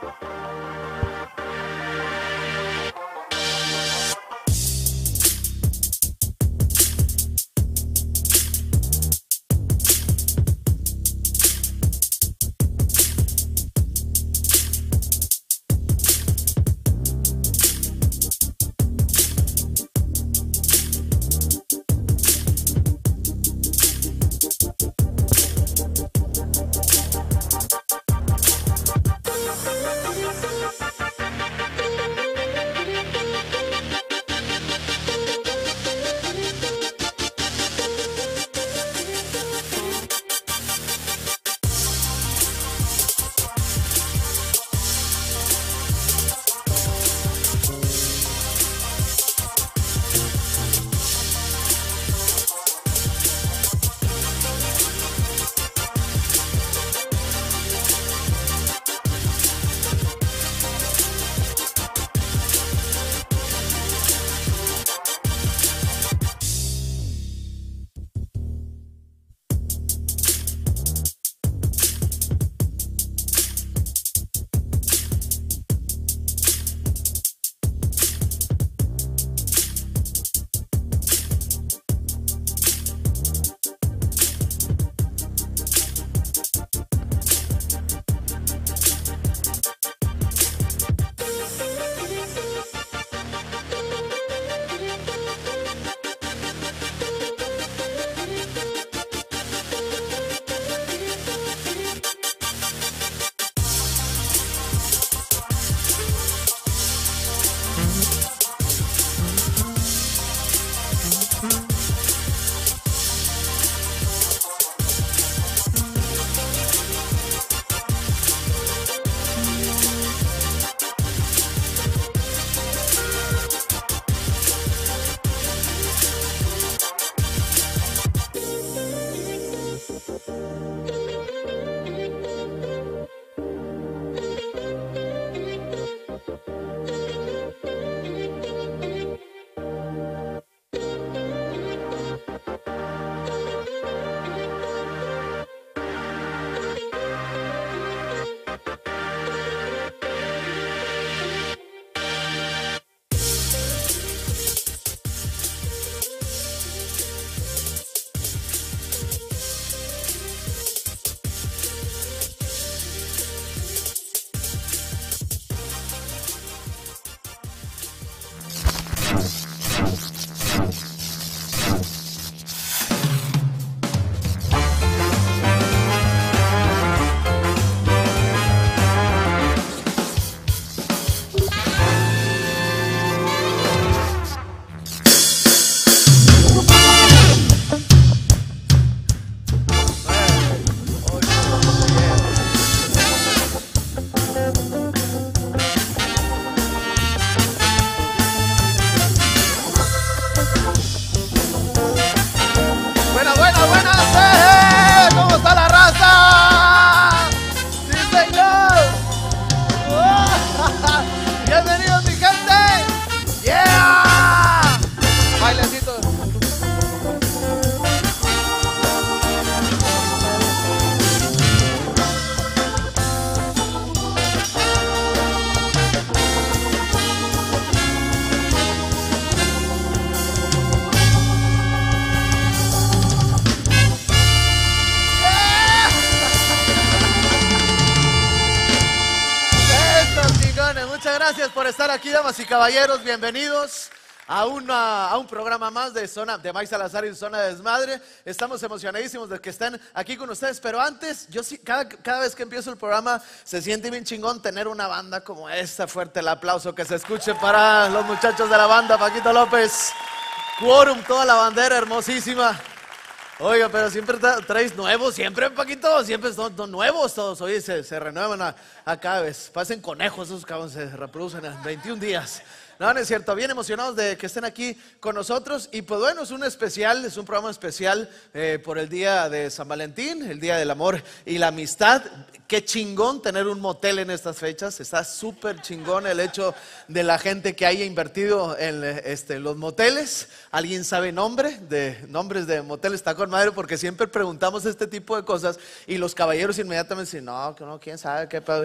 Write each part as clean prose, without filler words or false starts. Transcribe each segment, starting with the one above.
gracias por estar aquí, damas y caballeros. Bienvenidos a un programa más de Mike Salazar y Zona de Desmadre. Estamos emocionadísimos de que estén aquí con ustedes. Pero antes, yo sí, cada vez que empiezo el programa se siente bien chingón tener una banda como esta. Fuerte el aplauso que se escuche para los muchachos de la banda. Paquito López, Quórum, toda la bandera hermosísima. Oiga, pero siempre traes nuevos, siempre, Paquito, siempre son nuevos todos. Oye, se renuevan a cada vez. Parecen conejos esos cabrones, se reproducen en 21 días. No, no es cierto, bien emocionados de que estén aquí con nosotros. Y pues bueno, es un programa especial por el día de San Valentín, el día del amor y la amistad. qué chingón tener un motel en estas fechas. Está súper chingón el hecho de la gente que haya invertido en los moteles. ¿Alguien sabe nombres de moteles? Está con madre, porque siempre preguntamos este tipo de cosas y los caballeros inmediatamente dicen, no, que no, quién sabe qué pedo.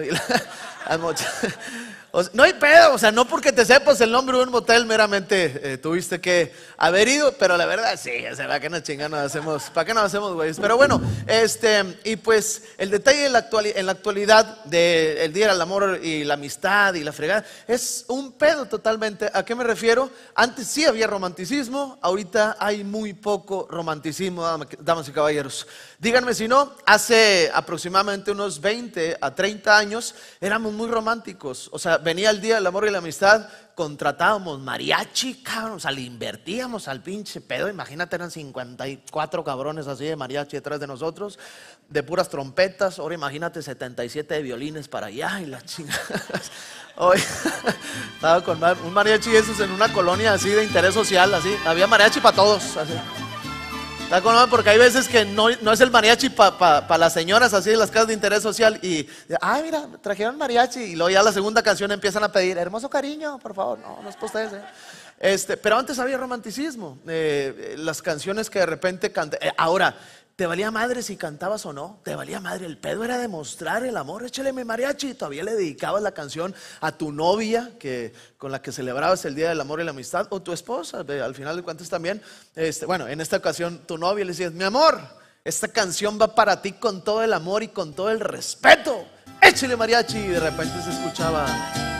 No hay pedo, o sea, no porque te sepas el nombre de un motel meramente tuviste que haber ido, pero la verdad sí, o sea, ¿para qué nos chingan nos hacemos? ¿Para qué nos hacemos güeyes? Pero bueno, y pues el detalle en la actualidad del Día del Amor y la Amistad y la fregada es un pedo totalmente. ¿A qué me refiero? Antes sí había romanticismo, ahorita hay muy poco romanticismo, damas y caballeros. Díganme si no, hace aproximadamente unos 20 a 30 años éramos muy románticos. O sea, venía el Día del Amor y la Amistad, contratábamos mariachi, cabrón, o sea, le invertíamos al pinche pedo. Imagínate, eran 54 cabrones así de mariachi detrás de nosotros, de puras trompetas. Ahora imagínate 77 de violines para allá y las chingadas. Hoy estaba con un mariachi, esos en una colonia así de interés social, así. Había mariachi para todos, así. Está con madre, porque hay veces que no es el mariachi para las señoras así de las casas de interés social y, ay, mira, trajeron mariachi, y luego ya la segunda canción empiezan a pedir, hermoso cariño, por favor, no es para ustedes, pero antes había romanticismo, las canciones que de repente cantan, ahora, ¿te valía madre si cantabas o no? ¿Te valía madre? El pedo era demostrar el amor. Échale mi mariachi. Todavía le dedicabas la canción a tu novia con la que celebrabas el Día del Amor y la Amistad, o tu esposa, al final de cuentas también. Bueno, en esta ocasión tu novia le decías, mi amor, esta canción va para ti con todo el amor y con todo el respeto. Échale mariachi. Y de repente se escuchaba.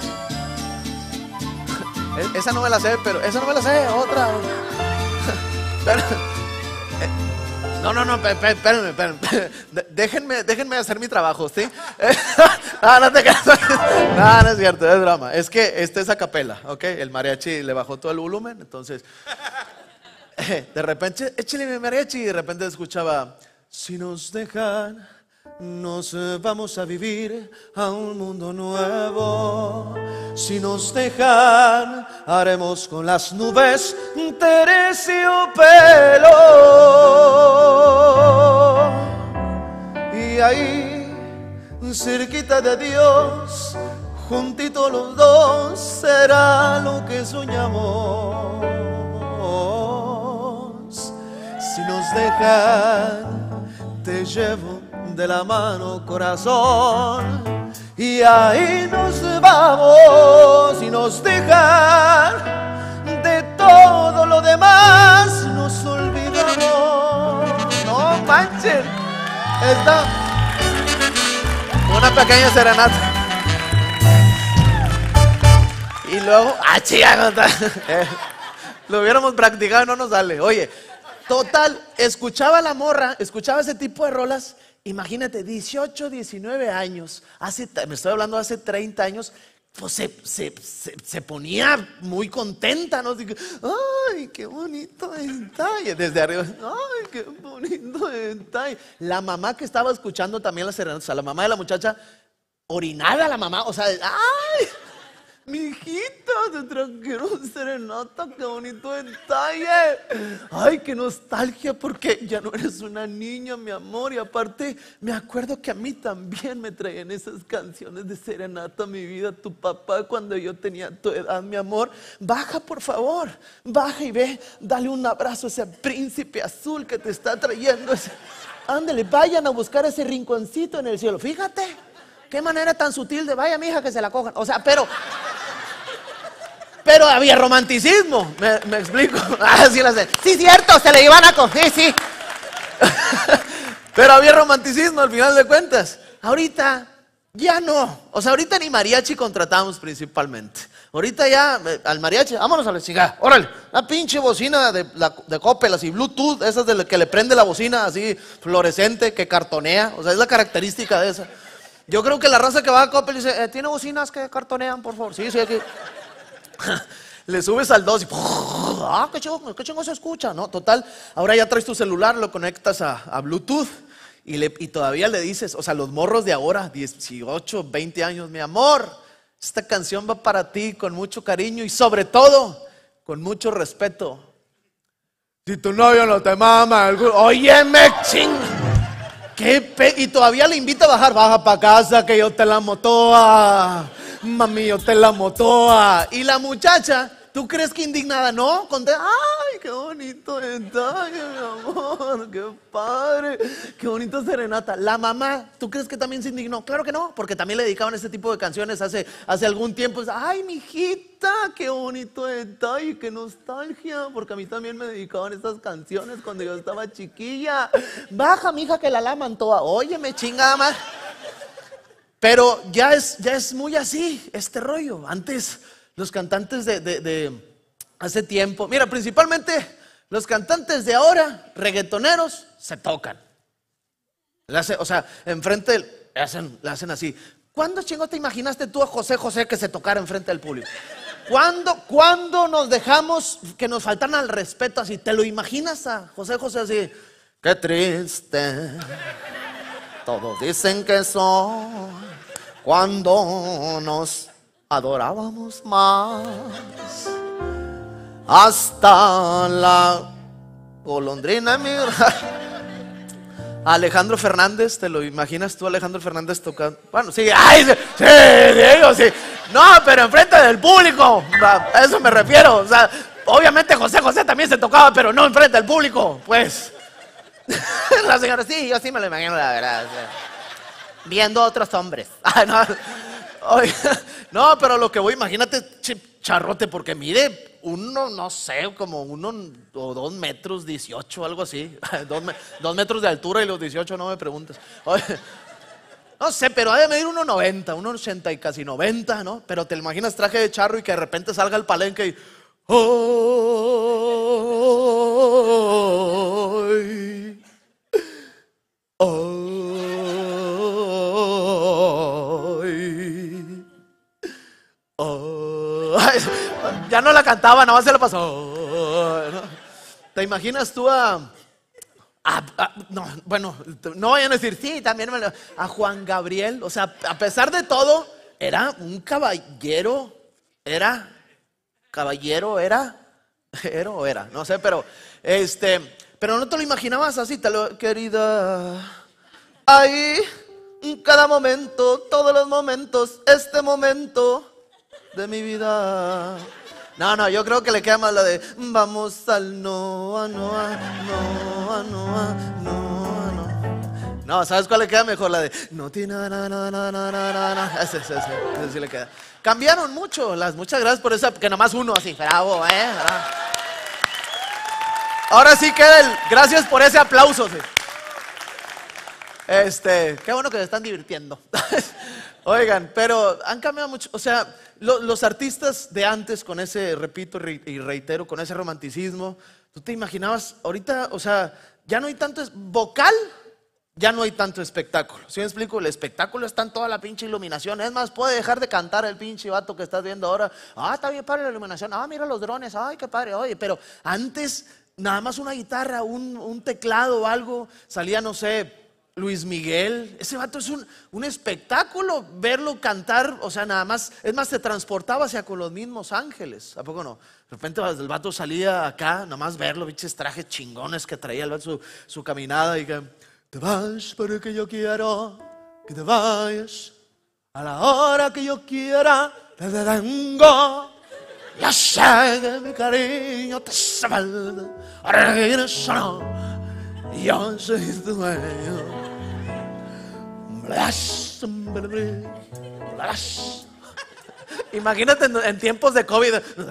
Esa no me la sé, otra. Pero, no, espérenme. Déjenme hacer mi trabajo, ¿sí? No te creas. No es cierto, es broma. Es que es a capela, ¿ok? El mariachi le bajó todo el volumen, entonces de repente, échale mi mariachi, y de repente escuchaba, si nos dejan, nos vamos a vivir a un mundo nuevo. Si nos dejan, haremos con las nubes terciopelo. Y ahí, cerquita de Dios, juntitos los dos, será lo que soñamos. Si nos dejan, te llevo de la mano, corazón, y ahí nos vamos. Y nos dejan, de todo lo demás nos olvidamos. No manchen, está una pequeña serenata. Y luego, chica, lo hubiéramos practicado y no nos sale. Oye, total, escuchaba la morra, escuchaba ese tipo de rolas. Imagínate, 18, 19 años, me estoy hablando de hace 30 años, pues se ponía muy contenta, ¿no? Ay, qué bonito detalle. Desde arriba, ay, qué bonito detalle. La mamá que estaba escuchando también la serenata, o sea, la mamá de la muchacha, orinada la mamá, o sea, ay, mi hijita, te trajeron serenata, qué bonito detalle. Ay, qué nostalgia, porque ya no eres una niña, mi amor. Y aparte, me acuerdo que a mí también me traían esas canciones de serenata, mi vida, tu papá, cuando yo tenía tu edad, mi amor. Baja, por favor, baja y ve, dale un abrazo a ese príncipe azul que te está trayendo. Ándale, vayan a buscar ese rinconcito en el cielo. Fíjate, qué manera tan sutil de, vaya, mija, que se la cojan. O sea, pero había romanticismo, ¿me explico? Sí, la sé. Sí, cierto, se le iban a coger, sí. Pero había romanticismo al final de cuentas. Ahorita ya no. O sea, ahorita ni mariachi contratamos principalmente. Ahorita ya al mariachi, vámonos a la chingada, órale. Una pinche bocina de Coppel, así Bluetooth, esas de que le prende la bocina así fluorescente, que cartonea. O sea, es la característica de esa. Yo creo que la raza que va a Coppel dice, ¿tiene bocinas que cartonean, por favor? Sí, aquí. Le subes al 2 y qué chingo se escucha, ¿no? Total, ahora ya traes tu celular, lo conectas a Bluetooth y todavía le dices, o sea, los morros de ahora, 18, 20 años, mi amor, esta canción va para ti con mucho cariño y sobre todo con mucho respeto. Si tu novio no te mama, óyeme, ching. Y todavía le invita a bajar. Baja para casa que yo te la motoa. Mami, yo te la motoa. Y la muchacha, ¿tú crees que indignada? No, ay, qué bonito detalle, mi amor, qué padre, qué bonita serenata. La mamá, ¿tú crees que también se indignó? Claro que no, porque también le dedicaban este tipo de canciones hace algún tiempo. Ay, mijita, qué bonito detalle, qué nostalgia, porque a mí también me dedicaban estas canciones cuando yo estaba chiquilla. Baja, mija, que la laman toda. Óyeme, chingada más. Pero ya es muy así este rollo. Antes los cantantes de hace tiempo, mira, principalmente los cantantes de ahora, reggaetoneros, se tocan. O sea, enfrente le hacen así. ¿Cuándo chingo te imaginaste tú a José José que se tocara enfrente del público? ¿Cuándo nos dejamos que nos faltaran al respeto así? ¿Te lo imaginas a José José así? Qué triste. Todos dicen que soy cuando nos adorábamos más. Hasta la golondrina migra. Alejandro Fernández, ¿te lo imaginas tú, Alejandro Fernández tocando? Bueno, sí, ay, sí, Diego, sí. No, pero enfrente del público, a eso me refiero. O sea, obviamente José José también se tocaba, pero no enfrente del público, pues. La señora, sí, yo sí me lo imagino, la verdad. O sea, viendo a otros hombres. No, oye, no, pero lo que voy, imagínate, charrote, porque mide uno, no sé, como 1 o 2 metros 18, algo así. 2 metros de altura y los 18, no me preguntes. Oye, no sé, pero ha de medir 1,90, 1,80 y casi 90, ¿no? Pero te imaginas traje de charro y que de repente salga el palenque y... ¡Ay! ¡Ay! Ya no la cantaba, nada más se la pasó. ¿Te imaginas tú no, bueno, no vayan a decir, sí, también a Juan Gabriel? O sea, a pesar de todo, era un caballero, era, no sé, pero no te lo imaginabas así, querida. Ahí, en cada momento, todos los momentos, este momento de mi vida. No, yo creo que le queda más la de vamos al no. No, ¿sabes cuál le queda mejor? La de no tiene nada. Ese sí le queda. Cambiaron mucho muchas gracias por esa, que nomás uno así, bravo, bravo. Ahora sí queda gracias por ese aplauso, sí. Qué bueno que se están divirtiendo. Oigan, pero han cambiado mucho, o sea, los artistas de antes con ese, repito y reitero, con ese romanticismo, tú te imaginabas, ahorita, o sea, ya no hay tanto vocal, ya no hay tanto espectáculo. ¿Sí me explico? El espectáculo está en toda la pinche iluminación. Es más, puede dejar de cantar el pinche vato que estás viendo ahora. Está bien padre la iluminación. Mira los drones. Ay, qué padre. Oye, pero antes, nada más una guitarra, un teclado o algo, salía, no sé, Luis Miguel. Ese vato es un espectáculo verlo cantar, o sea, nada más, es más, te transportaba hacia con los mismos ángeles. ¿A poco no? De repente el vato salía acá, nada más verlo, biches trajes chingones que traía el vato, su caminada, y que te vas para que yo quiero que te vayas a la hora que yo quiera, te detengo. Ya sé que mi cariño te salva, regreso, yo soy tu dueño. Imagínate en tiempos de COVID.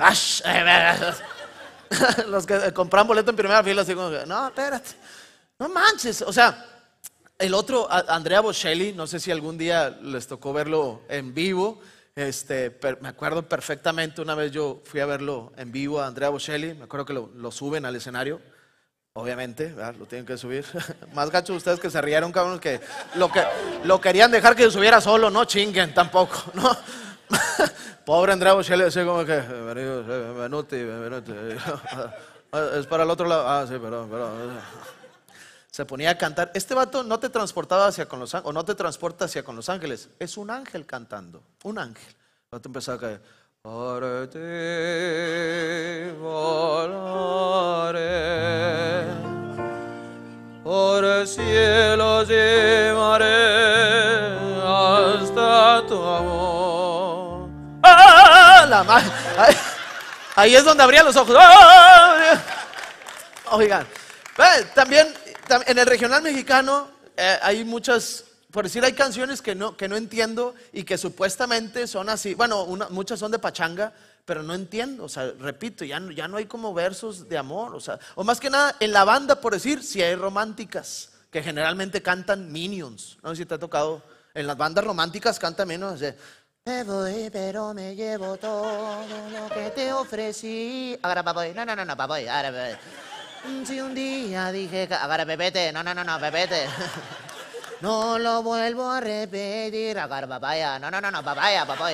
Los que compran boleto en primera fila, así como que, no, espérate, no manches. O sea, el otro, Andrea Bocelli, no sé si algún día les tocó verlo en vivo. Me acuerdo perfectamente, una vez yo fui a verlo en vivo a Andrea Bocelli. Me acuerdo que lo suben al escenario. Obviamente, ¿verdad? Lo tienen que subir. Más gachos ustedes que se rieron, cabrón, que lo querían dejar que subiera solo, no chinguen tampoco, ¿no? Pobre Andrea Bocelli, así como que, Benuti. Es para el otro lado. Sí, pero. Se ponía a cantar. Este vato no te transportaba hacia con los ángeles, o no te transporta hacia con los ángeles. Es un ángel cantando, un ángel. El vato empezó a caer. Por ti volaré por el cielo llevaré hasta tu amor. ¡Ah! Ahí es donde abría los ojos. ¡Ah! Oigan, también en el regional mexicano hay muchas, por decir, hay canciones que no entiendo y que supuestamente son así. Bueno, muchas son de pachanga, pero no entiendo. O sea, repito, ya no hay como versos de amor. O sea, o más que nada, en la banda, por decir, si hay románticas, que generalmente cantan Minions. No sé si te ha tocado. En las bandas románticas cantan Minions. Me voy, pero me llevo todo lo que te ofrecí. Ahora, papoy, no, papoy, ahora, papoy. Si un día dije, ahora, bebete, no, bebete. No lo vuelvo a repetir, agar papaya, no, papaya, papoy.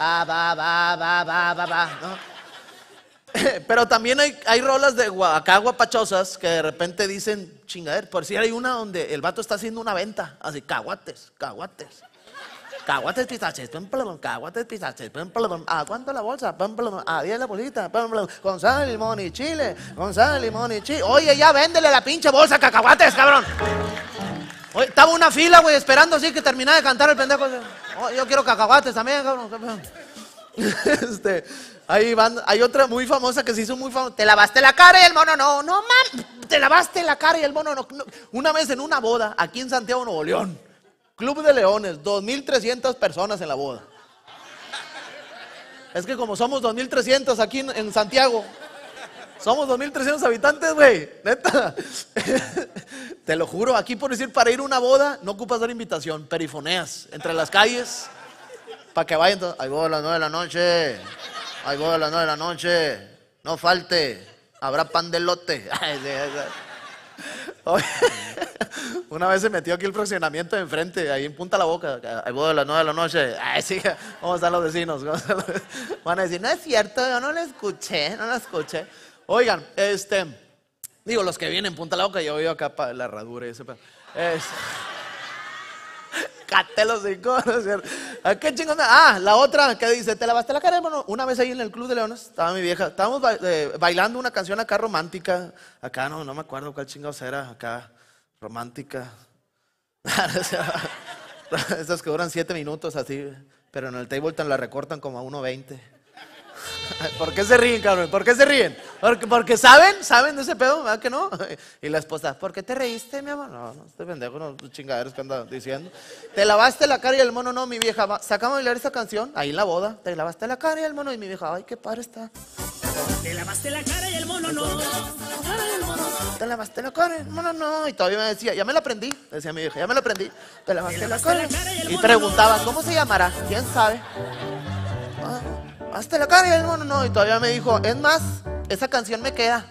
¿No? Pero también hay rolas de acá guapachosas que de repente dicen chingader. Por si hay una donde el vato está haciendo una venta, así, caguates. Caguates pistaches, ¿a cuánto la bolsa? A 10 la bolsita, con sal, limón y chile, Oye, ya véndele la pinche bolsa de cacahuates, cabrón. Oye, estaba una fila, güey, esperando así que terminara de cantar el pendejo. Oh, yo quiero cacahuates también, cabrón. Hay otra muy famosa que se hizo muy famosa. Te lavaste la cara y el mono no mames. Te lavaste la cara y el mono no. Una vez en una boda, aquí en Santiago, Nuevo León. Club de Leones, 2,300 personas en la boda. Es que como somos 2,300 aquí en Santiago, somos 2,300 habitantes, güey, neta. Te lo juro, aquí por decir, para ir a una boda, no ocupas dar invitación, perifoneas entre las calles, para que vayan todos. Hay boda a las 9 de la noche, hay boda a las 9 de la noche, no falte, habrá pan de elote. Una vez se metió aquí el fraccionamiento de enfrente, ahí en Punta La Boca. Hay boda a las 9 de la noche. Ay, sí, ¿cómo están los vecinos? Van a decir, no es cierto, yo no lo escuché. Oigan, digo, los que vienen en Punta La Boca, yo vivo acá para la herradura y ese pedo. Cate los iconos. ¿Qué chingón? La otra que dice, ¿te lavaste la cara, hermano? Una vez ahí en el Club de Leones, estaba mi vieja, estábamos bailando una canción acá romántica. Acá no me acuerdo cuál chingados era, acá, romántica. Esas que duran 7 minutos así, pero en el Tabletop la recortan como a 1:20. ¿Por qué se ríen, cabrón? ¿Por qué se ríen? Porque saben de ese pedo, ¿verdad que no? Y la esposa, ¿por qué te reíste, mi amor? No, este pendejo, no, chingaderos que anda diciendo. Te lavaste la cara y el mono no, mi vieja. Sacamos a bailar esta canción, ahí en la boda. Te lavaste la cara y el mono, y mi vieja, ay, qué padre está. Te lavaste la cara y el mono no. Te lavaste la cara y el mono no. Y todavía me decía, ya me la aprendí. Decía mi vieja, ya me la aprendí. Te lavaste la cara. Y preguntaba, ¿cómo se llamará? ¿Quién sabe? Hazte la cara y el mono no. Y todavía me dijo, es más, esa canción me queda.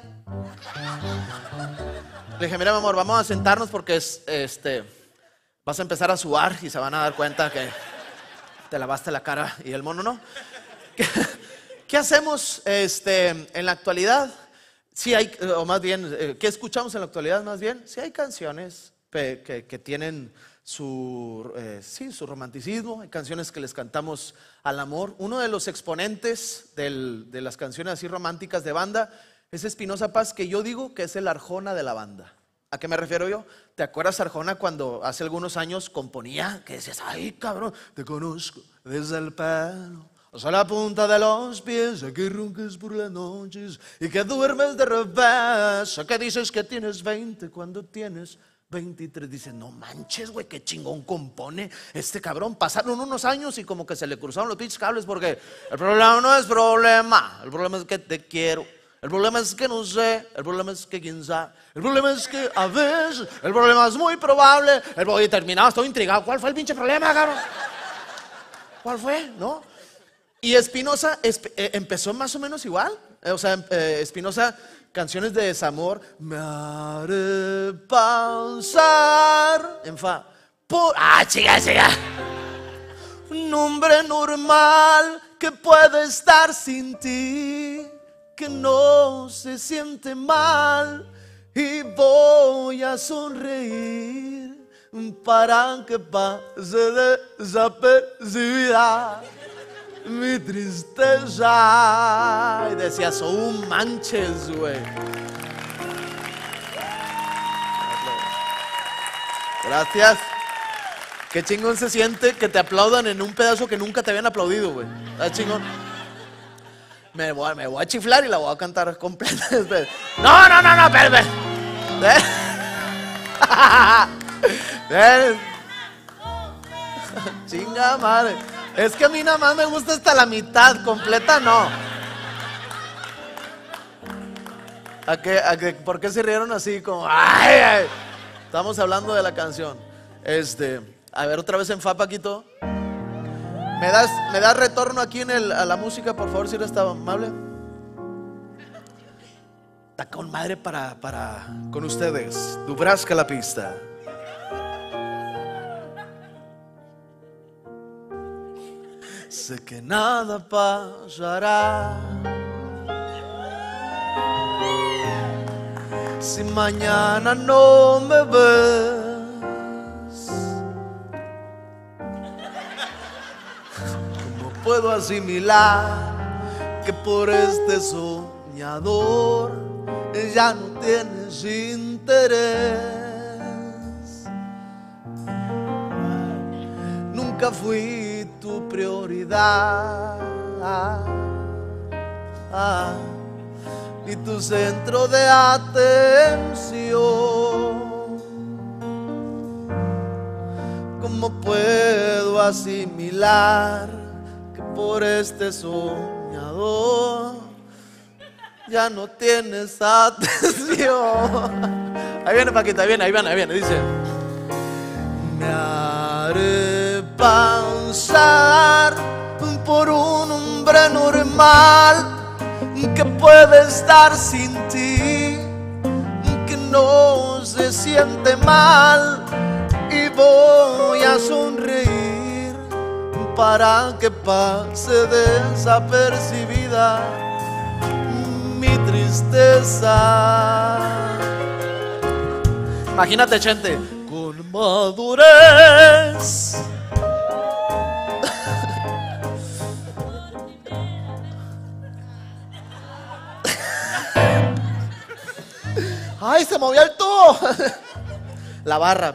Le dije, mira, mi amor, vamos a sentarnos porque vas a empezar a sudar y se van a dar cuenta que te lavaste la cara y el mono no. ¿Qué hacemos en la actualidad? Sí hay, o más bien, ¿qué escuchamos en la actualidad más bien? Sí hay canciones que tienen su romanticismo, hay canciones que les cantamos al amor. Uno de los exponentes de las canciones así románticas de banda es Espinoza Paz, que yo digo que es el Arjona de la banda. ¿A qué me refiero yo? ¿Te acuerdas, Arjona, cuando hace algunos años componía? Que decías, ay, cabrón, te conozco desde el pelo hasta la punta de los pies, a que roncas por las noches y que duermes de revés, a que dices que tienes 20 cuando tienes 23. Dice, no manches, güey, qué chingón compone este cabrón. Pasaron unos años y como que se le cruzaron los pinches cables, porque el problema no es problema, el problema es que te quiero, el problema es que no sé, el problema es que quién sabe, el problema es que a veces, el problema es muy probable. Oye, terminaba, estoy intrigado, ¿cuál fue el pinche problema, cabrón? ¿Cuál fue? ¿No? Y Espinoza empezó más o menos igual. O sea, Espinoza, canciones de desamor. Me haré pasar en fa. Chica. Un hombre normal que puede estar sin ti, que no se siente mal, y voy a sonreír para que pase desapercibida mi tristeza. Y decías, oh manches, güey. Gracias. Qué chingón se siente que te aplaudan en un pedazo que nunca te habían aplaudido, güey. Está chingón. Me voy a chiflar y la voy a cantar completa. No, espérame. Chinga madre. Es que a mí nada más me gusta hasta la mitad, completa no. ¿Por qué se rieron así como? Ay. Estamos hablando de la canción. A ver, otra vez en fa, Paquito. ¿Me das retorno aquí a la música, por favor, si eres tan amable? Está con madre con ustedes. Dubrasca la pista. Sé que nada pasará si mañana no me ves. ¿Cómo puedo asimilar que por este soñador ya no tienes interés? Nunca fui tu prioridad y tu centro de atención. ¿Cómo puedo asimilar que por este soñador ya no tienes atención? Ahí viene Paquita, ahí viene, dice: me haré pasar por un hombre normal que puede estar sin ti, que no se siente mal, y voy a sonreír para que pase desapercibida mi tristeza. Imagínate, Chente, con madurez. ¡Ay, se movió el tubo! La barra.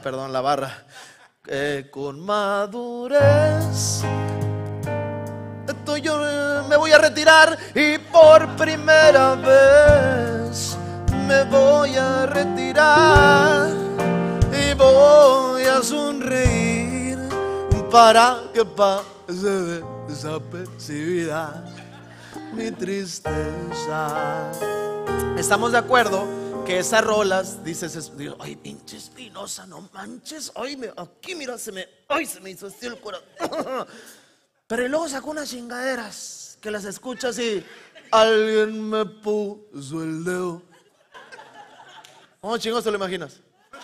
Con madurez yo me voy a retirar, y por primera vez me voy a retirar y voy a sonreír para que pase desapercibida mi tristeza. ¿Estamos de acuerdo que esas rolas, dices, ay, pinche Espinosa, no manches, ay, aquí mira, se me hizo así el corazón? Pero luego sacó unas chingaderas que las escuchas y alguien me puso el dedo. ¿Cómo chingos te lo imaginas?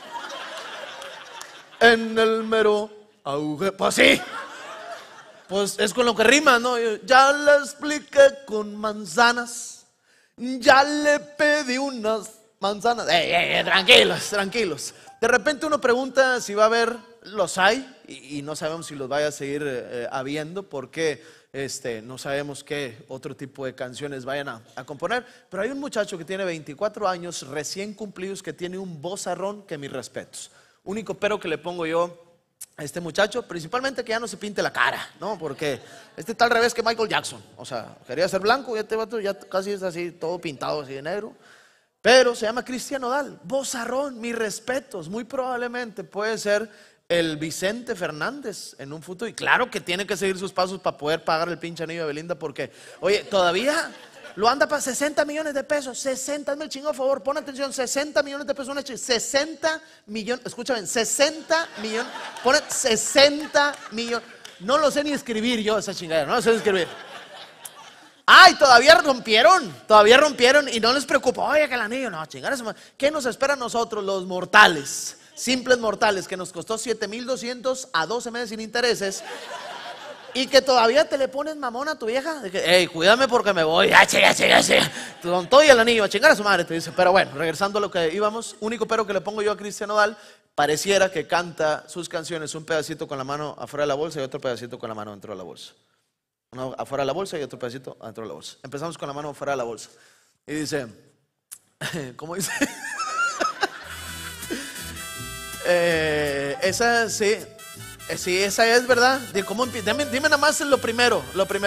En el mero agujero. Pues sí, pues es con lo que rima, ¿no? Ya le expliqué con manzanas, ya le pedí unas manzanas. Tranquilos. De repente uno pregunta si va a haber, los hay, y no sabemos si los vaya a seguir habiendo, porque no sabemos qué otro tipo de canciones vayan a componer. Pero hay un muchacho que tiene 24 años, recién cumplidos, que tiene un vozarrón que mis respetos. Único pero que le pongo yo a este muchacho, principalmente que ya no se pinte la cara, ¿no? Porque está al revés que Michael Jackson. O sea, quería ser blanco y este vato ya casi es así, todo pintado así de negro. Pero se llama Cristian Nodal, vozarrón, mis respetos. Muy probablemente puede ser el Vicente Fernández en un futuro. Y claro que tiene que seguir sus pasos para poder pagar el pinche anillo de Belinda, porque, oye, todavía lo anda para 60 millones de pesos. 60, hazme el chingo a favor, pon atención, 60 millones de pesos. 60 millones, escúchame, 60 millones, ponen 60 millones. No lo sé ni escribir yo esa chingadera, no lo sé ni escribir. ¡Ay! Todavía rompieron y no les preocupa. Oye, que el anillo, no, chingar eso. ¿Qué nos espera a nosotros, los mortales? Simples mortales, que nos costó 7,200 a 12 meses sin intereses, y que todavía te le pones mamón a tu vieja. De que, hey, cuídame porque me voy. ¡Ah, chica! Con todo y el anillo, a chingar a su madre, te dice. Pero bueno, regresando a lo que íbamos, único pero que le pongo yo a Cristian Nodal: pareciera que canta sus canciones un pedacito con la mano afuera de la bolsa y otro pedacito con la mano dentro de la bolsa. Uno afuera de la bolsa y otro pedacito adentro de la bolsa. Empezamos con la mano afuera de la bolsa. Y dice, ¿cómo dice? Esa sí. Sí, esa es, ¿verdad? Dime nada más lo primero.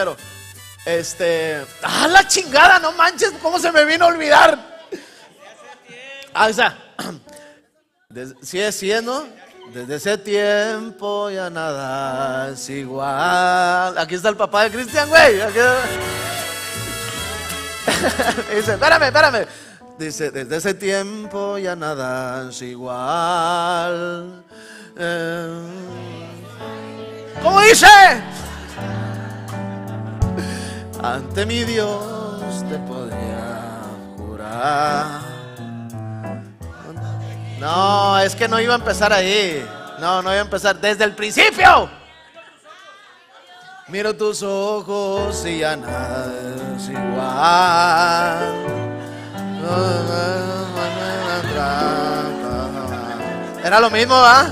La chingada, no manches, ¿cómo se me vino a olvidar? Esa. Sí es, ¿no? Desde ese tiempo ya nada es igual. Aquí está el papá de Cristian, güey. Dice, espérame. Dice, desde ese tiempo ya nada es igual. ¿Cómo dice? Ante mi Dios te podría jurar. No, es que no iba a empezar ahí. No iba a empezar desde el principio. Miro tus ojos y ya nada es igual. Era lo mismo, ¿ah?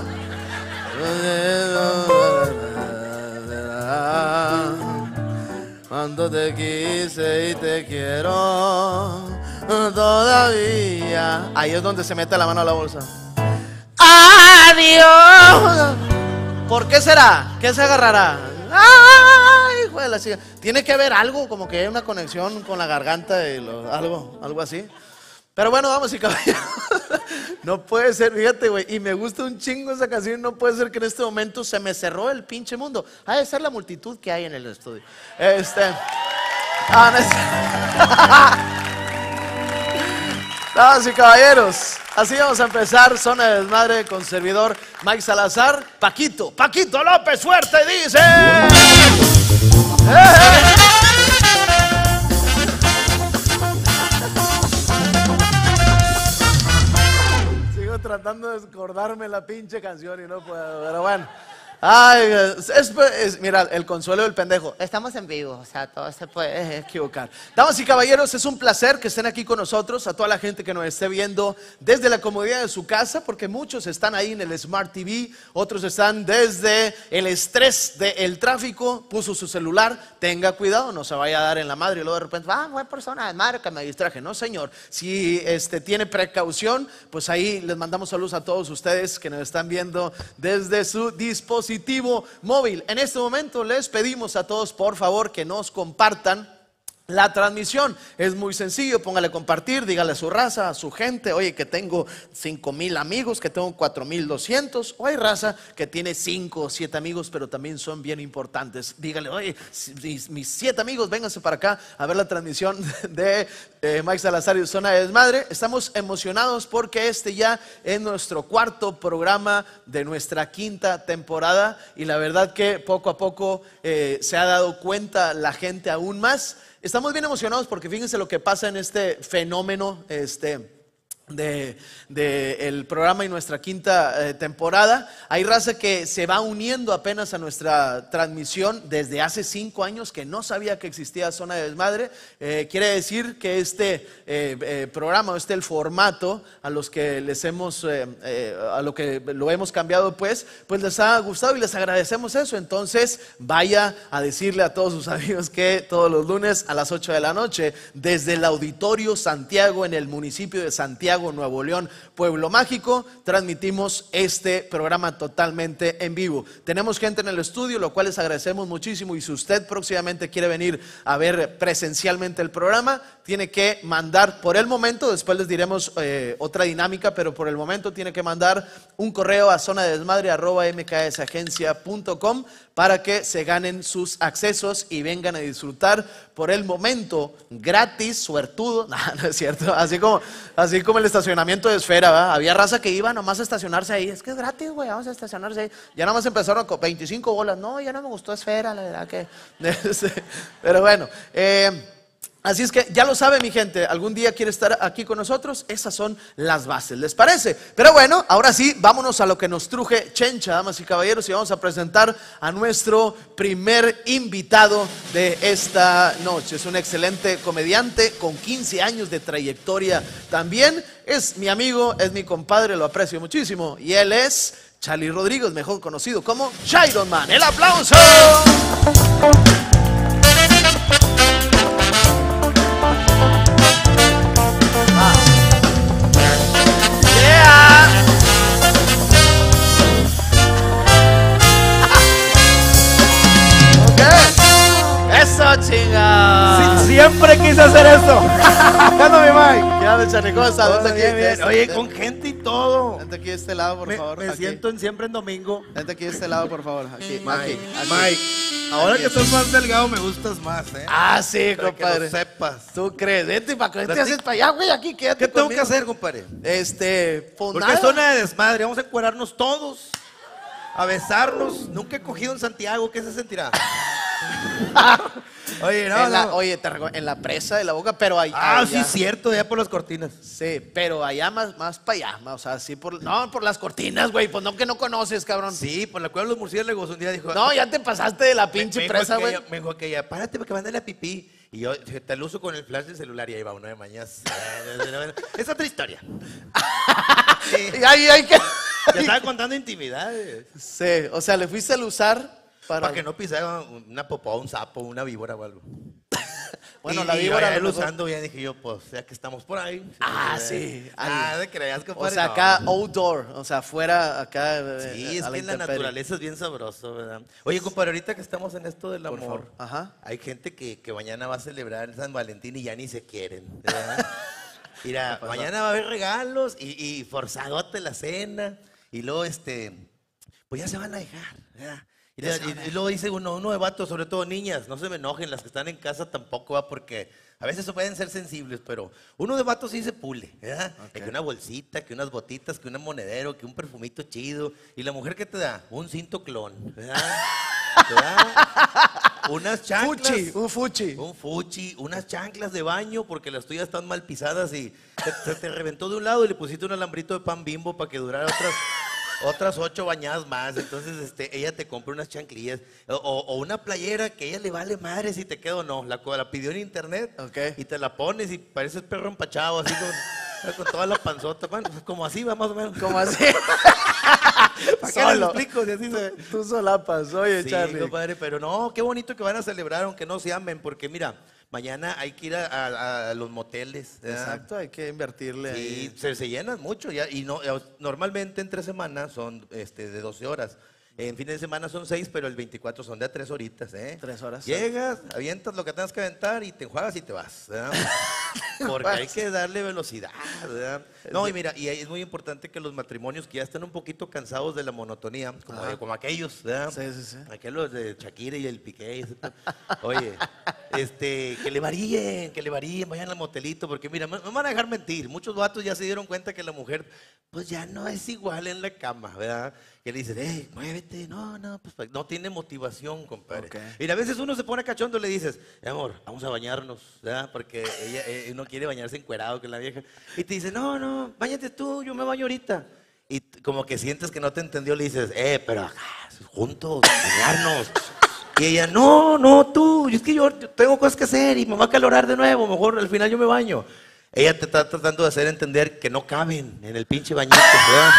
Cuando te quise y te quiero todavía. Ahí es donde se mete la mano a la bolsa. ¡Adiós! ¿Por qué será? ¿Qué se agarrará? ¡Ay, hijo de la chica! Tiene que haber algo, como que hay una conexión con la garganta y algo así. Pero bueno, vamos y caballeros. No puede ser, fíjate, güey. Y me gusta un chingo esa canción. No puede ser que en este momento se me cerró el pinche mundo. Ha de ser la multitud que hay en el estudio. Damas y caballeros, así vamos a empezar Zona de Desmadre con servidor Mike Salazar. Paquito López Fuerte dice. Sigo tratando de acordarme la pinche canción y no puedo, pero bueno. Ay, mira, el consuelo del pendejo. Estamos en vivo, o sea, todo se puede equivocar. Damas y caballeros, es un placer que estén aquí con nosotros. A toda la gente que nos esté viendo desde la comodidad de su casa, porque muchos están ahí en el Smart TV, otros están desde el estrés del tráfico. Puso su celular, tenga cuidado, no se vaya a dar en la madre y luego de repente, buena persona de madre que me distraje. No, señor, si tiene precaución, pues ahí les mandamos saludos a todos ustedes que nos están viendo desde su dispositivo móvil. En este momento les pedimos a todos, por favor, que nos compartan la transmisión. Es muy sencillo, póngale compartir, dígale a su raza, a su gente, oye, que tengo 5,000 amigos, que tengo 4,200, o hay raza que tiene 5 o 7 amigos, pero también son bien importantes. Dígale, oye, mis 7 amigos, vénganse para acá a ver la transmisión de Mike Salazar y Zona de Desmadre. Estamos emocionados porque ya es nuestro 4º programa de nuestra 5ª temporada, y la verdad que poco a poco se ha dado cuenta la gente aún más. Estamos bien emocionados porque fíjense lo que pasa en este fenómeno el programa y nuestra 5ª temporada. Hay raza que se va uniendo apenas a nuestra transmisión desde hace 5 años, que no sabía que existía Zona de Desmadre. Quiere decir que programa, el formato a los que les hemos a lo que lo hemos cambiado, pues les ha gustado y les agradecemos eso. Entonces vaya a decirle a todos sus amigos que todos los lunes a las 8 de la noche desde el Auditorio Santiago, en el municipio de Santiago, Nuevo León, Pueblo Mágico, transmitimos este programa totalmente en vivo. Tenemos gente en el estudio, lo cual les agradecemos muchísimo, y si usted próximamente quiere venir a ver presencialmente el programa, tiene que mandar por el momento, después les diremos otra dinámica, pero por el momento tiene que mandar un correo a zonadesmadre@mksagencia.com para que se ganen sus accesos y vengan a disfrutar por el momento gratis, suertudo. No es cierto, así como el estacionamiento de Esfera, ¿verdad? Había raza que iba nomás a estacionarse ahí. Es que es gratis, güey, vamos a estacionarse ahí. Ya nomás empezaron con 25 bolas. No, ya no me gustó Esfera, la verdad que pero bueno, así es que ya lo sabe, mi gente, algún día quiere estar aquí con nosotros. Esas son las bases, ¿les parece? Pero bueno, ahora sí, vámonos a lo que nos truje Chencha, damas y caballeros, y vamos a presentar a nuestro primer invitado de esta noche. Es un excelente comediante con 15 años de trayectoria. También es mi amigo, es mi compadre, lo aprecio muchísimo, y él es Charlie Rodríguez, mejor conocido como Shairon Man. ¡El aplauso! chinga! Sí, siempre quise hacer eso. ¿Qué onda, mi Mike? ¿Qué onda, Chanicosa? Hola, Vente aquí. bien, bien. Oye, con gente y todo. Vente aquí de este lado, por favor. Me aquí. siento siempre en domingo. Vente aquí de este lado, por favor. Aquí, Mike, aquí. Mike, ahora Aquí. que estás más delgado me gustas más, ¿eh? Ah, sí, Para que compadre. lo sepas. ¿Tú crees? Vente, ¿para qué te Platica. haces para allá, güey? Aquí, quédate ¿Qué tengo que conmigo. hacer, compadre? Pues Porque nada. es zona de desmadre. Vamos a encuerarnos todos. A besarnos. Nunca he cogido en Santiago. ¿Qué se sentirá? Oye, no, no. Oye, en la presa de la boca, pero allá. Ah, sí, cierto. Ya por las cortinas. Sí, pero allá más para allá, o sea, sí no, por las cortinas, güey, pues no que no conoces, cabrón. Sí, por la cueva de los murciélagos. Un día dijo... No, ya te pasaste de la pinche presa, güey. Me dijo que ella, párate porque van a la pipí. Y yo te lo uso con el flash del celular y ahí va uno de mañana. Es otra historia. Sí. Y ahí hay que. Ya estaba contando intimidades. Sí, o sea, le fuiste al usar Para que no pisara una popó, un sapo, una víbora o algo. Bueno, Y- la y víbora. yo a lo mejor- usando bien, dije yo, pues ya que estamos por ahí. Ah, sí. Ah, ahí. de creas, O compadre. sea, no. acá outdoor, o sea, afuera, acá. Sí, es a que en la intemperie. naturaleza es bien sabroso, ¿verdad? Oye, compadre, ahorita que estamos en esto del Por amor, favor. Ajá. hay gente que mañana va a celebrar el San Valentín y ya ni se quieren, ¿verdad? Mira, mañana va a haber regalos y forzadote la cena y luego, pues ya se van a dejar, ¿verdad? Y luego dice uno de vatos, sobre todo niñas, no se me enojen, las que están en casa tampoco va porque a veces pueden ser sensibles, pero uno de vatos sí se pule, ¿verdad? Ok. Que una bolsita, que unas botitas, que un monedero, que un perfumito chido. ¿Y la mujer qué te da? Un cinto clon, ¿verdad? Te da unas chanclas. Fuchi. Un fuchi, unas chanclas de baño porque las tuyas están mal pisadas y se te reventó de un lado y le pusiste un alambrito de pan Bimbo para que durara otras 8 bañadas más. Entonces ella te compra unas chanclillas o una playera que a ella le vale madre si te queda o no. La pidió en internet Ok. y te la pones y pareces perro empachado así con toda la panzota. Bueno, pues como así va más o menos. ¿Cómo así? ¿Para qué le explico? Si así se... Tú solapas, oye, Sí, Charlie. compadre, pero no, qué bonito que van a celebrar, aunque no se amen, porque mira, mañana hay que ir a los moteles. ¿verdad? Exacto, hay que invertirle Sí, ahí. se llenan mucho ya, y no, normalmente entre semanas son de 12 horas. En fines de semana son 6, pero el 24 son de a 3 horitas, ¿eh? 3 horas. Llegas, avientas lo que tengas que aventar y te enjuagas y te vas, ¿verdad? Porque hay que darle velocidad, ¿verdad? No, y mira, y es muy importante que los matrimonios que ya están un poquito cansados de la monotonía, como aquellos, ¿verdad? Sí. Aquellos de Shakira y el Piqué. Oye, que le varíen, vayan al motelito, porque mira, me van a dejar mentir. Muchos vatos ya se dieron cuenta que la mujer, pues ya no es igual en la cama, ¿verdad? Que le dicen, muévete, no, pues no tiene motivación, compadre. Ok. Y a veces uno se pone cachondo y le dices, amor, vamos a bañarnos, ¿verdad? Porque uno quiere bañarse encuerado con la vieja. Y te dice, no, báñate tú, yo me baño ahorita. Y como que sientes que no te entendió, le dices, pero acá, juntos, bañarnos. Y ella, no, tú, es que yo tengo cosas que hacer y me va a calorar de nuevo, mejor al final yo me baño. Ella te está tratando de hacer entender que no caben en el pinche bañito, ¿verdad?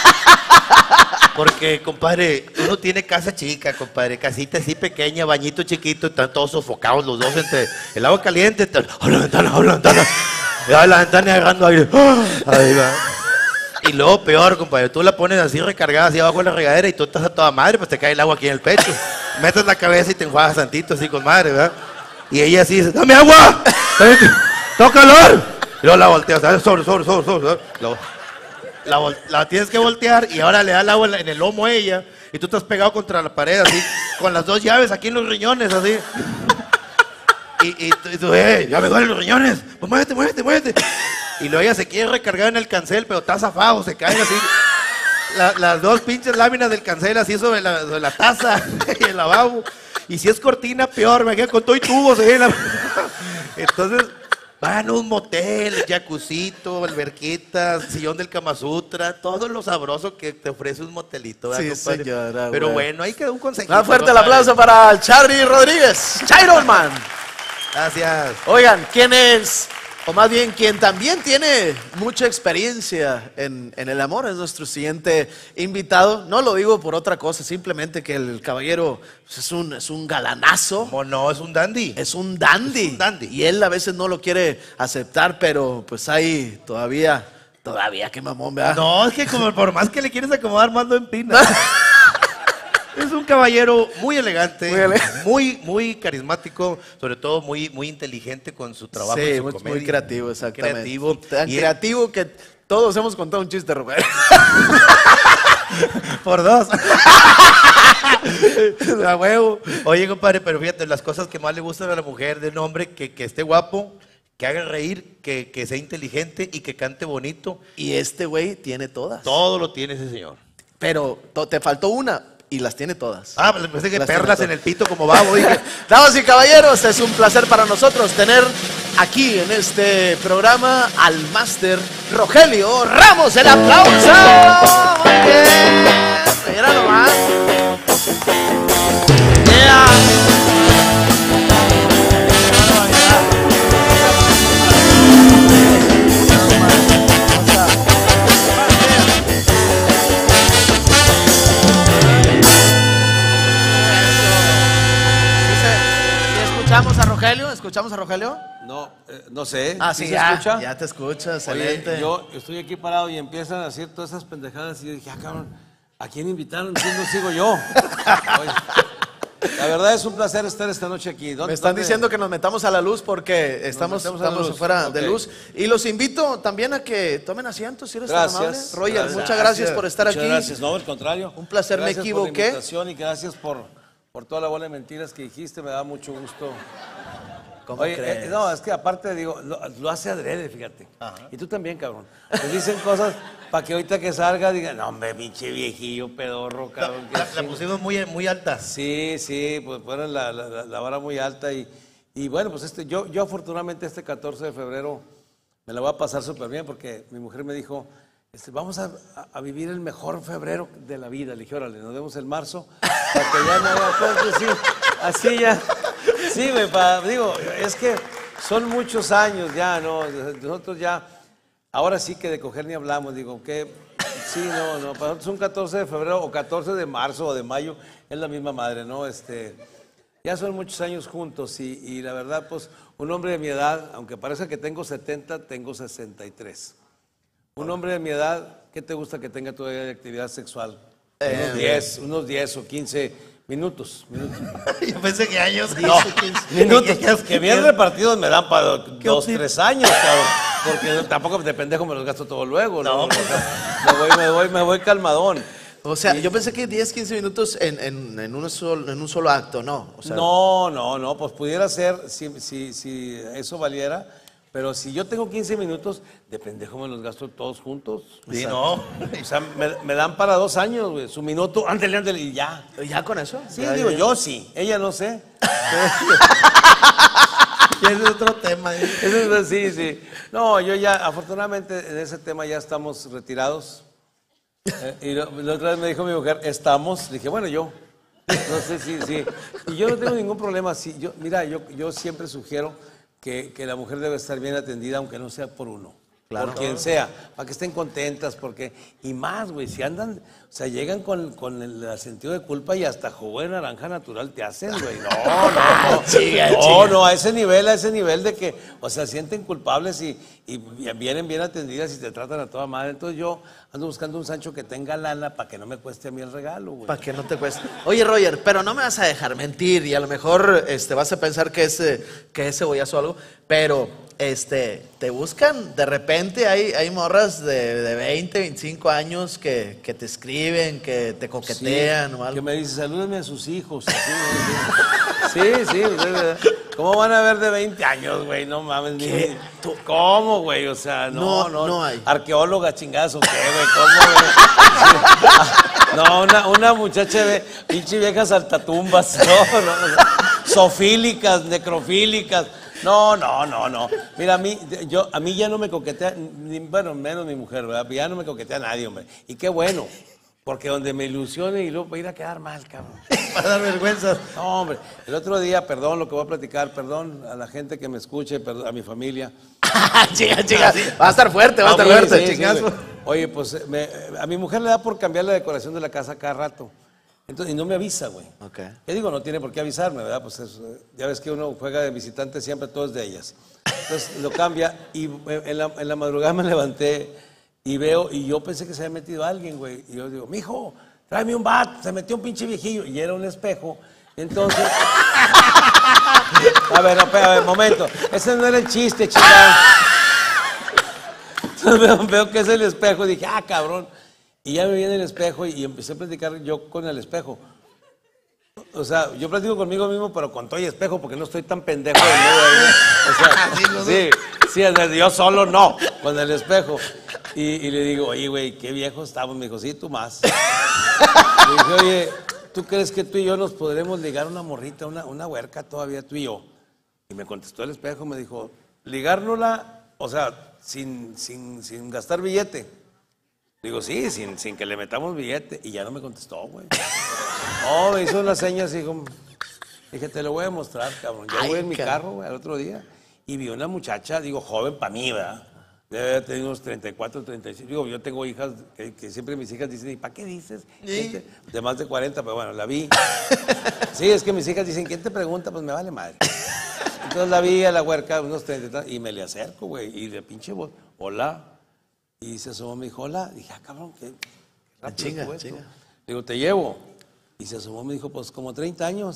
Porque, compadre, uno tiene casa chica, compadre, casita así pequeña, bañito chiquito, están todos sofocados los dos entre el agua caliente, abre la ventana, y abre la ventana agarrando aire, ahí va. Y luego peor, compadre, tú la pones así recargada, así abajo de la regadera y tú estás a toda madre, pues te cae el agua aquí en el pecho. Metes la cabeza y te enjuagas tantito así con madre, ¿verdad? Y ella así dice, ¡dame agua! ¡Tengo calor! Y luego la volteas, sobre. La tienes que voltear y ahora le da el agua en el lomo a ella y tú estás pegado contra la pared así, con las 2 llaves aquí en los riñones así. Y tú, ya me duelen los riñones, pues muévete. Y luego ella se quiere recargar en el cancel, pero está zafado, se caen así. Las 2 pinches láminas del cancel así sobre la taza y el lavabo. Y si es cortina, peor, me quedé con todo y tubos. Entonces, van a un motel, jacuzito, alberquitas, sillón del Kama Sutra, todo lo sabroso que te ofrece un motelito, ¿verdad, Sí, compadre? señora, Pero güey. bueno, ahí quedó un consejito. Más fuerte el compadre. aplauso para Charlie Rodríguez, Chiron Man. Gracias. Oigan, ¿quién es? O más bien, quien también tiene mucha experiencia en el amor es nuestro siguiente invitado. No lo digo por otra cosa, simplemente que el caballero pues, es un galanazo. ¿Cómo no? Es un dandy. Es un dandy. Es un dandy. Y él a veces no lo quiere aceptar, pero pues hay todavía, qué mamón, ¿verdad? No, es que como por más que le quieres acomodar, más lo empina. Es un caballero muy elegante, Muy elegante. muy carismático, sobre todo muy inteligente con su trabajo. Sí, y su muy comedia. creativo, exactamente. Creativo. Tan Y creativo que todos hemos contado un chiste, Rogelio. por dos. A huevo. Oye, compadre, pero fíjate, las cosas que más le gustan a la mujer de un hombre, que esté guapo, que haga reír, que sea inteligente y que cante bonito. Y este güey tiene todas. Todo lo tiene ese señor. Pero te faltó una y las tiene todas. Ah, pues pensé que Las perlas tiene en el pito como babo. Dije, Damas y caballeros, es un placer para nosotros tener aquí en este programa al máster Rogelio Ramos. ¡El aplauso! Muy bien. Mira nomás. ¿Escuchamos a Rogelio? ¿Escuchamos a Rogelio? No, no sé. Ah, ¿Sí sí, se ya, escucha? ya te escuchas, Oye, excelente. yo estoy aquí parado y empiezan a hacer todas esas pendejadas y yo dije, ah, cabrón, ¿a quién invitaron? ¿Quién no sigo yo? Oye, la verdad es un placer estar esta noche aquí. Me están diciendo que nos metamos a la luz porque estamos metemos a la luz. fuera de Ok. luz. Y los invito también a que tomen asiento, si eres tan amable. Gracias. Roger, Gracias. muchas gracias por estar Muchas aquí. gracias, no, al contrario. Un placer, me Gracias equivoqué. por la invitación y gracias por toda la bola de mentiras que dijiste, me da mucho gusto. ¿Cómo Oye, crees? no, es que aparte digo, lo hace adrede, fíjate. Y tú también, cabrón. Te dicen cosas para que ahorita que salga digan, no, hombre, pinche viejillo, pedorro, cabrón. que la sí". pusimos muy alta. Sí, sí, pues ponen la vara muy alta y bueno, pues yo afortunadamente este 14 de febrero me la voy a pasar súper bien porque mi mujer me dijo, vamos a vivir el mejor febrero de la vida. Le dije, órale, nos vemos en marzo, para que ya no haya cosas así, así ya. Sí, güey, digo, es que son muchos años ya, ¿no? Nosotros ya, ahora sí que de coger ni hablamos, digo, que sí, no, para nosotros un 14 de febrero o 14 de marzo o de mayo es la misma madre, ¿no? Ya son muchos años juntos y la verdad, pues, un hombre de mi edad, aunque parezca que tengo 70, tengo 63. Un hombre de mi edad, ¿qué te gusta que tenga todavía de actividad sexual? Unos 10 o 15 minutos. Yo pensé que años. No, minutos. Que bien repartidos me dan para 2, 3 años, cabrón. Porque tampoco de pendejo me los gasto todo luego. No, me voy calmadón. O sea, yo pensé que 10, 15 minutos en un solo acto, ¿no? O sea, No, pues pudiera ser si eso valiera. Pero si yo tengo 15 minutos, de pendejo me los gasto todos juntos. Sí, no. O sea, me dan para 2 años, güey. Su minuto, ándale, y ya. ¿Ya con eso? Sí, Ya, digo, ya. yo sí. Ella no sé. Ese es otro tema. Sí. No, yo ya, afortunadamente, en ese tema ya estamos retirados. Y la otra vez me dijo mi mujer, estamos. Le dije, bueno, yo. No sé si. Y yo no tengo ningún problema. Mira, yo siempre sugiero que la mujer debe estar bien atendida, aunque no sea por uno. Claro. Por quien sea, para que estén contentas, y más, güey, si andan, o sea, llegan con el sentido de culpa y hasta jugo de naranja natural te hacen, güey. No, Chiga. no, a ese nivel de que, o sea, sienten culpables y vienen bien atendidas y te tratan a toda madre. Entonces yo ando buscando un Sancho que tenga lana para que no me cueste a mí el regalo, güey. Para que no te cueste. Oye, Roger, pero no me vas a dejar mentir y a lo mejor vas a pensar que es cebollazo o algo, pero te buscan, de repente hay morras de 20, 25 años que te escriben, que te coquetean o Que algo. me dice, salúdenme a sus hijos. Sí. ¿Cómo van a ver de 20 años, güey? No mames. ¿Qué? ¿Cómo, güey? O sea, No hay. Arqueóloga, chingazo, ¿qué, güey? ¿Cómo, güey? No, una muchacha de pinche viejas saltatumbas. No. Sofílicas, necrofílicas. No. Mira, a mí ya no me coquetea, bueno, menos mi mujer, ¿verdad? Ya no me coquetea nadie, hombre. Y qué bueno, porque donde me ilusione y luego va a ir a quedar mal, cabrón. Para dar vergüenza. No, hombre. El otro día, perdón lo que voy a platicar, perdón a la gente que me escuche, perdón, a mi familia. Chica. Va a estar fuerte, Sí, chingazo. güey. Oye, pues a mi mujer le da por cambiar la decoración de la casa cada rato. Entonces, y no me avisa, güey. Ok. ¿Qué digo? No tiene por qué avisarme, ¿verdad? Pues ya ves que uno juega de visitante siempre, todo es de ellas. Entonces lo cambia y en la madrugada me levanté y veo, y yo pensé que se había metido alguien, güey. Y yo digo, mijo, tráeme un bat, se metió un pinche viejillo, y era un espejo, entonces... A ver, momento, ese no era el chiste, chingada. Entonces veo que es el espejo, y dije, cabrón, y ya me vi en el espejo, y empecé a platicar yo con el espejo. O sea, yo platico conmigo mismo, pero con todo y espejo, porque no estoy tan pendejo de nuevo. O sea, sí, yo solo no, con el espejo. Y le digo, oye, güey, qué viejo estamos. Me dijo, sí, tú más. Le dije, oye, ¿tú crees que tú y yo nos podremos ligar una morrita, una huerca todavía, tú y yo? Y me contestó el espejo, me dijo, ligárnosla, o sea, sin gastar billete. Digo, sí, sin que le metamos billete. Y ya no me contestó, güey. No, me hizo unas señas y dijo, dije, te lo voy a mostrar, cabrón. Yo voy en mi carro, güey, al otro día, y vi una muchacha, digo, joven para mí, ¿verdad? Debe tener unos 34, 35. Digo, yo tengo hijas que siempre mis hijas dicen, ¿y para qué dices? ¿Sí? De más de 40, pero bueno, la vi. Sí, es que mis hijas dicen, ¿quién te pregunta? Pues me vale madre. Entonces la vi a la huerca, unos 30 y me le acerco, güey, y de pinche voz, hola. Y se asomó, me dijo, hola. Dije, cabrón, qué rápido Chinga. Digo, te llevo. Y se asomó, me dijo, pues como 30 años.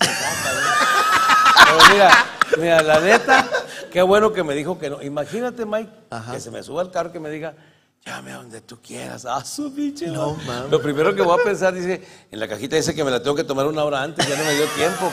Pero mira, la neta, qué bueno que me dijo que no. Imagínate, Mike, que se me suba al carro que me diga, llámame a donde tú quieras. Su pinche. No, mames. Lo primero que voy a pensar, dice, en la cajita dice que me la tengo que tomar 1 hora antes, ya no me dio tiempo,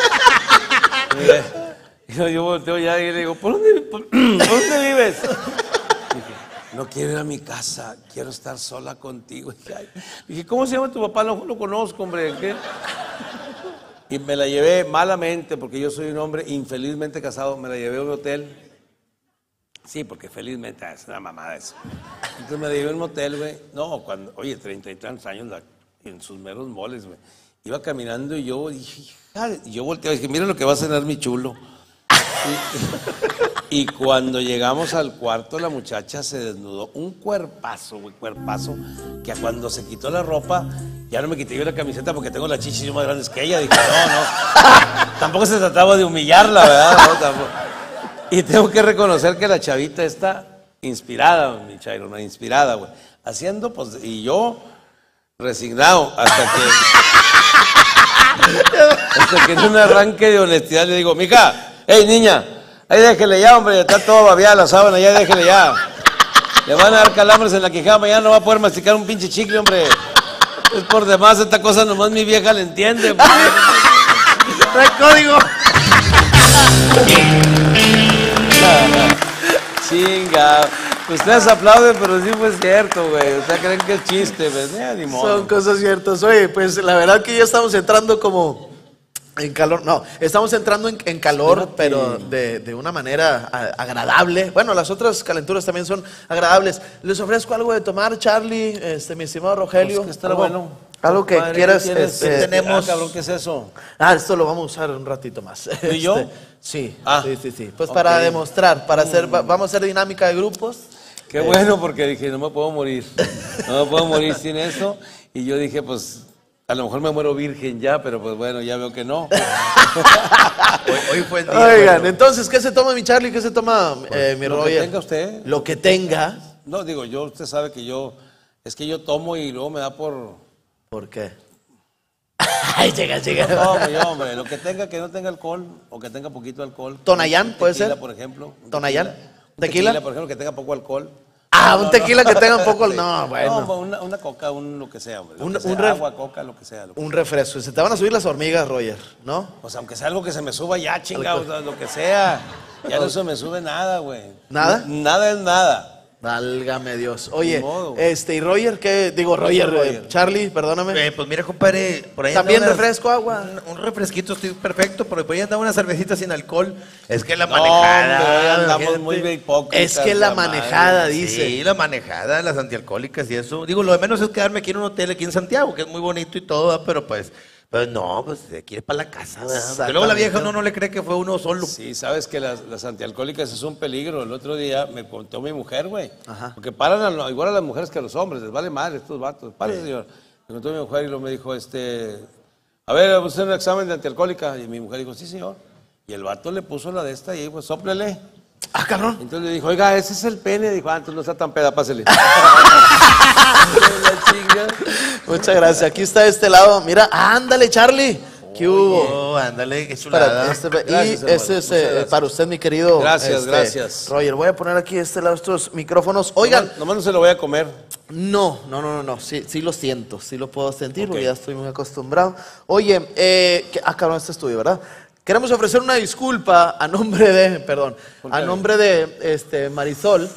cabrón. Yo volteo ya y le digo, ¿por dónde vives? No quiero ir a mi casa, quiero estar sola contigo. Dije, ¿cómo se llama tu papá? No lo conozco, hombre. ¿Qué? Y me la llevé malamente, porque yo soy un hombre infelizmente casado, me la llevé a un hotel. Sí, porque felizmente es una mamada eso. Entonces me la llevé a un hotel, güey. No, oye, 30 y tantos años en sus meros moles, güey. Iba caminando y yo dije, y yo volteé y dije, mira lo que va a cenar mi chulo. Y cuando llegamos al cuarto, la muchacha se desnudó. Un cuerpazo, güey, que cuando se quitó la ropa, ya no me quité yo la camiseta porque tengo las chichis más grandes que ella. Dije, no. Tampoco se trataba de humillarla, ¿verdad? No, tampoco. Y tengo que reconocer que la chavita está inspirada, mi Chairo, una inspirada, güey. Haciendo, pues, y yo resignado hasta que en un arranque de honestidad le digo, mija, hey, niña, ahí déjele ya, hombre, está todo babeada la sábana, ya déjele ya. Le van a dar calambres en la quijada, mañana no va a poder masticar un pinche chicle, hombre. Es por demás, esta cosa nomás mi vieja le entiende. ¡El código! Chinga. Ustedes aplauden, pero sí fue cierto, güey. O sea, creen que es chiste, pues, ni modo. Son cosas ciertas. Oye, pues la verdad que ya estamos entrando como en calor. No, estamos entrando en calor, Fíjate. pero de una manera agradable. Bueno, las otras calenturas también son agradables. Les ofrezco algo de tomar, Charlie, mi estimado Rogelio. Pues que estará bueno. Algo que Padre, quieras. ¿qué tienes? Tenemos. Cabrón, ¿qué es eso? Esto lo vamos a usar un ratito más. ¿Tú y yo? Sí, Ah. sí. Pues para demostrar, para hacer, vamos a hacer dinámica de grupos. Qué bueno, porque dije, no me puedo morir. No me puedo morir sin eso. Y yo dije, pues, a lo mejor me muero virgen ya, pero pues bueno, ya veo que no. Hoy fue el día. Oigan, bueno. entonces, ¿qué se toma mi Charlie? ¿Qué se toma mi Lo Roger? que tenga usted. Lo que tenga. No, digo, usted sabe que es que yo tomo y luego me da por... ¿Por qué? Ay, llega. No, yo, hombre, lo que tenga que no tenga alcohol o que tenga poquito alcohol. ¿Tonayán puede Tequila, ser? por ejemplo. ¿Tonayán? Un ¿Tequila? por ejemplo, que tenga poco alcohol. Un tequila que tenga un poco. No, bueno. No, una coca, lo que sea, hombre. Lo Un- que sea, un ref- agua, coca, lo que sea. Un refresco. Se te van a subir las hormigas, Roger, ¿no? Pues aunque sea algo que se me suba ya, chingados, lo que sea. Ya no se me sube nada, güey. ¿Nada? Nada es nada. Válgame Dios. Oye, Ni modo. ¿y Roger qué? Digo, Roger. Charlie, perdóname. Pues mira, compadre, por ahí También anda unas- refresco, agua. Un refresquito, estoy perfecto, pero por ahí anda una cervecita sin alcohol. Es que la No, hombre, manejada. andamos gente. muy hipócritas. Es que la madre. manejada, dice. Sí, la manejada, las antialcohólicas y eso. Digo, lo de menos es quedarme aquí en un hotel aquí en Santiago, que es muy bonito y todo, ¿verdad? Pero pues no, pues de aquí es para la casa, ¿verdad? Porque luego la vieja uno no le cree que fue uno solo. Sí, sabes que las antialcohólicas es un peligro. El otro día me contó mi mujer, güey. Ajá. Porque paran igual a las mujeres que a los hombres. Les vale madre estos vatos. Pare, señor. Me contó mi mujer y luego me dijo, a ver, usted un examen de antialcohólica. Y mi mujer dijo, sí, señor. Y el vato le puso la de esta y pues sóplele. Ah, cabrón. Entonces le dijo, oiga, ese es el pene. Dijo, entonces no está tan peda, pásele. La chinga. Muchas gracias. Aquí está de este lado. Mira, ándale, Charlie. ¿Qué hubo? Oh, ándale, qué chulada. Espérate, Gracias, y hermano. ese es Muchas gracias. para usted, mi querido. Gracias, gracias. Roger, voy a poner aquí de este lado estos micrófonos. Oigan, Nomás no se lo voy a comer. no. Sí lo siento, sí lo puedo sentir, Ok. porque ya estoy muy acostumbrado. Oye, cabrón, este estudio, ¿verdad? Queremos ofrecer una disculpa a nombre de, perdón, a nombre de Marisol,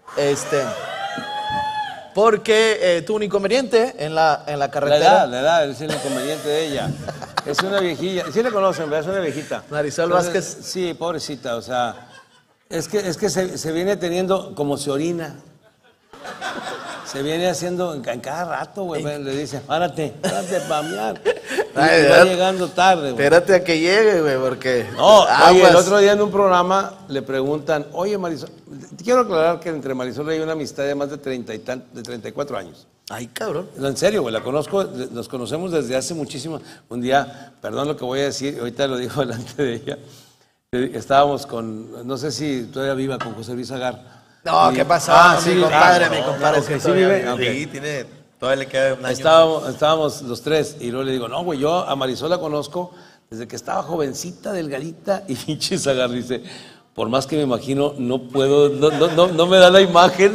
porque tuvo un inconveniente en la carretera. La edad, es el inconveniente de ella. Es una viejilla, sí la conocen, ¿verdad? Es una viejita. Marisol Entonces, Vázquez. Sí, pobrecita, o sea, es que se viene teniendo como se orina. Se viene haciendo en cada rato, güey. Le dice, párate pa' mear. Ay, Y va llegando tarde, güey. Espérate a que llegue, güey, porque... No, oye, aguas. el otro día en un programa le preguntan, oye, Marisol, quiero aclarar que entre Marisol hay una amistad de más de 34 años. Ay, cabrón. No, en serio, güey, la conozco, nos conocemos desde hace muchísimo. Un día, perdón lo que voy a decir, ahorita lo digo delante de ella, estábamos con, no sé si todavía viva, con José Luis Agar. No, Y- ¿qué pasó? sí, mi compadre, no, mi compadre. ok, sí, sí todavía vive. vive. Ok. Sí, tiene, todavía le queda un año. Estábamos los tres y luego le digo, no, güey, yo a Marisol la conozco desde que estaba jovencita, delgadita, y pinche Zagar dice, por más que me imagino, no puedo, no me da la imagen.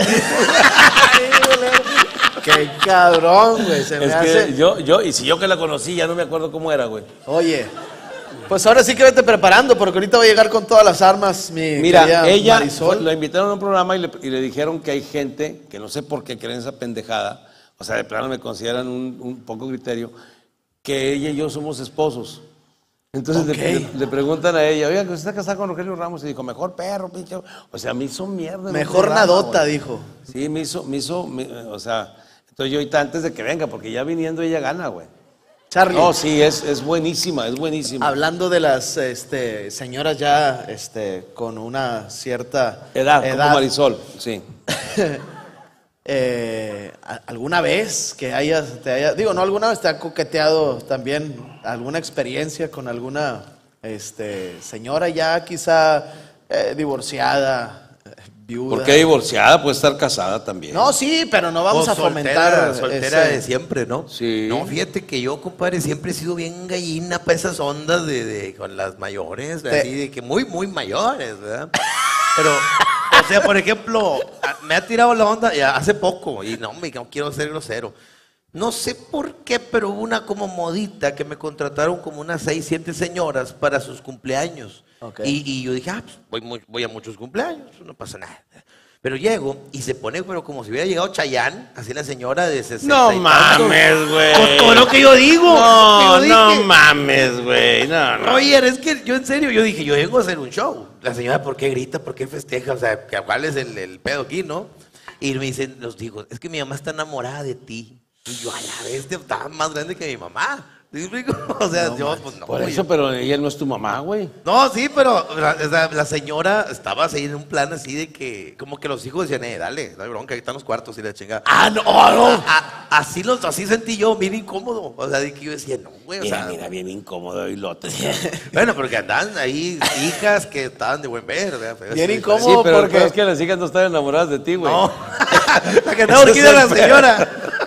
Qué cabrón, güey, se me Es hace... que y si yo que la conocí, ya no me acuerdo cómo era, güey. Oye, pues ahora sí que vete preparando, porque ahorita voy a llegar con todas las armas, mi Mira, querida ella Marisol. la invitaron a un programa y le dijeron que hay gente que no sé por qué creen esa pendejada, o sea, de plano me consideran un poco criterio, que ella y yo somos esposos. Entonces Ok. le preguntan a ella, oiga, que usted está casada con Rogelio Ramos, y dijo, mejor perro, pinche. O sea, me hizo mierda. en un Mejor programa, nadota, güey. dijo. Sí, o sea, entonces yo ahorita antes de que venga, porque ya viniendo ella gana, güey. Charlie, No, sí, es buenísima, es buenísima. hablando de las señoras ya con una cierta Edad, como Marisol, sí. ¿Alguna vez que digo, no alguna vez te ha coqueteado también alguna experiencia con alguna señora ya quizá divorciada, viuda? ¿Por qué divorciada? Puede estar casada también. No, sí, pero no vamos O a fomentar soltera ese- de siempre, ¿no? Sí. No, fíjate que yo, compadre, siempre he sido bien gallina para esas ondas con las mayores, así de que muy mayores, ¿verdad? Pero, o sea, por ejemplo, me ha tirado la onda ya hace poco, y no quiero ser grosero. No sé por qué, pero hubo una como modita que me contrataron como unas 6, 7 señoras para sus cumpleaños. Ok. Y yo dije, pues voy a muchos cumpleaños, no pasa nada. Pero llego y se pone, pero como si hubiera llegado Chayanne, así la señora de 60 No y tantos. mames, güey. Con todo lo que yo digo. No, Yo dije, no mames, güey. No. Roger, es que yo en serio, yo dije, yo vengo a hacer un show. La señora, ¿por qué grita? ¿Por qué festeja? O sea, ¿cuál es el pedo aquí, no? Y me dicen los hijos, es que mi mamá está enamorada de ti. Y yo, a la vez, estaba más grande que mi mamá. ¿Sí me explico? O sea, yo, pues no. Por güey. eso, pero ella no es tu mamá, güey. No, sí, pero la señora estaba así en un plan así de que, como que los hijos decían, dale, dale bronca, ahí están los cuartos y la chingada. no. Así sentí yo, bien incómodo. O sea, de que yo decía, no, güey, o sea. Mira, bien incómodo y lote. Bueno, porque andaban ahí hijas que estaban de buen ver, ¿verdad? Bien Sí, incómodo. Sí, pero porque- es que las hijas no están enamoradas de ti, güey. No, la que andaba urgida era la señora.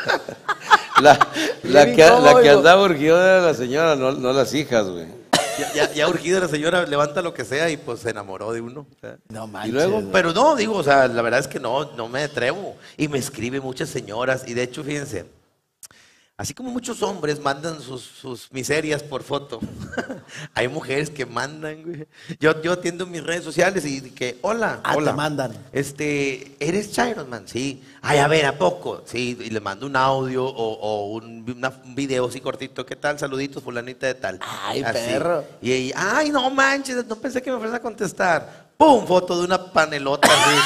La Bien que incómodo. andaba urgida era la señora, no las hijas, güey. Ya urgida la señora levanta lo que sea y pues se enamoró de uno. O sea. No manches. Y luego, güey. pero no, digo, o sea, la verdad es que no me atrevo. Y me escriben muchas señoras. Y de hecho, fíjense, así como muchos hombres mandan sus miserias por foto, hay mujeres que mandan, güey. Yo atiendo mis redes sociales y que, hola, Ah, hola. te mandan. ¿Eres Chiron Man? Sí. Ay, a ver, ¿a poco? Sí, y le mando un audio o un video así cortito. ¿Qué tal? Saluditos, fulanita de tal. Ay, Así. perro. Y ella, ay, no manches, no pensé que me fueras a contestar. ¡Pum! Foto de una panelota así.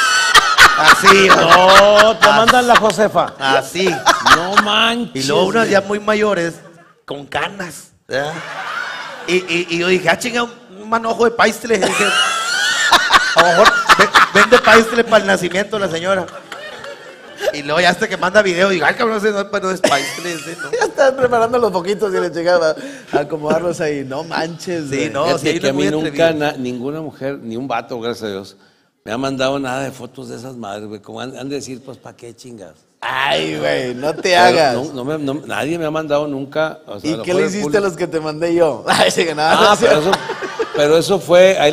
Así, No, te mandan la Josefa. así. No manches. Y luego unas ya muy mayores, con canas. ¿verdad? Y yo dije, chinga, un manojo de paistle. Y dije, a lo mejor vende paistle para el nacimiento de la señora. Y luego ya hasta que manda video, digo, ay, cabrón, ese no es paistle. Ese, ¿no? Ya están preparando los poquitos y le llegaba a acomodarlos ahí. No manches. Sí, güey. no. Fíjate sí, hay que a unos mí muy nunca atrevidos. ninguna mujer, ni un vato, gracias a Dios, me ha mandado nada de fotos de esas madres, güey. Como han de decir, pues, ¿para qué chingas? Ay, güey, no te hagas. Nadie me ha mandado nunca. O sea, ¿Y qué le hiciste a los que te mandé yo? Ay, sí, que nada. Ah, pero eso fue, ahí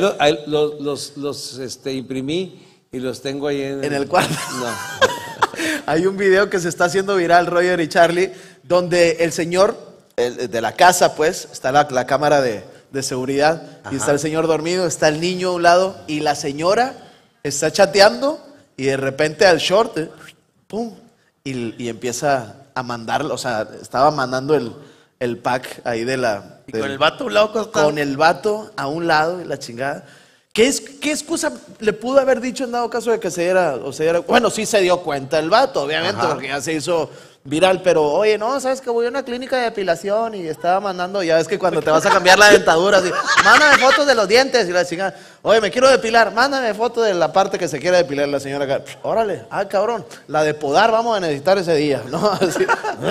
los imprimí y los tengo ahí En el cuarto. No. Hay un video que se está haciendo viral, Roger y Charlie, donde el señor de la casa, pues, está la cámara de seguridad, y está el señor dormido, está el niño a un lado, y la señora está chateando, y de repente al short, pum, y empieza a mandarlo, o sea, estaba mandando el pack ahí de la... Y con el vato a un lado acostado. Con el vato a un lado y la chingada. ¿Qué excusa le pudo haber dicho en dado caso de que se diera, bueno, sí se dio cuenta el vato, obviamente, porque ya se hizo viral, pero oye, no, sabes que voy a una clínica de depilación y estaba mandando, ya ves que cuando te vas a cambiar la dentadura, así, mándame fotos de los dientes y la chingada, oye, me quiero depilar, mándame foto de la parte que se quiere depilar la señora acá, órale, cabrón, la de podar vamos a necesitar ese día, ¿no? Así.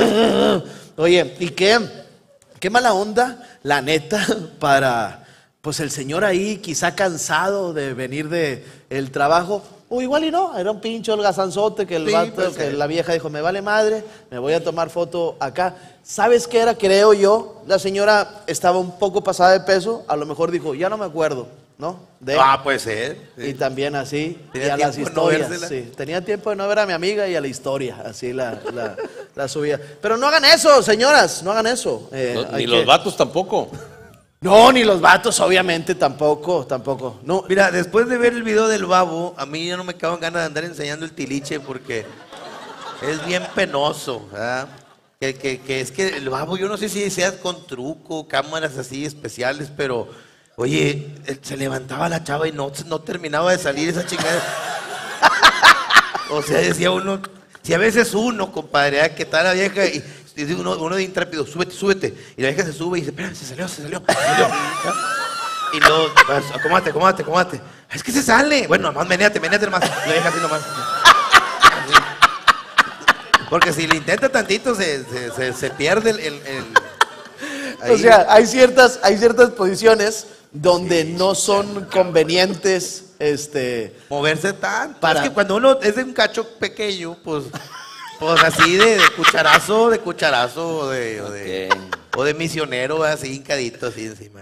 Oye, ¿y qué mala onda, la neta, para... Pues el señor ahí, quizá cansado de venir del trabajo, o igual y no, era un pinche holgazanzote que el vato, que la vieja dijo, me vale madre, me voy a tomar foto acá. ¿Sabes qué era? Creo yo, la señora estaba un poco pasada de peso, a lo mejor dijo, ya no me acuerdo, ¿no? Puede ser. Sí. Y también así, y Tenía a las tiempo de no historias. vérsela. Sí, tenía tiempo de no ver a mi amiga y a la historia, así la subía. Pero no hagan eso, señoras, no hagan eso. Ni los vatos tampoco. No, ni los vatos, obviamente, tampoco. No, Mira, después de ver el video del babo, a mí ya no me caben ganas de andar enseñando el tiliche porque es bien penoso, ¿verdad? Que es que el babo, yo no sé si sea con truco, cámaras así especiales, pero, oye, se levantaba la chava y no terminaba de salir esa chingada. O sea, decía uno, si a veces uno, compadre, que tal la vieja y dice uno de intrépido, súbete. Y la vieja se sube y dice, espera, se salió. Y luego, acomódate. Es que se sale. Bueno, nomás menéate nomás. La vieja así nomás. Porque si le intenta tantito, se pierde ahí. o sea, hay ciertas posiciones donde no son convenientes, Moverse tanto. Para- Es que cuando uno es de un cacho pequeño, pues así de cucharazo, o de misionero, así hincadito, así encima.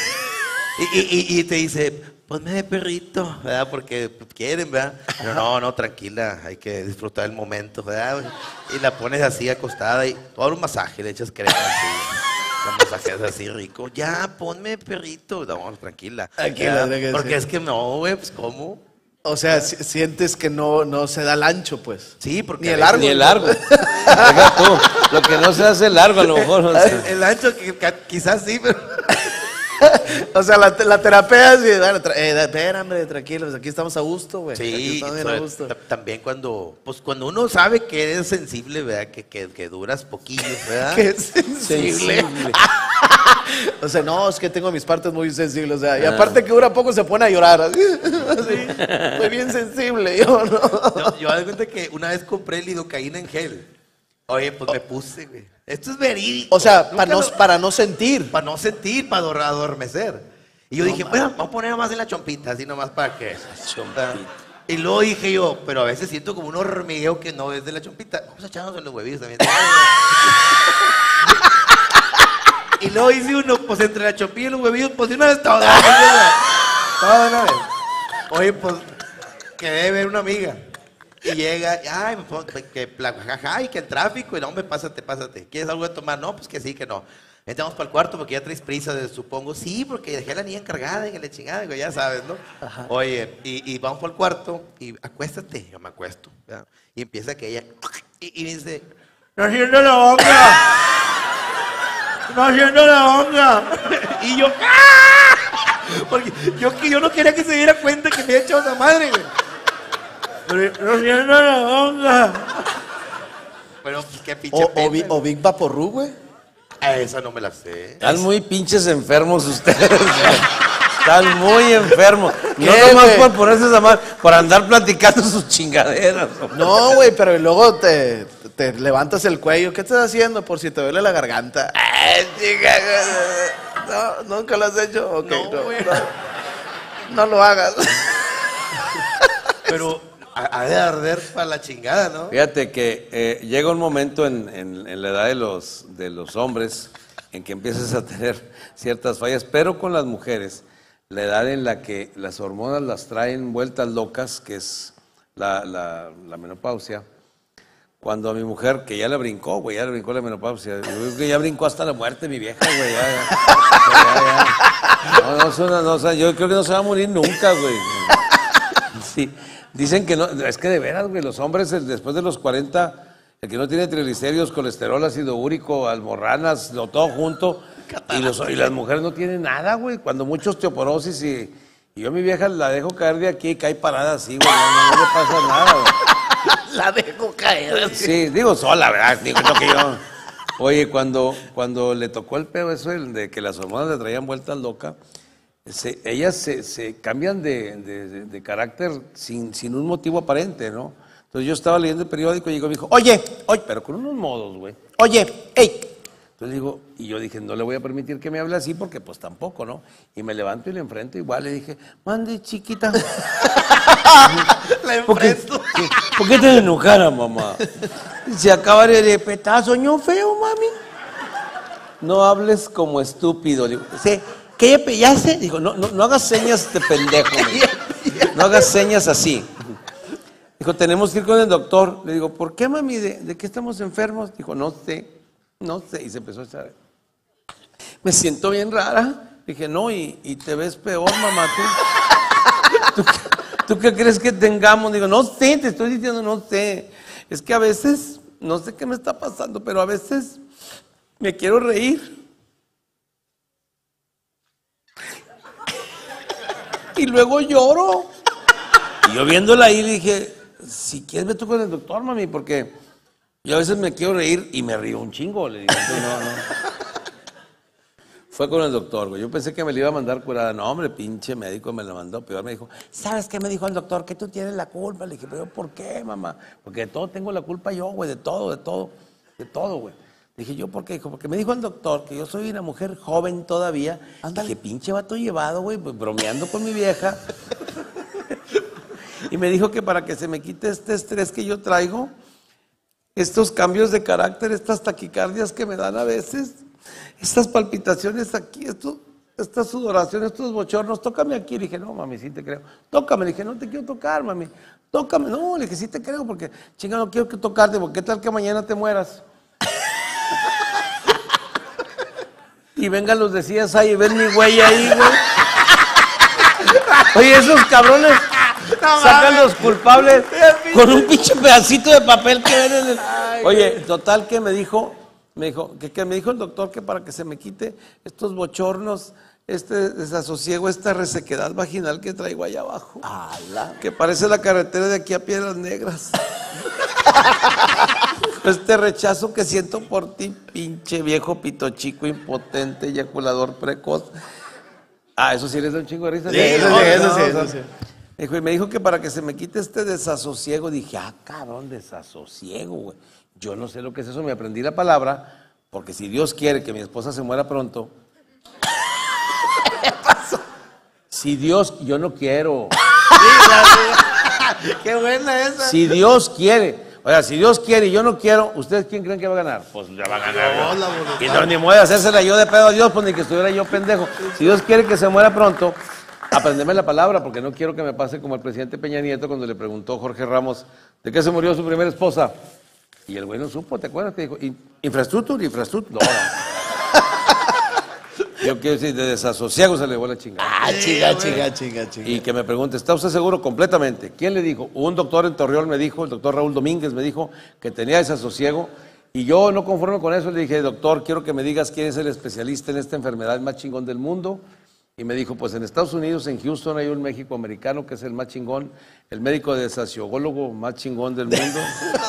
Y te dice, ponme de perrito, ¿verdad? Porque quieren, ¿verdad? Pero no, tranquila, hay que disfrutar el momento, ¿verdad? Y la pones así acostada y tú un masaje, le echas crema así. Un masaje así rico. Ya, ponme perrito. No, tranquila. Tranquila, ¿verdad? tiene que Porque ser. es que no, güey, pues ¿cómo? o sea, sientes que no se da el ancho, pues. Sí, porque Ni el a veces- largo. Ni el largo. Deja tú, lo que no se hace largo a lo mejor. O sea. El ancho quizás sí, pero... O sea, la terapia es, bueno, espérame, tranquilos, aquí estamos a gusto, güey. Aquí Sí, estamos bien a gusto. también cuando uno sabe que eres sensible, ¿verdad? Que duras poquillo, ¿verdad? Qué sensible. O sea, no, es que tengo mis partes muy sensibles, o sea, y aparte que dura poco se pone a llorar. Así, soy bien sensible, yo no. No, yo me doy cuenta que una vez compré lidocaína en gel. Oye, pues me puse, güey. Esto es verídico. O sea, Nunca para no sentir. para no sentir, para adormecer. Y yo dije, bueno, vamos a poner más en la chompita, así nomás para que... Y luego dije yo, pero a veces siento como un hormigueo que no es de la chompita. Vamos a echarnos en los huevillos también. Y luego hice uno, pues entre la chompilla y los huevillos, pues de una vez todo. Todo de una vez. Oye, pues quedé de ver una amiga. Y llega, ay, jajaja, y que el tráfico, y no, hombre, pásate. ¿Quieres algo de tomar? No, pues que sí, que no. Entramos para el cuarto porque ya traes prisa, supongo. Sí, porque dejé a la niña encargada y que le chingada, digo, ya sabes, ¿no? Ajá. Oye, y vamos para el cuarto y acuéstate. Yo me acuesto, ¿verdad? Y empieza que ella, y dice, no haciendo la boca. No haciendo la boca. Y yo, ¡ah! Porque yo no quería que se diera cuenta que me había echado esa madre, güey. No haciendo la boca. Pero, pues, qué pinche pena. O Big Vaporru, güey. Esa no me la sé. Están muy pinches enfermos ustedes. Están muy enfermos. No ¿Qué, nomás güey? por ponerse esa madre, por andar platicando sus chingaderas. hombre. No, güey, pero luego te levantas el cuello. ¿Qué estás haciendo por si te duele la garganta? Ay, chica, no, ¿nunca lo has hecho? Ok, No, güey. no lo hagas. Pero ha de arder para la chingada, ¿no? Fíjate que llega un momento en la edad de los hombres en que empiezas a tener ciertas fallas, pero con las mujeres, la edad en la que las hormonas las traen vueltas locas, que es la menopausia. Cuando a mi mujer, que ya la brincó, güey, ya le brincó la menopausia, yo creo que ya brincó hasta la muerte mi vieja, güey, ya. No, o sea, yo creo que no se va a morir nunca, güey. Sí, dicen que no, es que de veras, güey, los hombres después de los 40, el que no tiene triglicéridos, colesterol, ácido úrico, almorranas, todo junto, y las mujeres no tienen nada, güey, cuando mucha osteoporosis y yo a mi vieja la dejo caer de aquí y cae parada así, güey, no le pasa nada, güey. La dejo caer. Sí, digo sola, ¿verdad? Digo, no que yo. Oye, cuando le tocó el pedo eso de que las hormonas le traían vueltas loca, ellas se cambian de carácter sin un motivo aparente, ¿no? Entonces yo estaba leyendo el periódico y llegó y me dijo, oye, pero con unos modos, güey. Oye, hey. Entonces digo, y yo dije, no le voy a permitir que me hable así porque pues tampoco, ¿no? Y me levanto y le enfrento igual, le dije, mande chiquita. La enfrento. ¿Por qué te enojara, mamá? Se acaba de repetir, soñó feo, mami. No hables como estúpido. Digo, ¿qué ya pellaste? Digo, no hagas señas de pendejo. No hagas señas así. Dijo, tenemos que ir con el doctor. Le digo, ¿por qué, mami? ¿De qué estamos enfermos? Dijo, no sé. Y se empezó a echar. Me siento bien rara. Dije, no, y te ves peor, mamá, tú. ¿Tú qué crees que tengamos? Digo, no sé, te estoy diciendo, no sé. Es que a veces, no sé qué me está pasando, pero a veces me quiero reír. Y luego lloro. Y yo viéndola ahí le dije, si quieres ve tú con el doctor, mami, porque yo a veces me quiero reír y me río un chingo. Le digo, no. Fue con el doctor, güey. Yo pensé que me le iba a mandar curada. No, hombre, pinche médico me la mandó. Peor me dijo, ¿sabes qué me dijo el doctor? Que tú tienes la culpa. Le dije, pero ¿por qué, mamá? Porque de todo tengo la culpa yo, güey. De todo, güey. Dije, ¿yo por qué? Dijo, porque me dijo el doctor que yo soy una mujer joven todavía. Dije, pinche vato llevado, güey, pues, bromeando con mi vieja. Y me dijo que para que se me quite este estrés que yo traigo, estos cambios de carácter, estas taquicardias que me dan a veces, estas palpitaciones aquí, estas sudoraciones, estos bochornos, tócame aquí. Le dije, no, mami, sí te creo. Tócame. Le dije, no te quiero tocar, mami. Tócame. No, le dije, sí te creo, porque, chinga, no quiero que tocarte, porque qué tal que mañana te mueras. Y vengan los de CSI y ven mi güey ahí, güey. Oye, esos cabrones sacan los culpables con un pinche pedacito de papel que ven en el... Oye, total que me dijo el doctor que para que se me quite estos bochornos, este desasosiego, esta resequedad vaginal que traigo allá abajo. Que parece la carretera de aquí a Piedras Negras. Este rechazo que siento por ti, pinche viejo pito chico, impotente, eyaculador precoz. Eso sí les da un chingo de risa. Sí, eso sí. Y me dijo que para que se me quite este desasosiego, dije, cabrón, desasosiego, güey. Yo no sé lo que es eso, me aprendí la palabra, porque si Dios quiere que mi esposa se muera pronto. ¿Qué pasó? Si Dios, yo no quiero. Qué buena esa. Si Dios quiere. Oiga, si Dios quiere y yo no quiero, ¿ustedes quién creen que va a ganar? Pues ya va a ganar. Y no, ni me voy a hacérsela yo de pedo a Dios, pues ni que estuviera yo pendejo. Si Dios quiere que se muera pronto, aprendeme la palabra, porque no quiero que me pase como el presidente Peña Nieto cuando le preguntó Jorge Ramos de qué se murió su primera esposa. Y el güey no supo, ¿te acuerdas? Que dijo, infraestructura. No. Yo quiero decir, de desasosiego se le llevó la chingada. Chinga. Y que me pregunte, ¿está usted seguro? Completamente. ¿Quién le dijo? Un doctor en Torreón me dijo, el doctor Raúl Domínguez me dijo que tenía desasosiego. Y yo, no conforme con eso, le dije, doctor, quiero que me digas quién es el especialista en esta enfermedad más chingón del mundo. Y me dijo, pues en Estados Unidos, en Houston, hay un México americano que es el más chingón, el médico desasiogólogo más chingón del mundo.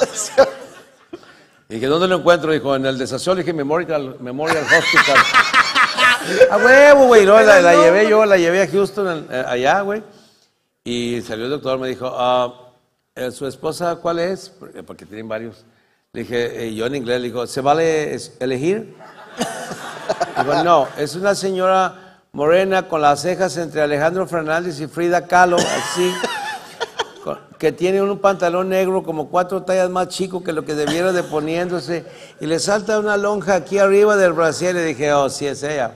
Y dije, ¿dónde lo encuentro? Dijo, en el desasocio. Le dije, Memorial Hospital. A huevo, güey. No, la llevé a Houston, allá, güey. Y salió el doctor, me dijo, ¿su esposa cuál es? Porque tienen varios. Le dije, yo en inglés, le digo, ¿se vale elegir? Dijo, no, es una señora morena con las cejas entre Alejandro Fernández y Frida Kahlo, así. que tiene un pantalón negro como 4 tallas más chico que lo que debiera de poniéndose y le salta una lonja aquí arriba del brasier. Le dije, oh, sí es ella.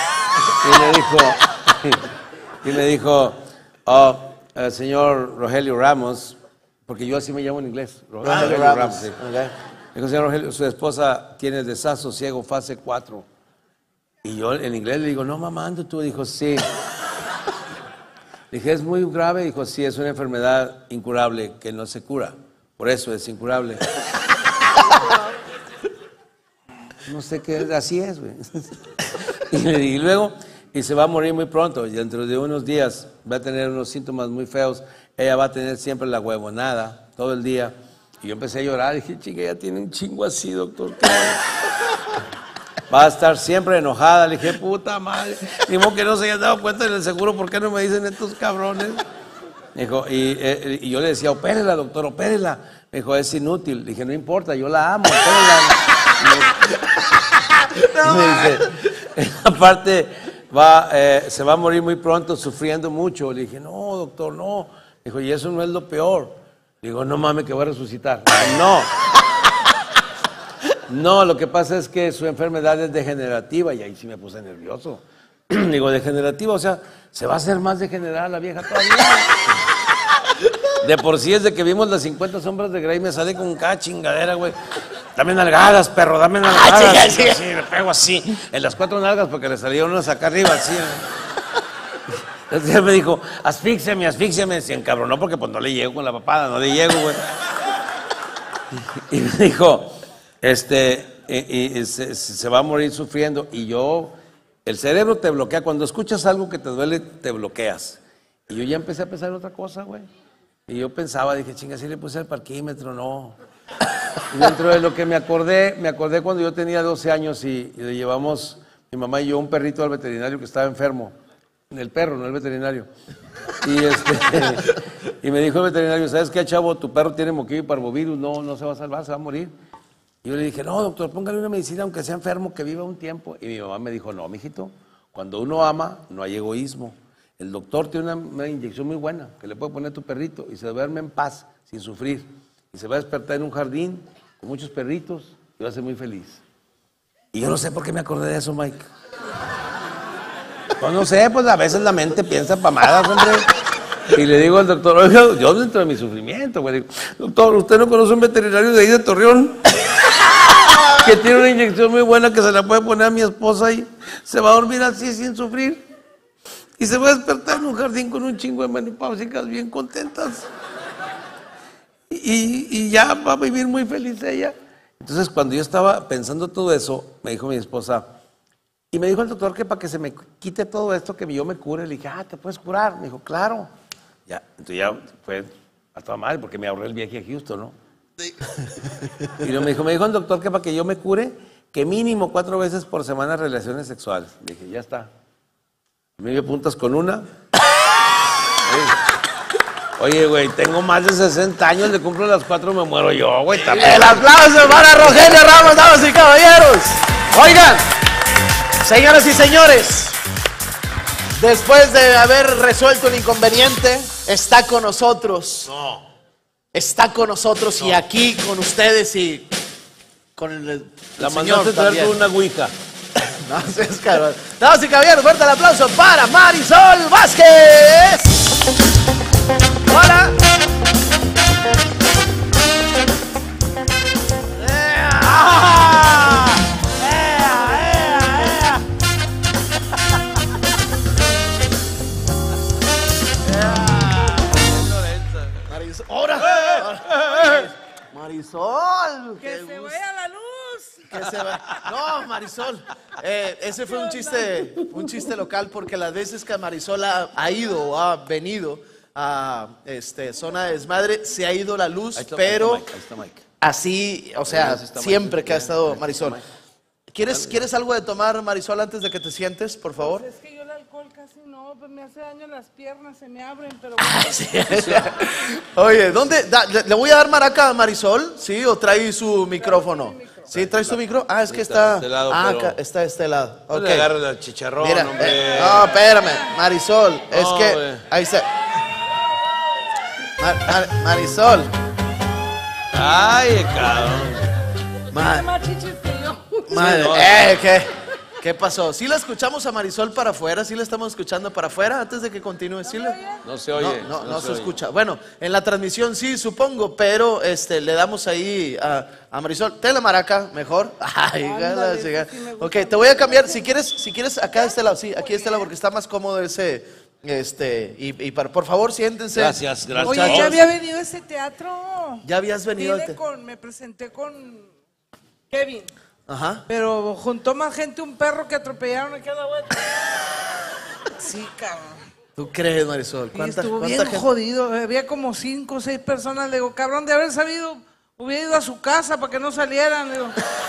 Y me dijo, oh, señor Rogelio Ramos, porque yo así me llamo en inglés. Rogelio Ramos. Sí. Okay. Dijo, señor Rogelio, su esposa tiene desasosiego fase 4. Y yo en inglés le digo, no, mamá, ando tú. Dijo, sí. Dije, ¿es muy grave? Dijo, sí, es una enfermedad incurable que no se cura. Por eso es incurable. No sé qué, así es, güey. Y luego, y se va a morir muy pronto. Y dentro de unos días va a tener unos síntomas muy feos. Ella va a tener siempre la huevonada todo el día. Y yo empecé a llorar. Dije, chica, ella tiene un chingo así, doctor. Va a estar siempre enojada. Le dije, puta madre. Ni modo que no se hayan dado cuenta en el seguro. ¿Por qué no me dicen estos cabrones? Dijo, y yo le decía, opérela, doctor, opérela. Me dijo, es inútil. Le dije, no importa, yo la amo, opérela. Me dice, aparte, se va a morir muy pronto, sufriendo mucho. Le dije, no, doctor, no. Dijo, y eso no es lo peor. Digo, no mames, que voy a resucitar. No. No, lo que pasa es que su enfermedad es degenerativa y ahí sí me puse nervioso. Digo, degenerativa, o sea, se va a hacer más degenerada la vieja todavía. De por sí, desde que vimos las 50 sombras de Grey me sale con cada chingadera, güey. Dame nalgadas, perro, dame nalgadas. Sí, le pego así, en las 4 nalgas porque le salieron unas acá arriba, así. Entonces él me dijo, asfíxiame, asfíxiame. Se encabronó porque pues no le llego con la papada, no le llego, güey. Y me dijo, se va a morir sufriendo. Y yo, el cerebro te bloquea. Cuando escuchas algo que te duele, te bloqueas. Y yo ya empecé a pensar en otra cosa, güey. Y yo pensaba, dije, chinga, si le puse el parquímetro, no. Y dentro de lo que me acordé cuando yo tenía 12 años y le llevamos, mi mamá y yo, un perrito al veterinario que estaba enfermo. El perro, no el veterinario. Y me dijo el veterinario, ¿sabes qué, chavo? Tu perro tiene moquillo y parvovirus, no se va a salvar, se va a morir. Y yo le dije, no, doctor, póngale una medicina aunque sea enfermo, que viva un tiempo. Y mi mamá me dijo, no, mijito, cuando uno ama, no hay egoísmo. El doctor tiene una inyección muy buena que le puede poner a tu perrito y se duerme en paz, sin sufrir. Y se va a despertar en un jardín con muchos perritos y va a ser muy feliz. Y yo no sé por qué me acordé de eso, Mike. Pues no sé, pues a veces la mente piensa pamadas, hombre. Y le digo al doctor, oiga, yo dentro de mi sufrimiento, güey, digo, doctor, ¿usted no conoce un veterinario de ahí de Torreón? Que tiene una inyección muy buena que se la puede poner a mi esposa y se va a dormir así sin sufrir. Y se va a despertar en un jardín con un chingo de menopáusicas bien contentas. Y ya va a vivir muy feliz ella. Entonces, cuando yo estaba pensando todo eso, me dijo mi esposa, y me dijo el doctor que para que se me quite todo esto, que yo me cure. Le dije, ¿te puedes curar? Me dijo, claro. Ya, entonces ya fue a toda madre porque me ahorré el viaje a Houston, ¿no? Sí. Y luego me dijo el doctor que para que yo me cure, que mínimo 4 veces por semana relaciones sexuales. Le dije, ya está. Me apuntas con una. Oye, güey, tengo más de 60 años, le cumplo las 4, me muero yo, güey. El aplauso para Rogelio Ramos, damas y caballeros. Oigan, señoras y señores, después de haber resuelto el inconveniente, está con nosotros. Está con nosotros y aquí con ustedes y con el La señor mandaste traer también. con una ouija. No seas cabrón. Damas y caballeros, fuerte el aplauso para Marisol Vázquez. Hola. ¡Ea! ¡Ea! Marisol. ¡Ahora! Marisol. Que se vaya la luz. Que se va. No, Marisol. Ese fue un chiste local porque las veces que Marisol ha ido o ha venido a Zona de Desmadre, se ha ido la luz, pero Ahí está Mike. así, o sea, Ahí está siempre Mike. que ha estado Ahí está Marisol. Mike. ¿Quieres algo de tomar, Marisol, antes de que te sientes, por favor? Es que yo el alcohol casi no, pues me hace daño las piernas, se me abren, pero Oye, ¿dónde? ¿Le voy a dar maraca a Marisol? ¿Sí? ¿O trae su micrófono? ¿Sí? ¿Trae su micrófono? Ah, es que está... de este lado, Ah, pero- acá, está de este lado. No Ok. le agarres el chicharrón, Mira, hombre. no, espérame, Marisol, es No, que güey. ahí está. Marisol. Ay, cabrón. Tiene más chichis que yo. Madre, no. ¿Qué pasó? ¿Sí la escuchamos a Marisol para afuera? ¿Sí la estamos escuchando para afuera antes de que continúe? ¿Sí No se oye. No se oye. escucha. Bueno, en la transmisión sí, supongo, pero le damos ahí a Marisol. Ten la maraca, mejor. Ay, Ándale, gala, sí me gusta. ok, te voy a cambiar. Si quieres acá de este lado, sí, aquí de este lado, porque está más cómodo ese. Por favor, siéntense. Gracias. Oye, ya había venido a ese teatro. Ya habías venido. Me presenté con Kevin. Ajá. Pero juntó más gente un perro que atropellaron aquí a la vuelta. Sí, cabrón. ¿Tú crees, Marisol? Y estuvo bien gente? jodido. Había como 5 o 6 personas. Le digo, cabrón, de haber sabido, hubiera ido a su casa para que no salieran. Le digo,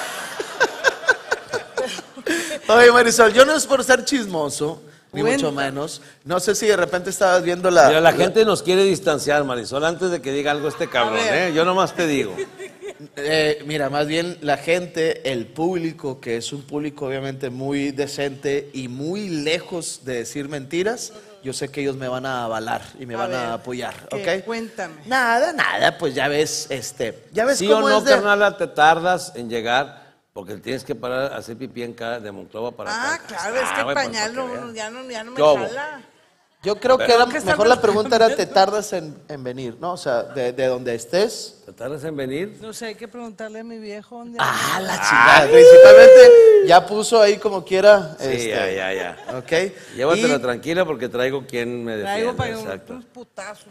Oye, Marisol, yo no es por ser chismoso, ni Cuenta. mucho menos. No sé si de repente estabas viendo la. Mira, la gente nos quiere distanciar, Marisol, antes de que diga algo este cabrón, A ver. ¿eh? Yo nomás te digo. Mira, más bien la gente, el público, que es un público obviamente muy decente y muy lejos de decir mentiras, yo sé que ellos me van a avalar y me van ver, a apoyar, ¿qué? ¿ok? Cuéntame. Nada, pues ya ves, ya ves ¿Sí o cómo no, es de. carnala, te tardas en llegar? Porque tienes que parar a hacer pipí en cada de Monclova para Ah, acá. claro, es que el güey, pues, pañal para que no, veas. ya no me ¿Qué hubo? jala. Yo creo que Pero ¿qué mejor estamos la pregunta era, ¿te cambiando? tardas en venir? ¿No? O sea, de donde estés. ¿Te tardas en venir? No sé, hay que preguntarle a mi viejo dónde Ah, la chingada. Principalmente ya puso ahí como quiera. Sí, ya. Ok. Llévatela Y- tranquila porque traigo quien me traigo defienda. para Exacto. unos putazos.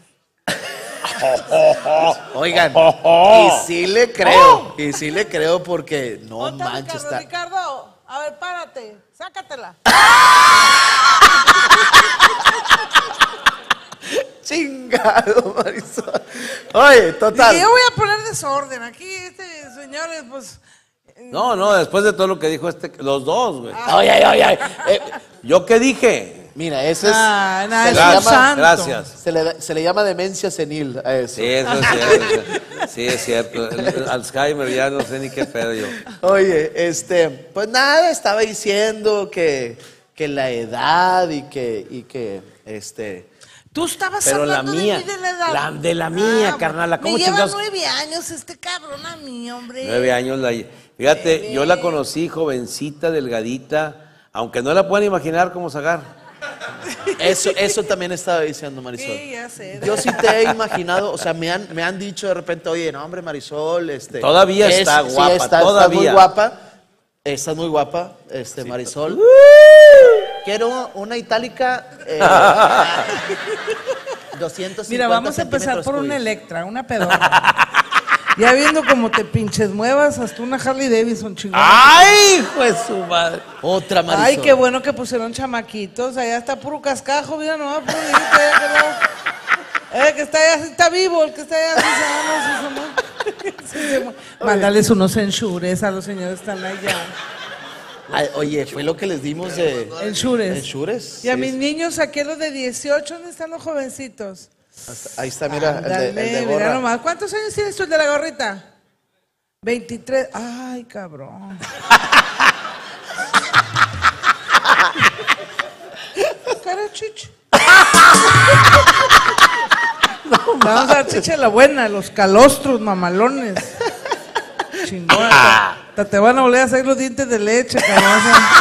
Oigan, y sí le creo, porque no ¿Dónde está manches, Ricardo? está. Ricardo, a ver, párate, sácatela. Chingado, Marisol. Oye, total. Dije, yo voy a poner desorden aquí, señores, pues. No, después de todo lo que dijo los dos, güey. Ay. ¿Yo qué dije? Mira, ese es. Ah, nada, se, es le un llama, santo. Gracias. se le llama demencia senil a eso. Sí, eso es cierto. Sí, es cierto. El Alzheimer ya no sé ni qué pedo yo. Oye, pues nada, estaba diciendo que la edad y que Tú estabas Pero la hablando mía, de mí de la edad. de la mía, carnala, ¿cómo Me lleva chingados? 9 años este cabrón a mí, hombre. 9 años. Fíjate, yo la conocí jovencita, delgadita, aunque no la puedan imaginar como Zagar. eso también estaba diciendo Marisol. Sí, ya sé. Yo sí te he imaginado, o sea, me han dicho de repente, oye, no, hombre, Marisol, Todavía está guapa, estás todavía. muy guapa, Marisol. Quiero una itálica 250 Mira, vamos a empezar centímetros por una cúbicos. Electra, una pedona. Ya viendo cómo te pinches muevas, hasta una Harley Davidson chingón. ¡Ay, hijo de su madre! Otra Marisol. Ay, qué bueno que pusieron chamaquitos. Allá está puro cascajo, mira, no, puro viejito, que está allá, está vivo, el que está allá. Mándales unos ensures a los señores que están allá. Ay, oye, fue lo que les dimos de Ensures. Ensures. Y a Sí, mis niños saqué los de 18, ¿dónde están los jovencitos? ahí está, mira, Ándale, el de mira gorra. nomás. ¿Cuántos años tienes tú el de la gorrita? 23. Ay, cabrón. Cara chiche. Vamos a dar chiche la buena, los calostros mamalones. Chingón. Hasta te van a volver a hacer los dientes de leche, cabrón.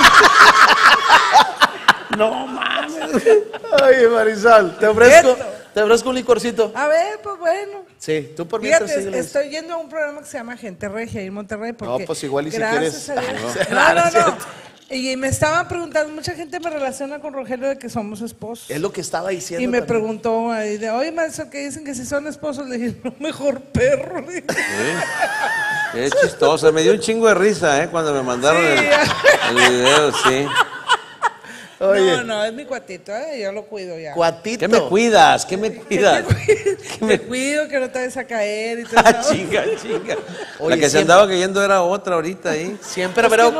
No mames. Oye, Marisol, te ofrezco un licorcito. A ver, pues bueno. Sí, tú por mientras Fíjate, sígueles. estoy yendo a un programa que se llama Gente Regia ahí en Monterrey. Porque, No, pues igual y si gracias quieres- a Dios. Ah, no. No, Es cierto. Y me estaban preguntando, mucha gente me relaciona con Rogelio de que somos esposos. Es lo que estaba diciendo. Y me también. preguntó ahí de, oye, Marisol, que dicen que si son esposos, le dije, no, mejor perro. Le dije. Qué chistosa. Me dio un chingo de risa, cuando me mandaron Sí. el video, sí. Oye, No, es mi cuatito, yo lo cuido ya. cuatito. ¿Qué me cuidas? ¿Qué me cuidas? Te cuido que no te vayas a caer y todo Ah, eso. chinga. Oye, La que se siempre- andaba cayendo era otra ahorita ahí. Siempre, Es que pero no vi.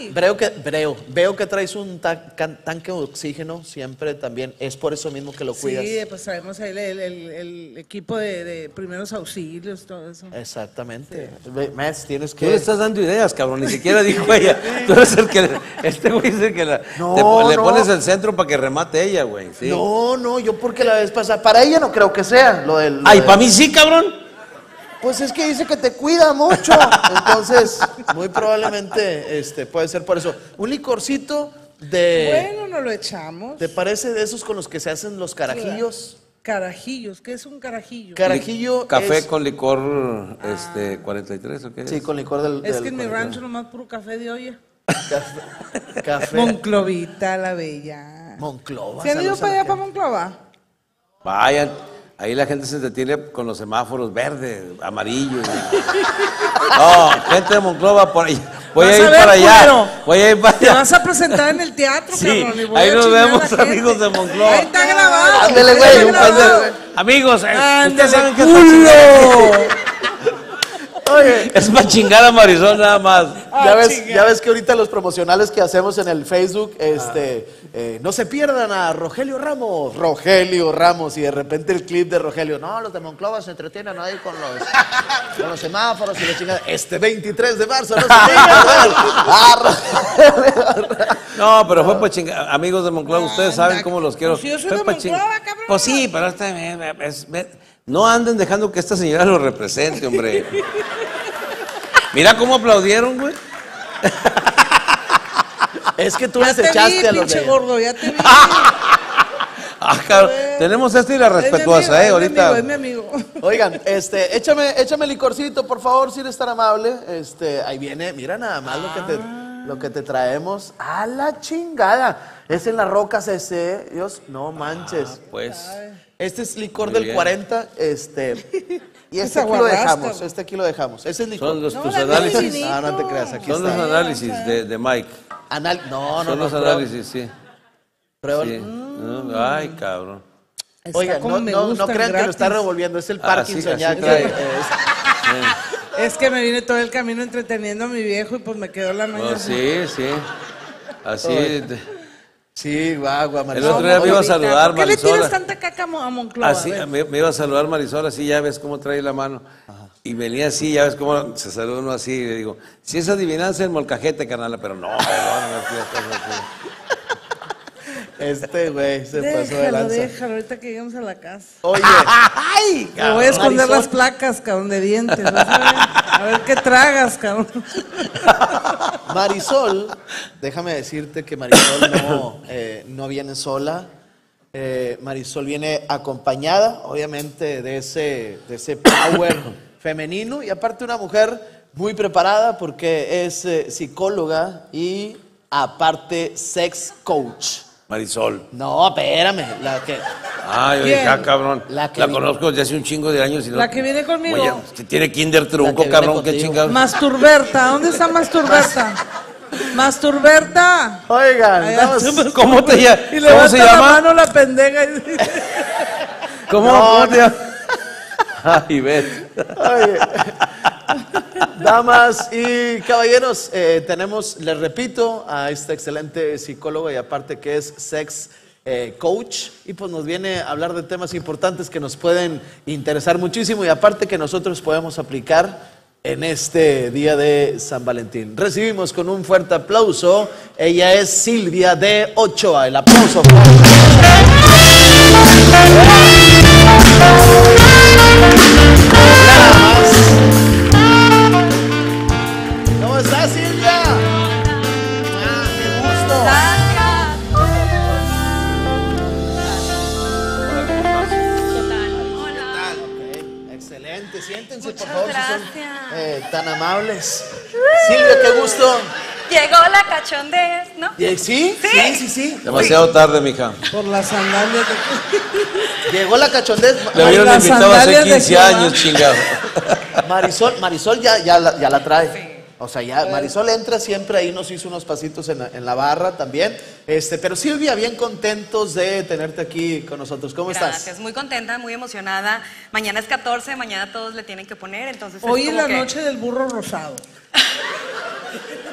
Ay. Veo que traes un tanque de oxígeno siempre también. Es por eso mismo que lo cuidas. Sí, pues traemos ahí el equipo de primeros auxilios, todo eso. Exactamente. Mes, tienes Tú le que... estás dando ideas, cabrón. Ni siquiera dijo ella. Tú eres el que. Este güey es el que le No. pones el centro para que remate ella, güey. Sí. No, yo porque la vez pasada... Para ella no creo que sea lo del... Ay, para mí sí, cabrón. Pues es que dice que te cuida mucho. Entonces, muy probablemente puede ser por eso. Un licorcito de... Bueno, nos lo echamos. ¿Te parece de esos con los que se hacen los carajillos? Carajillos, ¿qué es un carajillo? Carajillo Café es... con licor 43, ¿o qué es? Sí, con licor del... Es del que en mi conejo. rancho nomás puro café de olla. Café. Monclovita, la bella. Monclova. ¿Se han ido saludos a para la allá, para gente. Monclova? Vayan. Ahí la gente se detiene con los semáforos verde, amarillo. No, gente de Monclova, por ahí. Voy Vas a ir a ver, para allá. culero. Voy a ir para Te allá. vas a presentar en el teatro, Sí, cabrón. Y voy ahí a nos chingar a la vemos, gente. amigos de Monclova. Ahí está grabado. Ándale, ahí güey, está un grabado. Amigos, ustedes Ándale, saben que culo. Oye, es para chingar a Marisol nada más. ya ves que ahorita los promocionales que hacemos en el Facebook, no se pierdan a Rogelio Ramos, y de repente el clip de Rogelio, no, los de Monclova se entretienen ahí con los semáforos y la chingada. 23 de marzo, no se pierdan. No, pero fue para chingar. Amigos de Monclova, ustedes saben cómo los quiero. Pues yo soy Fue de pa' Monclova, chingar. cabrón. Pues sí, pero no anden dejando que esta señora lo represente, hombre. Mira cómo aplaudieron, güey. Es que tú Ya les te vi, echaste a los pinche de... gordo, ya te vi. Ah, cabrón. Tenemos esta y la respetuosa, ahorita. Es mi amigo. Oigan, échame licorcito, por favor, si eres tan amable. Ahí viene, mira nada más lo que te traemos. A la chingada. Es en las rocas Dios, no manches. Pues. Este es licor Muy del bien. 40, y Esa aquí lo guarrasca, dejamos, güey. aquí lo dejamos. Ese es licor. Son los, No, tus la análisis. Disney. No te creas, aquí Son los está. análisis de Mike. No, Son los prueba- análisis, sí. prueba- Sí. No, ay, cabrón. Está Oigan, como me no gustan crean que lo está gratis. revolviendo, es el Así- Parkinson así ya que trae. Es que me vine todo el camino entreteniendo a mi viejo y pues me quedó la mañana. Oh, sí, sí. Así. Sí, guagua, El otro día me iba a saludar, ¿Por qué le tiras Marisol. tanta caca a Monclova? Así, A ver. me iba a saludar Marisol, así ya ves cómo trae la mano. Y venía así, ya ves cómo se saluda uno así. Y le digo, si es adivinanza el molcajete, carnal, pero no, perdóname, Güey se pasó de lanza. Déjalo, ahorita que lleguemos a la casa. Oye, Me voy a esconder Marisol. las placas, cabrón, de dientes. Vas a ver qué tragas, cabrón. Marisol, déjame decirte que Marisol no viene sola. Marisol viene acompañada, obviamente, de ese power femenino y aparte una mujer muy preparada porque es psicóloga y aparte sex coach. Marisol. No, espérame, la que... Ay, ¿Quién? oye, cabrón. La La, que vino. conozco desde hace un chingo de años. Y no- La que viene conmigo. Oye, si tiene kinder La trunco, que viene cabrón, qué contigo. chingados. Masturberta, ¿dónde está Masturberta? Masturberta. Oigan, Allá. vamos... ¿Cómo te llama? Y ¿Cómo levanta se la llama? mano la pendeja y dice, ¿Cómo te llama? Ay, ves. Oye, damas y caballeros, les repito, a esta excelente psicóloga y aparte que es sex coach y pues nos viene a hablar de temas importantes que nos pueden interesar muchísimo y aparte que nosotros podemos aplicar en este día de San Valentín. Recibimos con un fuerte aplauso, ella es Silvia de Ochoa, el aplauso. ¿Cómo estás, Silvia? Qué gusto. Ok, excelente, siéntense por favor si son tan amables. Silvia, qué gusto. Llegó la cachondez, ¿no? ¿Sí? Sí. Sí. Demasiado tarde, mija. por las sandalias de... Llegó la cachondez. Le hubieran las invitado hace sandalias de 15 Jehová. años, chingado. Marisol ya la trae. O sea, ya Marisol entra siempre ahí, nos hizo unos pasitos en la barra también. Pero Silvia, bien contentos de tenerte aquí con nosotros. ¿Cómo Gracias, estás? muy contenta, muy emocionada. Mañana es 14, mañana todos le tienen que poner, entonces es Hoy es como la que- noche del burro rosado.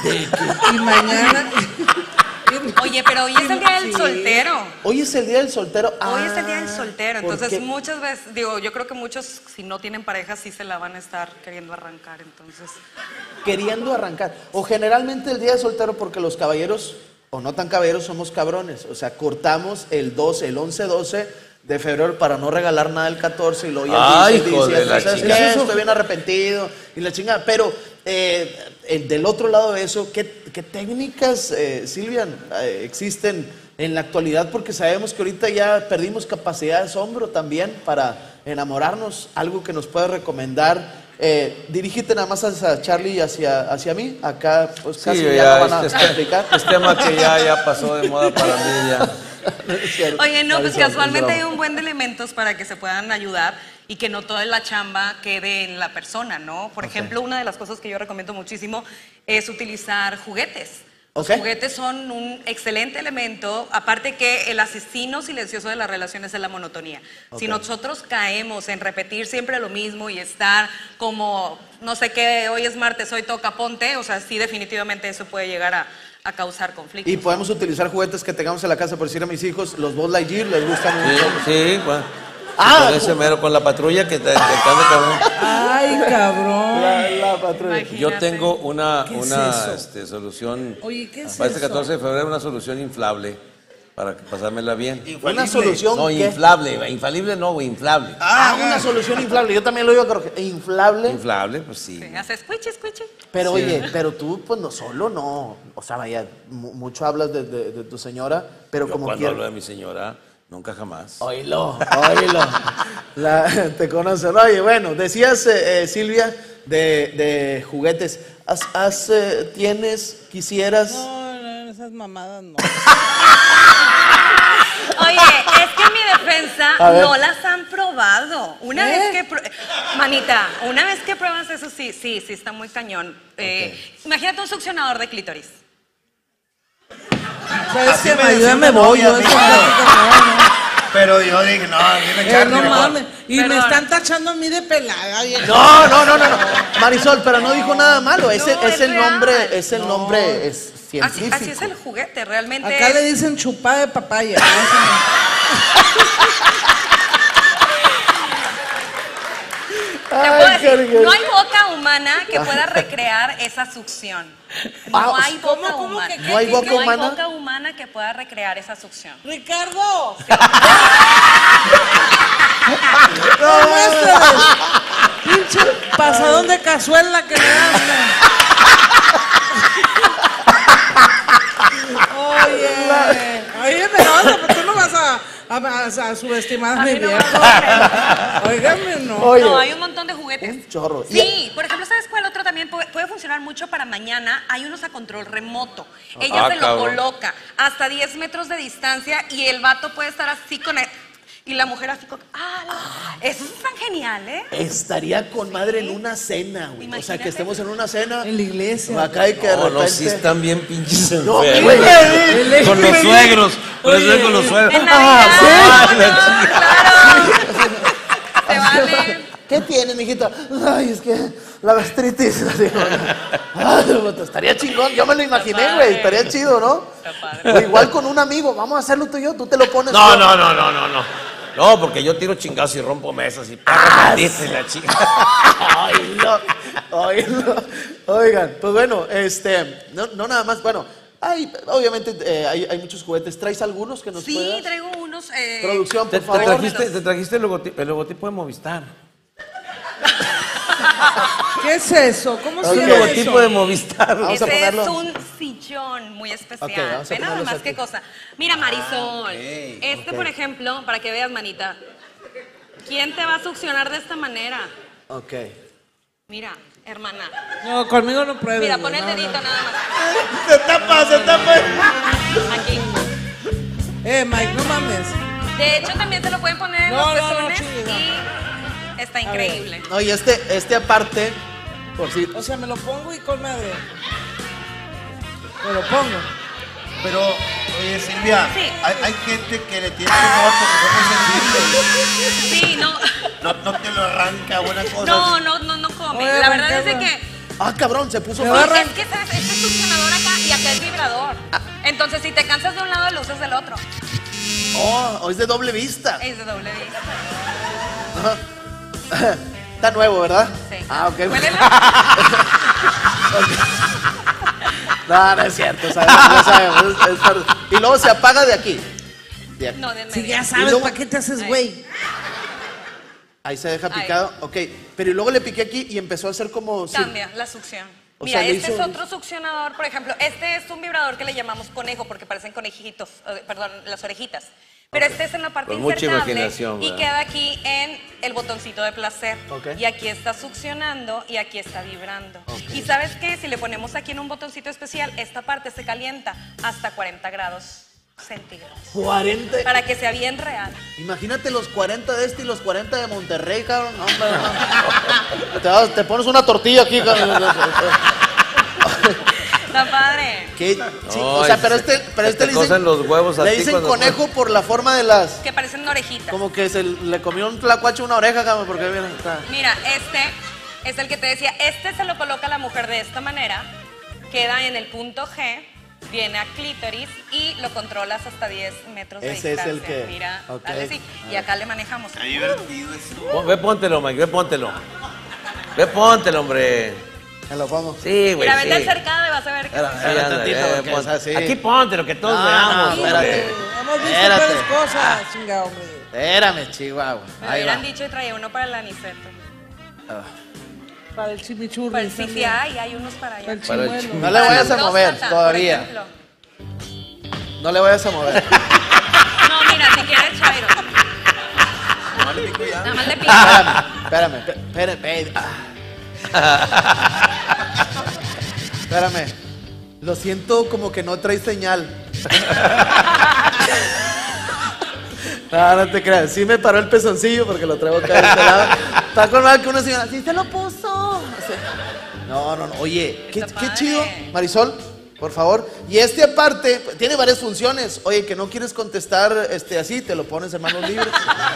Y mañana. Oye, pero hoy es el día del Sí. soltero. Hoy es el día del soltero. Hoy es el día del soltero. ¿por Entonces, qué? muchas veces, digo, yo creo que muchos, si no tienen pareja, sí se la van a estar queriendo arrancar. Entonces, Queriendo arrancar. O generalmente el día del soltero porque los caballeros, o no tan caballeros, somos cabrones. O sea, cortamos el 12, el 11-12 de febrero para no regalar nada el 14 y luego ya Ay, el 16 hijo de diciembre, la ¿sabes chingada. qué? Estoy bien arrepentido y la chingada. Pero del otro lado de eso, ¿qué técnicas, Silvia, existen en la actualidad? Porque sabemos que ahorita ya perdimos capacidad de asombro también para enamorarnos. Algo que nos pueda recomendar. Dirígete nada más hacia Charlie y hacia mí. Acá pues casi Sí, ya no van a este explicar. es tema que ya pasó de moda para mí ya. oye, no, pues Marisol, casualmente es hay broma. un buen de elementos para que se puedan ayudar y que no toda la chamba quede en la persona, ¿no? Por ejemplo, una de las cosas que yo recomiendo muchísimo es utilizar juguetes. Los Ok. juguetes son un excelente elemento, aparte que el asesino silencioso de las relaciones es la monotonía. Si nosotros caemos en repetir siempre lo mismo y estar como, no sé qué, hoy es martes, hoy toca, ponte, o sea, sí definitivamente eso puede llegar a causar conflictos. Y podemos utilizar juguetes que tengamos en la casa, por decir a mis hijos, los Buzz Lightyear les gustan Sí, mucho. sí, bueno. Ah, Con ese mero, con la patrulla que te anda cabrón. Ay, cabrón. La patrulla. Imagínate. Yo tengo una es solución. Oye, ¿qué es para este eso? 14 de febrero, una solución inflable para pasármela bien. Una solución No, que... inflable. Infalible no, güey, inflable. una solución inflable. Yo también lo digo, creo que inflable. Inflable, pues sí. Sí, hace squishy, squishy. Pero oye, pero tú pues no solo no, o sea, vaya, mucho hablas de tu señora, pero Yo como cuando quieras. hablo de mi señora, nunca jamás. Oílo. Te conocen. Oye, bueno, decías, Silvia, de juguetes. ¿Tienes, quisieras? No, esas mamadas no. Oye, es que en mi defensa A ver. no las han probado. Una vez que... Manita, una vez que pruebas eso, sí, está muy cañón. Imagínate un succionador de clítoris. ¿Sabes Así qué? me decía Ayúdame, una voy. novia, Yo esa mija. plática Pero yo dije, no, dime no. Charlie. No mejor. mames. Y me Perdón. están tachando a mí de pelada, vieja. No. Marisol, pero no dijo nada malo. Es No, es el nombre, real. es el nombre es científico. Así es el juguete, realmente. Acá le es- dicen chupada de papaya. Te puedo decir, no hay boca humana que pueda recrear esa succión. No Ah, hay boca ¿cómo humana. que qué, ¿No hay boca No hay humana? boca humana que pueda recrear esa succión. ¡Ricardo! ¡No muéstrales! ¡Pinche pasadón de cazuela que le dan! Oye, pero tú no vas a subestimar a A mi mí no me viejo. va Óigame, no. Oye. No, hay un montón de juguetes. Un chorro. Sí, por ejemplo, ¿sabes cuál otro también puede funcionar mucho para mañana? Hay unos a control remoto. Ella se lo cabrón. coloca hasta 10 metros de distancia y el vato puede estar así con él. Y la mujer así con... eso es tan genial, ¿eh? Estaría con madre en una cena, güey. O sea, Imagínate. que estemos en una cena. En la iglesia. Acá y que de No, repente... no, sí están bien pinches No, enfermos. güey. Con los suegros. Con los suegros. En Navidad, Ah, ¿cómo la no? chica. Claro. Se vale. ¿Qué tiene, mijito? Ay, es que la gastritis. Digo, ay, pues, estaría chingón. Yo me lo imaginé, Está güey. padre. Estaría chido, ¿no? Está padre. O igual con un amigo. Vamos a hacerlo tú y yo. Tú te lo pones. No. No, porque yo tiro chingazos y rompo mesas y dice la chica. Oílo. Oigan, pues bueno, no nada más. Bueno, obviamente hay muchos juguetes. ¿Traes algunos que nos Sí, puedas? traigo unos... Producción, Te por favor. trajiste el logotipo de Movistar. ¿Qué es eso? ¿Cómo se Ok. El llama logotipo eso? de Movistar. Vamos a Ese ponerlo. es un sillón muy especial. Ok, vamos a Ve nada ponerlos más aquí. qué cosa. Mira, Marisol, por ejemplo, para que veas, manita. ¿Quién te va a succionar de esta manera? Ok. Mira, hermana. No, conmigo no pruebes. Mira, güey, pon el no, dedito no. nada más. Se tapa. Aquí. Mike, no mames. De hecho, también se lo pueden poner en No, los no, no, pezones chingue, no. y está increíble. No, y este aparte, por si. O sea, me lo pongo y con madre. Me lo pongo. Pero, oye, Silvia, Sí. hay gente que le tiene temor porque son muy sensibles. Sí, no. No te lo arranca, buena cosa. No come. Oye, La verdad es de Ricardo. que Ah, cabrón, se puso Me mal. agarra- Es que ¿sabes? Este es succionador acá y acá es vibrador. Entonces, si te cansas de un lado, lo usas del otro. Oh, es de doble vista. Es de doble vista. Está nuevo, ¿verdad? Sí. Ah, ok. Huélelo. No, no es cierto, ya sabemos. Y luego se apaga de aquí. De aquí. No, de Si medio. ya sabes, luego- ¿para qué te haces güey? Ahí se deja Ahí. picado. Ok, pero y luego le piqué aquí y empezó a hacer como... Cambia la succión. O Mira, sea, le este hizo- es otro succionador, por ejemplo, este es un vibrador que le llamamos conejo porque parecen conejitos, perdón, las orejitas. Pero este es en la parte Con mucha insertable imaginación, y ¿verdad? queda aquí en el botoncito de placer. Ok. Y aquí está succionando y aquí está vibrando. Y ¿sabes qué? Si le ponemos aquí en un botoncito especial, esta parte se calienta hasta 40 grados centígrados. 40. Para que sea bien real. Imagínate los 40 de este y los 40 de Monterrey, cabrón. No, hombre, no. Te pones una tortilla aquí, cabrón. Está padre. ¿Qué? Sí, No, o sea, es- pero este te le cosen los huevos a le ti dicen cuando- conejo por la forma de las... Que parecen orejitas. Como que se le comió un tlacuache una oreja, cabrón, porque mira, está... Mira, este es el que te decía. Este se lo coloca la mujer de esta manera. Queda en el punto G. Viene a clítoris y lo controlas hasta 10 metros de Ese es distancia. el que- Mira, ok. dale así. Y acá le manejamos. Ve póntelo, Mike, ve póntelo. Ve póntelo, hombre. Me lo pongo. Sí, güey. Mira, vete sí. acercada y vas a ver que... Sí, Espera anda, tantito, porque ponte. es así. Aquí póntelo, que todos No, veamos. no, hombre. espérate. Hemos visto Espérate. peores cosas, chinga, hombre. Espérame, Chihuahua. Me Ahí hubieran va. dicho y traía uno para el aniceto. Para el chimichurri. Pues sí, sí también. hay unos para allá. Para el Para el chimuelo. No le vayas a Para la mover próstata, todavía. por ejemplo. No le vayas a mover. No, mira, si quieres, Chairo. Nada más le pica. Espérame. Espérame. Lo siento como que no trae señal. No te creas. Sí me paró el pezoncillo porque lo traigo acá de este lado. Está con mal que una señora. Sí se lo puso. No. Oye, qué Está padre. chido. Marisol, por favor. Y este aparte, tiene varias funciones. Oye, que no quieres contestar así, te lo pones en manos libres.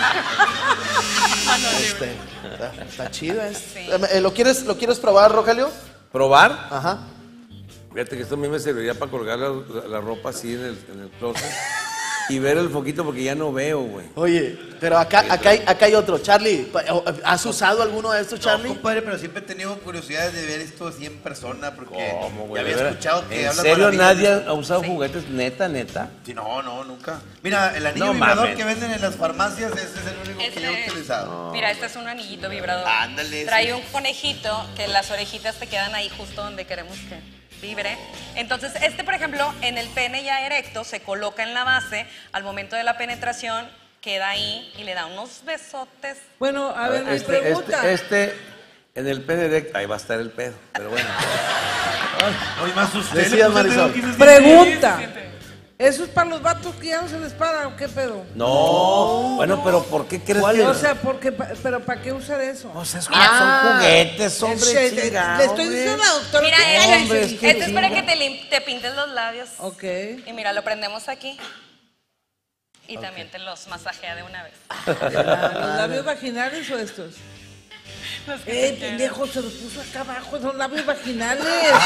Está chido, Sí. ¿Lo quieres probar, Rogelio? ¿Probar? Ajá. Fíjate que esto a mí me serviría para colgar la ropa así en el closet y ver el foquito porque ya no veo, güey. Oye, pero acá hay otro. Charlie, ¿has usado alguno de estos, No, Charlie? compadre, pero siempre he tenido curiosidad de ver esto así en persona porque ¿Cómo, ya güey? había De veras. escuchado que ¿En hablan serio maravillas de nadie esto. ha usado juguetes? Neta. Sí, no, nunca. Mira, el anillo No vibrador mames. que venden en las farmacias, ese es el único que yo he Este- utilizado. Mira, este es un anillito vibrador. Ándale, Trae sí. un conejito que las orejitas te quedan ahí justo donde queremos que vibre. Entonces, este, por ejemplo, en el pene ya erecto, se coloca en la base. Al momento de la penetración, queda ahí y le da unos besotes. Bueno, a ver, mi Este, pregunta. en el pedo directo, ahí va a estar el pedo, pero bueno. Hoy más usted. Decía le puso el dedo Marisol. aquí en el Pregunta. ¿Eso es para los vatos que ya no se les para o qué pedo? No, bueno, pero ¿por qué crees que...? O sea, pero ¿para qué usar eso? O sea, son juguetes, hombre, Le chingado, estoy diciendo a la doctora. Mira, que este, hombre, es que este es para que te pintes los labios. Ok. Y mira, lo prendemos aquí. Y también te los masajea de una vez. ¿Los labios vaginales o estos? Los que tú quieras. Pendejo, se los puso acá abajo, son labios vaginales.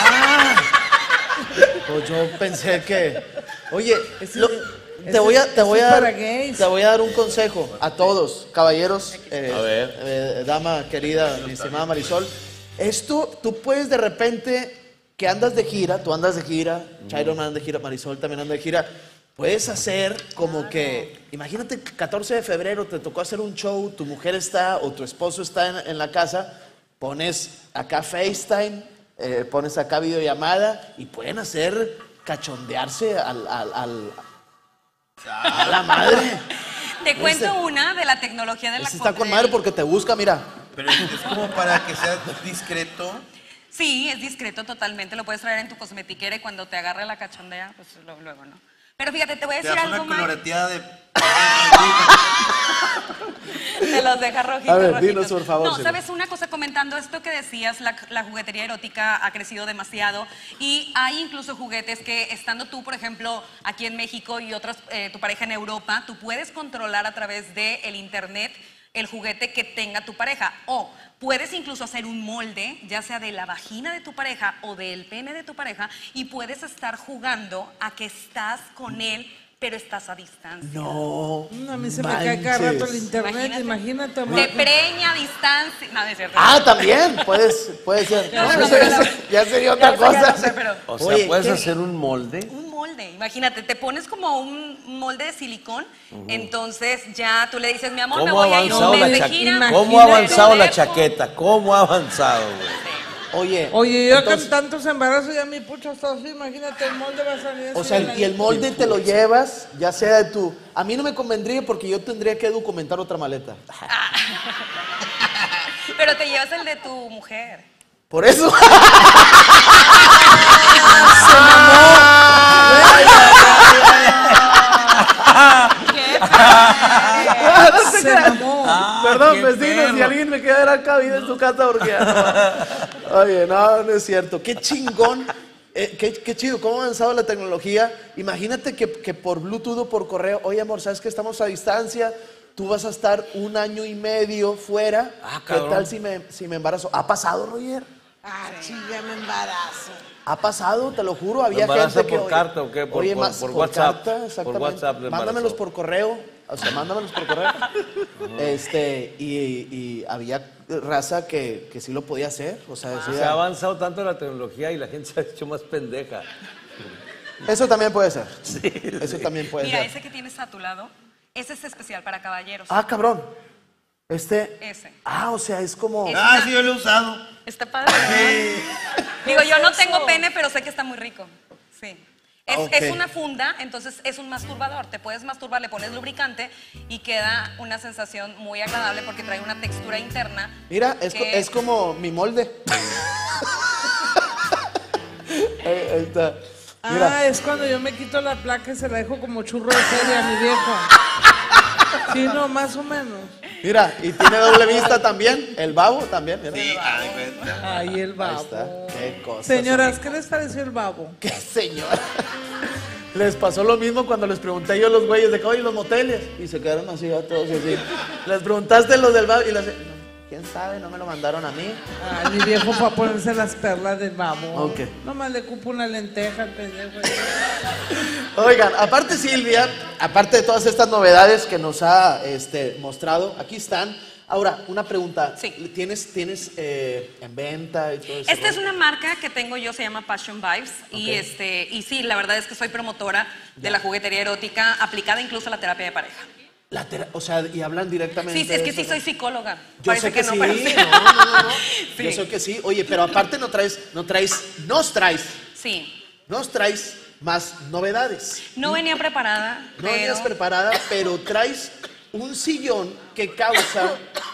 Pues yo pensé que. Oye, Ese- te voy a para dar. gays. Te voy a dar un consejo a todos, caballeros, A ver. dama querida, mi estimada Marisol. Esto, tú puedes de repente que andas de gira, tú andas de gira, Chairo anda de gira, Marisol también anda de gira. Puedes hacer como que, imagínate, 14 de febrero te tocó hacer un show, tu mujer está o tu esposo está en la casa, pones acá FaceTime, pones acá videollamada y pueden hacer cachondearse a la madre. Te cuento una de la tecnología de la Ese está con madre porque te busca, mira. Pero es como para que sea discreto. Sí, es discreto totalmente. Lo puedes traer en tu cosmetiquera y cuando te agarre la cachondea, pues luego, ¿no? Pero fíjate, te voy a Te decir das algo una más. coloreteada de... Te los deja rojitos. A ver, rojitos. dinos, por favor, No, Silvia. ¿sabes una cosa? Comentando esto que decías, la juguetería erótica ha crecido demasiado y hay incluso juguetes que estando tú, por ejemplo, aquí en México y otras, tu pareja en Europa, tú puedes controlar a través del internet el juguete que tenga tu pareja. O puedes incluso hacer un molde, ya sea de la vagina de tu pareja o del pene de tu pareja, y puedes estar jugando a que estás con él, pero estás a distancia. No. A mí se me cae cada rato el manches. internet, imagínate. De preña a distancia. No, no es cierto. Ah, también, puede ser. No, No, no, eso pero- ya sería otra Ya sé, ya cosa. lo sé, pero- O sea, Oye, puedes ¿qué? hacer un molde. Un molde, imagínate, te pones como un molde de silicón, entonces ya tú le dices, mi amor, me ¿Cómo ha voy a ir un avanzado mes la de chaqueta? gira. ¿Cómo ha avanzado Te lo la dejo. chaqueta? ¿Cómo ha avanzado, güey? Oye, Oye, yo entonces, con tantos embarazos ya mi pucha está así, imagínate, el molde va a salir así. o sea, de la- y el molde te lo llevas, ya sea de tu... A mí no me convendría porque yo tendría que documentar otra maleta. Pero te llevas el de tu mujer. Por eso. Se mamó. Perdón, qué vecinos, si perro. alguien me queda ver acá, vive en tu casa porque ya no. Oye, no es cierto. Qué chingón. Qué chido, cómo ha avanzado la tecnología. Imagínate que por Bluetooth o por correo, oye amor, ¿sabes que estamos a distancia? Tú vas a estar 1 año y medio fuera. ¿Qué cabrón. tal si me embarazo? ¿Ha pasado, Roger? Ah, chinga, me embarazo. Ha pasado, te lo juro, había embaraza gente que... por oye, carta o qué? Por- oye, por- más, por WhatsApp. carta, Por exactamente. WhatsApp le Mándamelos embarazó. por correo, o sea, mándamelos por correo. Y había raza que sí lo podía hacer, o sea, decía, Se ha avanzado tanto la tecnología y la gente se ha hecho más pendeja. eso también puede ser. Eso también puede Mira, ser. ese que tienes a tu lado, ese es especial para caballeros. Ah, cabrón. Ese. O sea, es como... Es- Ah, sí, yo lo he usado. Está padre, ¿verdad? Digo, yo no tengo pene, pero sé que está muy rico. Sí. Ok. Es una funda, entonces es un masturbador. Te puedes masturbar, le pones lubricante y queda una sensación muy agradable porque trae una textura interna. Mira, que- es como mi molde. Ahí está. Mira. Ah, es cuando yo me quito la placa y se la dejo como churro de feria a mi viejo. Sí, no, más o menos. Mira, y tiene doble vista también, el babo también. Mira. Sí, haz de cuenta. Ay, el Ahí babo. está. Qué cosa. Señoras, ¿qué les pareció el babo? Qué señora. Les pasó lo mismo cuando les pregunté yo a los güeyes de que, oye, los moteles. Y se quedaron así, a todos y así. Les preguntaste los del babo y les quién sabe, no me lo mandaron a mí. Ay, mi viejo fue a ponerse las perlas del babo. Ok. Nomás le cupo una lenteja al pendejo. Oigan, aparte Silvia, aparte de todas estas novedades que nos ha mostrado, aquí están. Ahora, una pregunta. Sí. ¿Tienes en venta y todo eso? Esta es una marca que tengo yo, se llama Passion Vibes. Y sí, la verdad es que soy promotora de la juguetería erótica aplicada incluso a la terapia de pareja. O sea, y hablan directamente. Sí, es que de sí eso. soy psicóloga. Yo Parece sé que, sí. pero sí. No. Sí. Yo sé que sí. Oye, pero aparte nos traes más novedades. No venía preparada. No pero- venías preparada, pero traes un sillón que causa,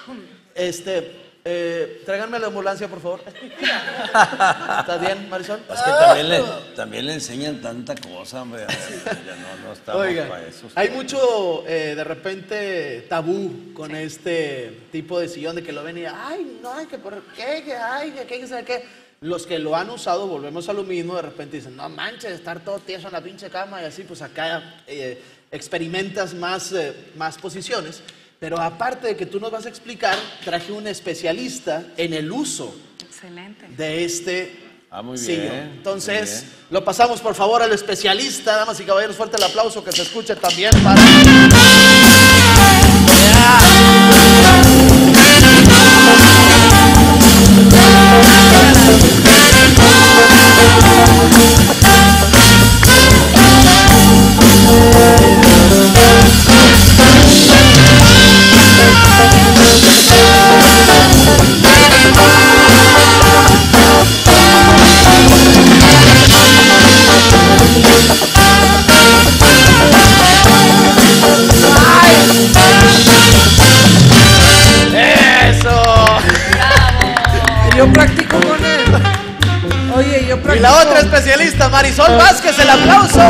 tráiganme a la ambulancia, por favor. ¿Estás bien, Marisol? Es que también le enseñan tanta cosa, hombre. Ya no estamos Oigan, para eso. hay mucho, de repente, tabú con este tipo de sillón de que lo ven y, ay, no, que por qué, que ay, que sabe qué. Los que lo han usado, volvemos a lo mismo, de repente dicen, no manches, estar todo tieso en la pinche cama y así, pues acá experimentas más posiciones. Pero aparte de que tú nos vas a explicar, traje un especialista en el uso Excelente. de este Muy sillón. bien. Entonces, muy bien. lo pasamos por favor al especialista, damas y caballeros, fuerte el aplauso que se escuche también para... Yo practico con él. Oye, yo practico. Y la otra especialista, Marisol Vázquez, el aplauso.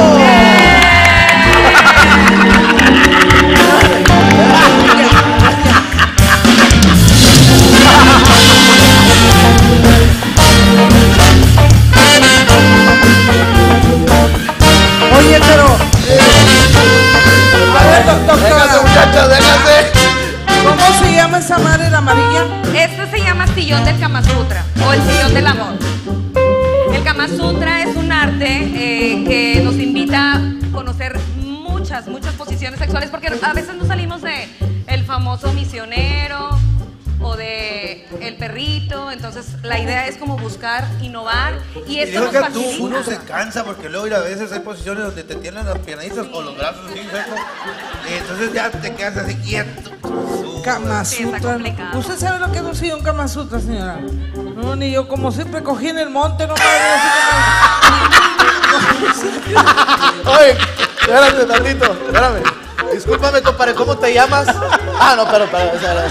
Oye, pero. A ver, Véngase, doctora, muchachos, véngase. ¿cómo se llama sillón del Kama Sutra o el sillón del amor. El Kama Sutra es un arte que nos invita a conocer muchas posiciones sexuales, porque a veces no salimos de el famoso misionero o de el perrito. Entonces la idea es como buscar innovar y esto nos facilita. Uno se cansa porque luego a veces hay posiciones donde te tienen las piernitas o los brazos así secos y entonces ya te quedas así quieto. Kama Sí, está Sutra. complicado. ¿Usted sabe lo que es un sillón Kama Sutra, señora? No, ni yo, como siempre cogí en el monte, no madre, Oye, espérate tantito, espérame. Discúlpame, compadre, ¿cómo te llamas? Ah, no, pero, espera.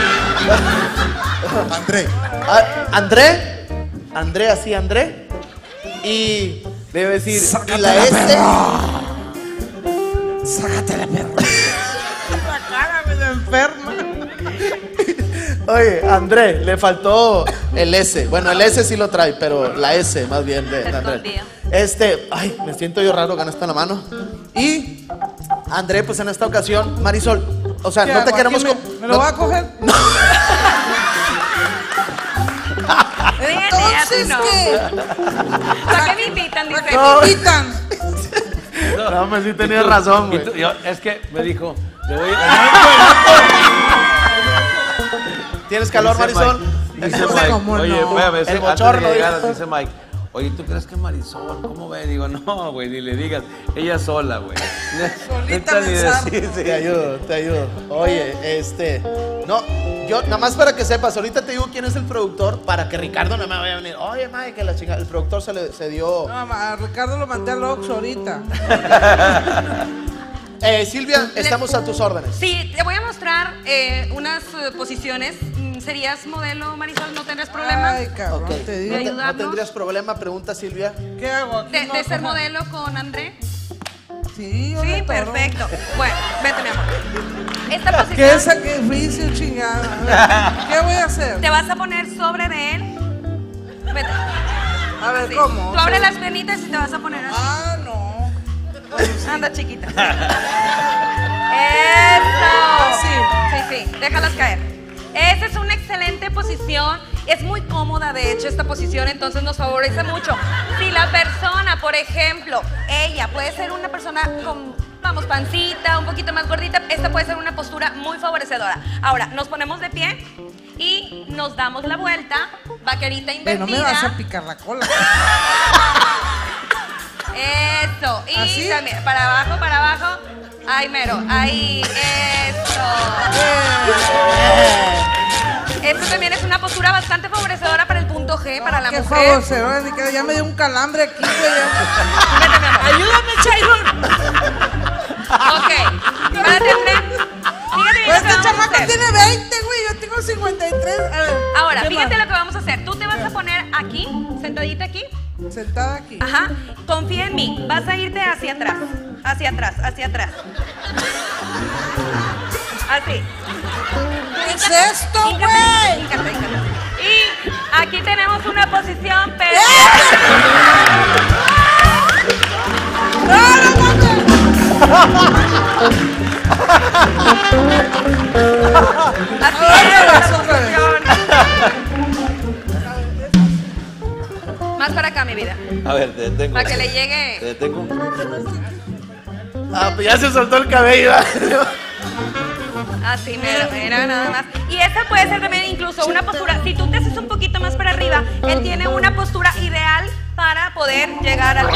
André. André. André, así, André. Y debe decir, y la S. sácate la perra. La cara me da enferma. Oye, André, le faltó el S. Bueno, el S sí lo trae, pero la S más bien de André. Ay, me siento yo raro con esto en la mano. Y André, pues en esta ocasión, Marisol, o sea, no te queremos... ¿Me lo va a coger? Entonces, no. ¿qué? ¿Para qué me invitan? Dice. ¿Para qué me invitan? No, me sí tenías razón, Y güey. es que me dijo, le voy ¿Tienes calor, Dice Marisol? Mike, dice Mike, ¿Cómo oye, no? espérame, El antes bochorno, de llegar, dijo. dice Mike, oye, ¿tú crees que Marisol? ¿Cómo ve? Digo, no, güey, ni le digas, ella sola, güey. Solita Neta, ni pensar. decirse. Te ayudo. Oye, no, yo nada más para que sepas, ahorita te digo quién es el productor para que Ricardo no me vaya a venir. Oye, Mike, que la chica, el productor se dio. No, a Ricardo lo mandé al Oxxo ahorita. Silvia, estamos a tus órdenes. Sí, te voy a mostrar unas posiciones. ¿Serías modelo, Marisol? ¿No tendrás problema? Ay, cabrón, Ok. te ¿No, digo. ¿Me no ayudarnos? tendrías problema? Pregunta Silvia. ¿Qué hago aquí? De No, ser ¿cómo? modelo con André. Sí, yo Sí, le toro. perfecto. Bueno, vete, mi amor. Esta posición ¿Qué sacrificio, chingada? A ver, ¿qué voy a hacer? te vas a poner sobre de él. Vete. A ver, Sí. ¿cómo? Tú abres las piernitas y te vas a poner así. Ah, no. Anda, chiquita. Eso. Sí, déjalas caer. Esa es una excelente posición. Es muy cómoda, de hecho, esta posición, entonces nos favorece mucho. Si la persona, por ejemplo, ella puede ser una persona con, vamos, pancita, un poquito más gordita, esta puede ser una postura muy favorecedora. Ahora, nos ponemos de pie y nos damos la vuelta, vaquerita No invertida. me vas a picar la cola. Eso, y ¿Así? también, para abajo. Ay, mero, ahí, eso. Esto también es una postura bastante favorecedora para el punto G, para la Qué mujer. favorecedora, ni que ya me dio un calambre aquí, güey. Vete, mi amor. Ayúdame, Chairón. Ok, párate, André. Fíjate bien Pues lo que este vamos a chamaco hacer. tiene 20, güey. Yo tengo 53. A ver. Ahora, ¿qué fíjate más? lo que vamos a hacer. Tú te vas a poner aquí, sentadita aquí. Sentada aquí. Ajá, confía en mí. Vas a irte hacia atrás. Hacia atrás. Así. ¿Qué es esto, Híncate, güey? híncate. Y aquí tenemos una posición ¡Eh! perfecta. ¡No, no mames! Así Otra es vez, la otra vez. posición. Más para acá, mi vida. A ver, te detengo. Para que le Te llegue. detengo. Ah, pues ya se soltó el cabello. Así, mira, nada más. Y esta puede ser también incluso una postura. Si tú te haces un poquito más para arriba, él tiene una postura ideal para poder llegar al.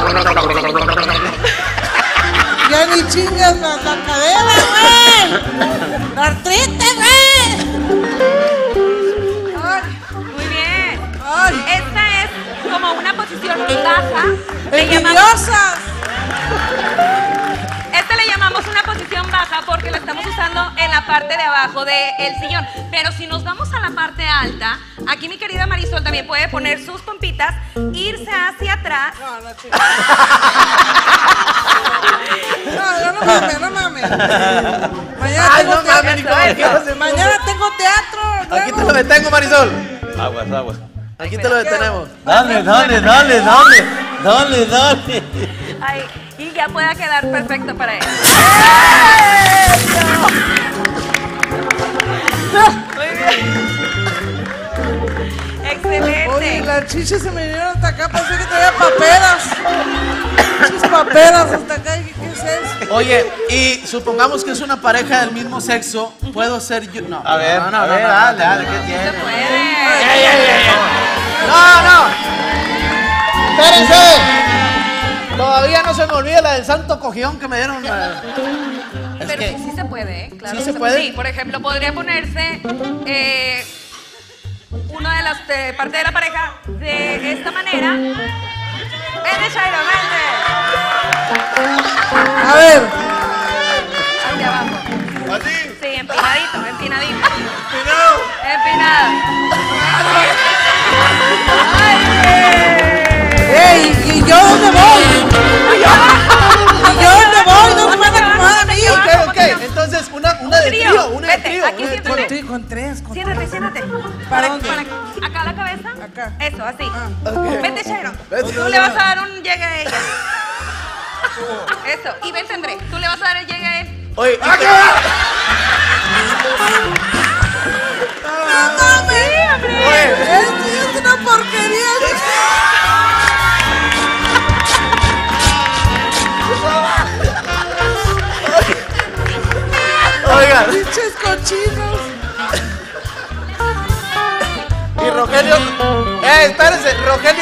Ya ni chingas la cadera, güey. La artritis, güey. Ay, Muy bien. ay. Esta es como una posición baja. Le llamamos, Envidiosas. esta le llamamos una posición baja porque la estamos usando en la parte de abajo del sillón. Pero si nos vamos a la parte alta, aquí mi querida Marisol también puede poner sus pompitas, irse hacia atrás. No, no, chicos. No mames. Mañana Ay, tengo no mames, teatro. Nicole. Mañana tengo teatro. Aquí te luego. lo detengo, Marisol. Aguas. Aquí te lo detenemos. Dale. Ay, y ya pueda quedar perfecto para él. ¡Eso! Muy bien. Vente. Las chichas se me vinieron hasta acá, pensé que traía paperas. Chichas paperas hasta acá, ¿qué es eso? Oye, y supongamos que es una pareja del mismo sexo, ¿puedo ser yo? No. A ver, no, a ver, dale, ¿qué Se tiene? puede. No. Espérense. Todavía no se me olvida la del santo cogión que me dieron. Es Pero que sí se puede, ¿eh? Claro ¿Sí que se puede? Sí, por ejemplo, podría ponerse una de las partes de la pareja de esta manera. Vente, Chairo, vente. A ver, Hacia abajo. ¿Así? Sí, empinadito. Empinado. ey, ¿y yo dónde voy? ¿Y yo dónde voy? ¿Dónde me van a acomodar a mí? Ok. Entonces, una de trío, una de Vete, trío. aquí una de siéntate. trío. Con tres. Siéntate. ¿Para dónde? Acá la cabeza. Acá. Eso, así. Ok. Vente, Chairo. Vete. Tú le vas a dar un llegue a ella. Eso. Y vente, André. Tú le vas a dar el llegue a él. Oye, ¡No mames! Esto es una porquería. oiga, Pinches cochinos. y Rogelio. Espérense, Rogelio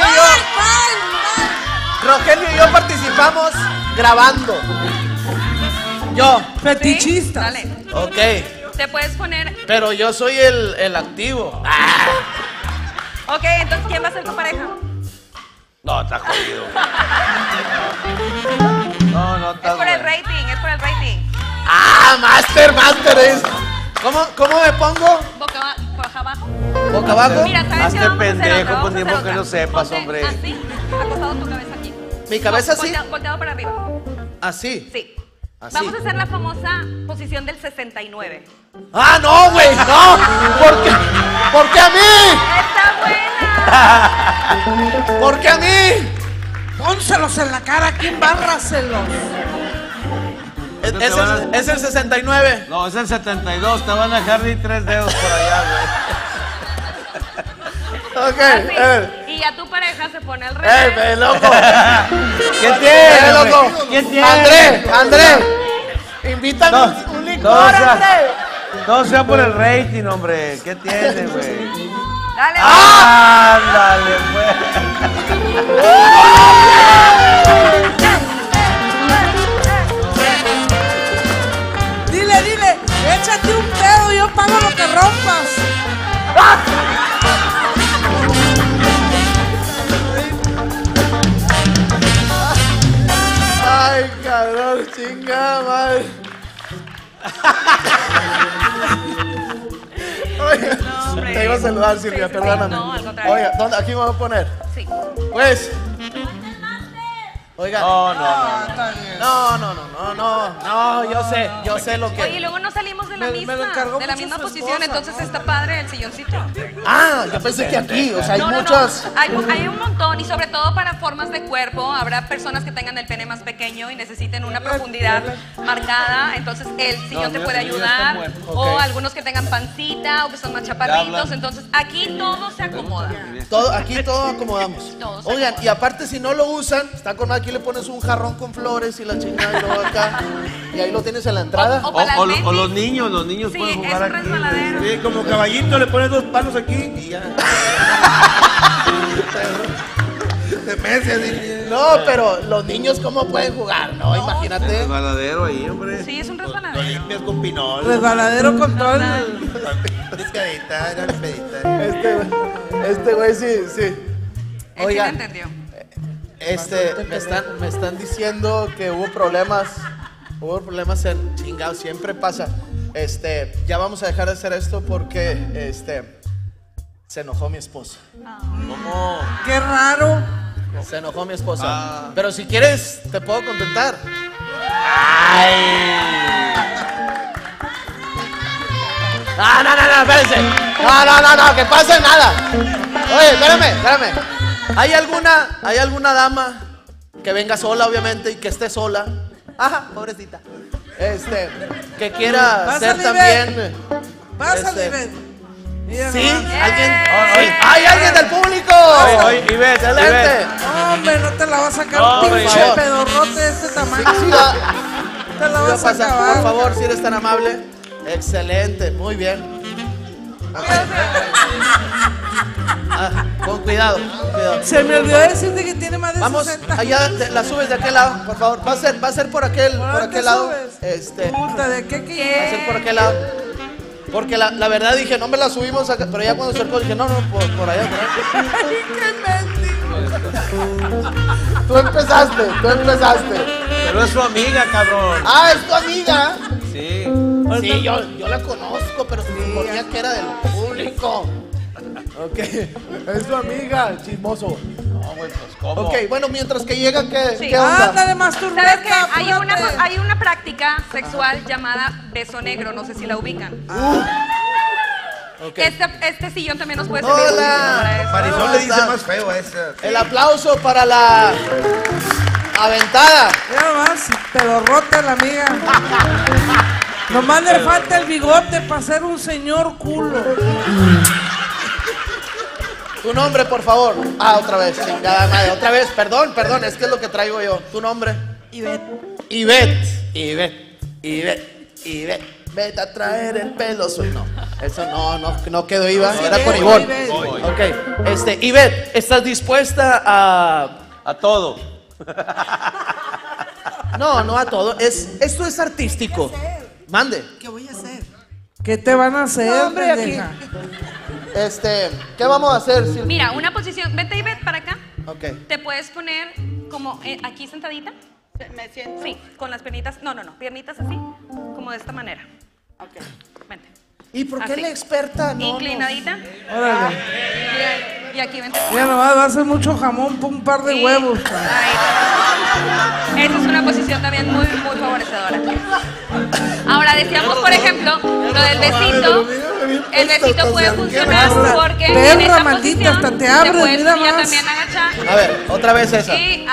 y yo participamos grabando. Yo. Fetichistas. Dale. Ok. Te puedes poner. Pero yo soy el activo. Ok, entonces, ¿quién va a ser tu pareja? No, está jodido. No, Es está por el rating. Master es. ¿Cómo me pongo? Boca abajo. ¿Boca abajo? Mira, ¿sabes Hazte qué? Vamos a hacer pendejo, otra, vamos pues, a ni hacer modo que otra. no sepas, Ponte hombre. Así, acostado tu cabeza aquí. ¿Mi cabeza así? Volteado para arriba. Así. Sí. Así. Vamos a hacer la famosa posición del 69. Ah, no, güey, no. ¿Por qué a mí? ¡Está buena! ¿Por qué a mí? Pónselos en la cara, aquí embárraselos. Es el 69. No, es el 72, te van a dejar ni 3 dedos por allá, Ok, Así. Y a tu pareja se pone al revés. ve, loco. güey. ¿Qué tiene, loco. hombre? ¿Qué tiene? André. Invítame un licor, André. Todo sea por el rating, hombre. ¿Qué tiene, güey? Dale, Ándale, pues. Dile, échate un pedo, yo pago lo que rompas. Ay, cabrón, chingada madre. Oiga, hombre. te iba a saludar, Silvia, Sí, sí, perdóname. no, al contrario. Oiga, ¿aquí me voy a poner? Sí. Pues. Oiga. No, Yo sé lo que. Oye, y luego no salimos de la Me lo misma, encargó de la mucho misma su posición, esposa, entonces ¿no? está padre el silloncito. Ah, yo pensé que aquí, o sea, hay No. muchas. Hay un montón y sobre todo para formas de cuerpo. Habrá personas que tengan el pene más pequeño y necesiten una profundidad marcada. Entonces el sillón te puede ayudar. O algunos que tengan pancita o que son más chaparritos. Entonces aquí todo se acomoda. Aquí todo acomodamos. Todo se Oigan, acomoda. y aparte si no lo usan, está con aquí le pones un jarrón con flores y la chingada y luego acá. Y ahí lo tienes en la entrada. O para las O mentis. los niños Sí, pueden es jugar un aquí. resbaladero. Sí, como caballito le pones 2 palos aquí y ya. De meses. No, pero los niños cómo pueden jugar, ¿no? Imagínate. Resbaladero ahí, hombre. Sí, es un Lo resbaladero. limpias con pinol. Resbaladero con todo el... Limpiadita, era limpiadita. Este güey sí. Él sí lo Oigan, entendió. me están diciendo que hubo problemas en chingado, siempre pasa. Ya vamos a dejar de hacer esto porque se enojó mi esposa. ¿Cómo? Qué raro. Se enojó mi esposa. Pero si quieres, te puedo contentar. No, espérense. No, que pase nada. Oye, espérame. ¿Hay alguna dama que venga sola, obviamente, y que esté sola? Ajá, pobrecita. Que quiera Pásale, ser también. Pásale, Este, ven. Mira Sí, nomás. alguien. Sí. ¡Hay alguien del público! Oye, Ivette, ¡Excelente! Hombre, no te la vas a sacar No, un hombre, pinche Ivette. pedorrote de este tamaño. Sí, va. No te la Sí, va a vas a pasar, acabar. por favor, si eres tan amable. Excelente, muy bien. Ok. Con cuidado, con cuidado. Se me olvidó decirte que tiene más de Vamos, 60. allá la subes de aquel lado, por favor. Va a ser por aquel dónde lado. subes? Va Puta, ¿de qué a ser por aquel lado. Porque la verdad dije, no me la subimos acá, pero ya cuando se acercó dije, no, por allá, por allá. Tú empezaste. Pero es su amiga, cabrón. Ah, es tu amiga. Sí. Sí, yo la conozco, pero se suponía que era del público. Ok, es tu amiga, chismoso. No, güey, pues ¿cómo? Ok, bueno, mientras que llega, Sí. ¿qué onda? Ándale, más tu ¿Sabes qué? reta, Hay apúrate. hay una práctica sexual llamada beso negro, no sé si la ubican. Ok. Este sillón también nos puede servir Hola. para eso. Marisol le dice más feo a esa. El aplauso para la aventada. Mira nomás, pedorrota la amiga. Nomás le falta el bigote para ser un señor culo. Tu nombre, por favor. Ah, otra vez, chingada madre. Otra vez, perdón, es que es lo que traigo yo. Tu nombre. Ivette. Vete a traer el pelo suyo. No, eso no quedó Iván, era con Ivonne. Ivette. Ok, Ivette, ¿estás dispuesta a...? A todo. No a todo. Esto es artístico. Mande. ¿Qué te van a hacer, No, hombre, aquí. pendeja? ¿Qué vamos a hacer? Silvia? Mira, una posición, vete y vete para acá. Ok. Te puedes poner como aquí sentadita. ¿Me siento? Sí, con las piernitas, no, piernitas así, como de esta manera. Ok. Vente. ¿Y por qué Así. la experta no? Inclinadita. Órale. Y aquí vente. Mira nomás, va a ser mucho jamón por un par de Sí. huevos. Ahí. Esa es una posición también muy favorecedora. Ahora decíamos, por ejemplo, lo del besito. El besito puede funcionar porque en Perra esa maldita, posición hasta te abres, puedes mira tú ya más. también agachar. A ver, otra vez esa. Y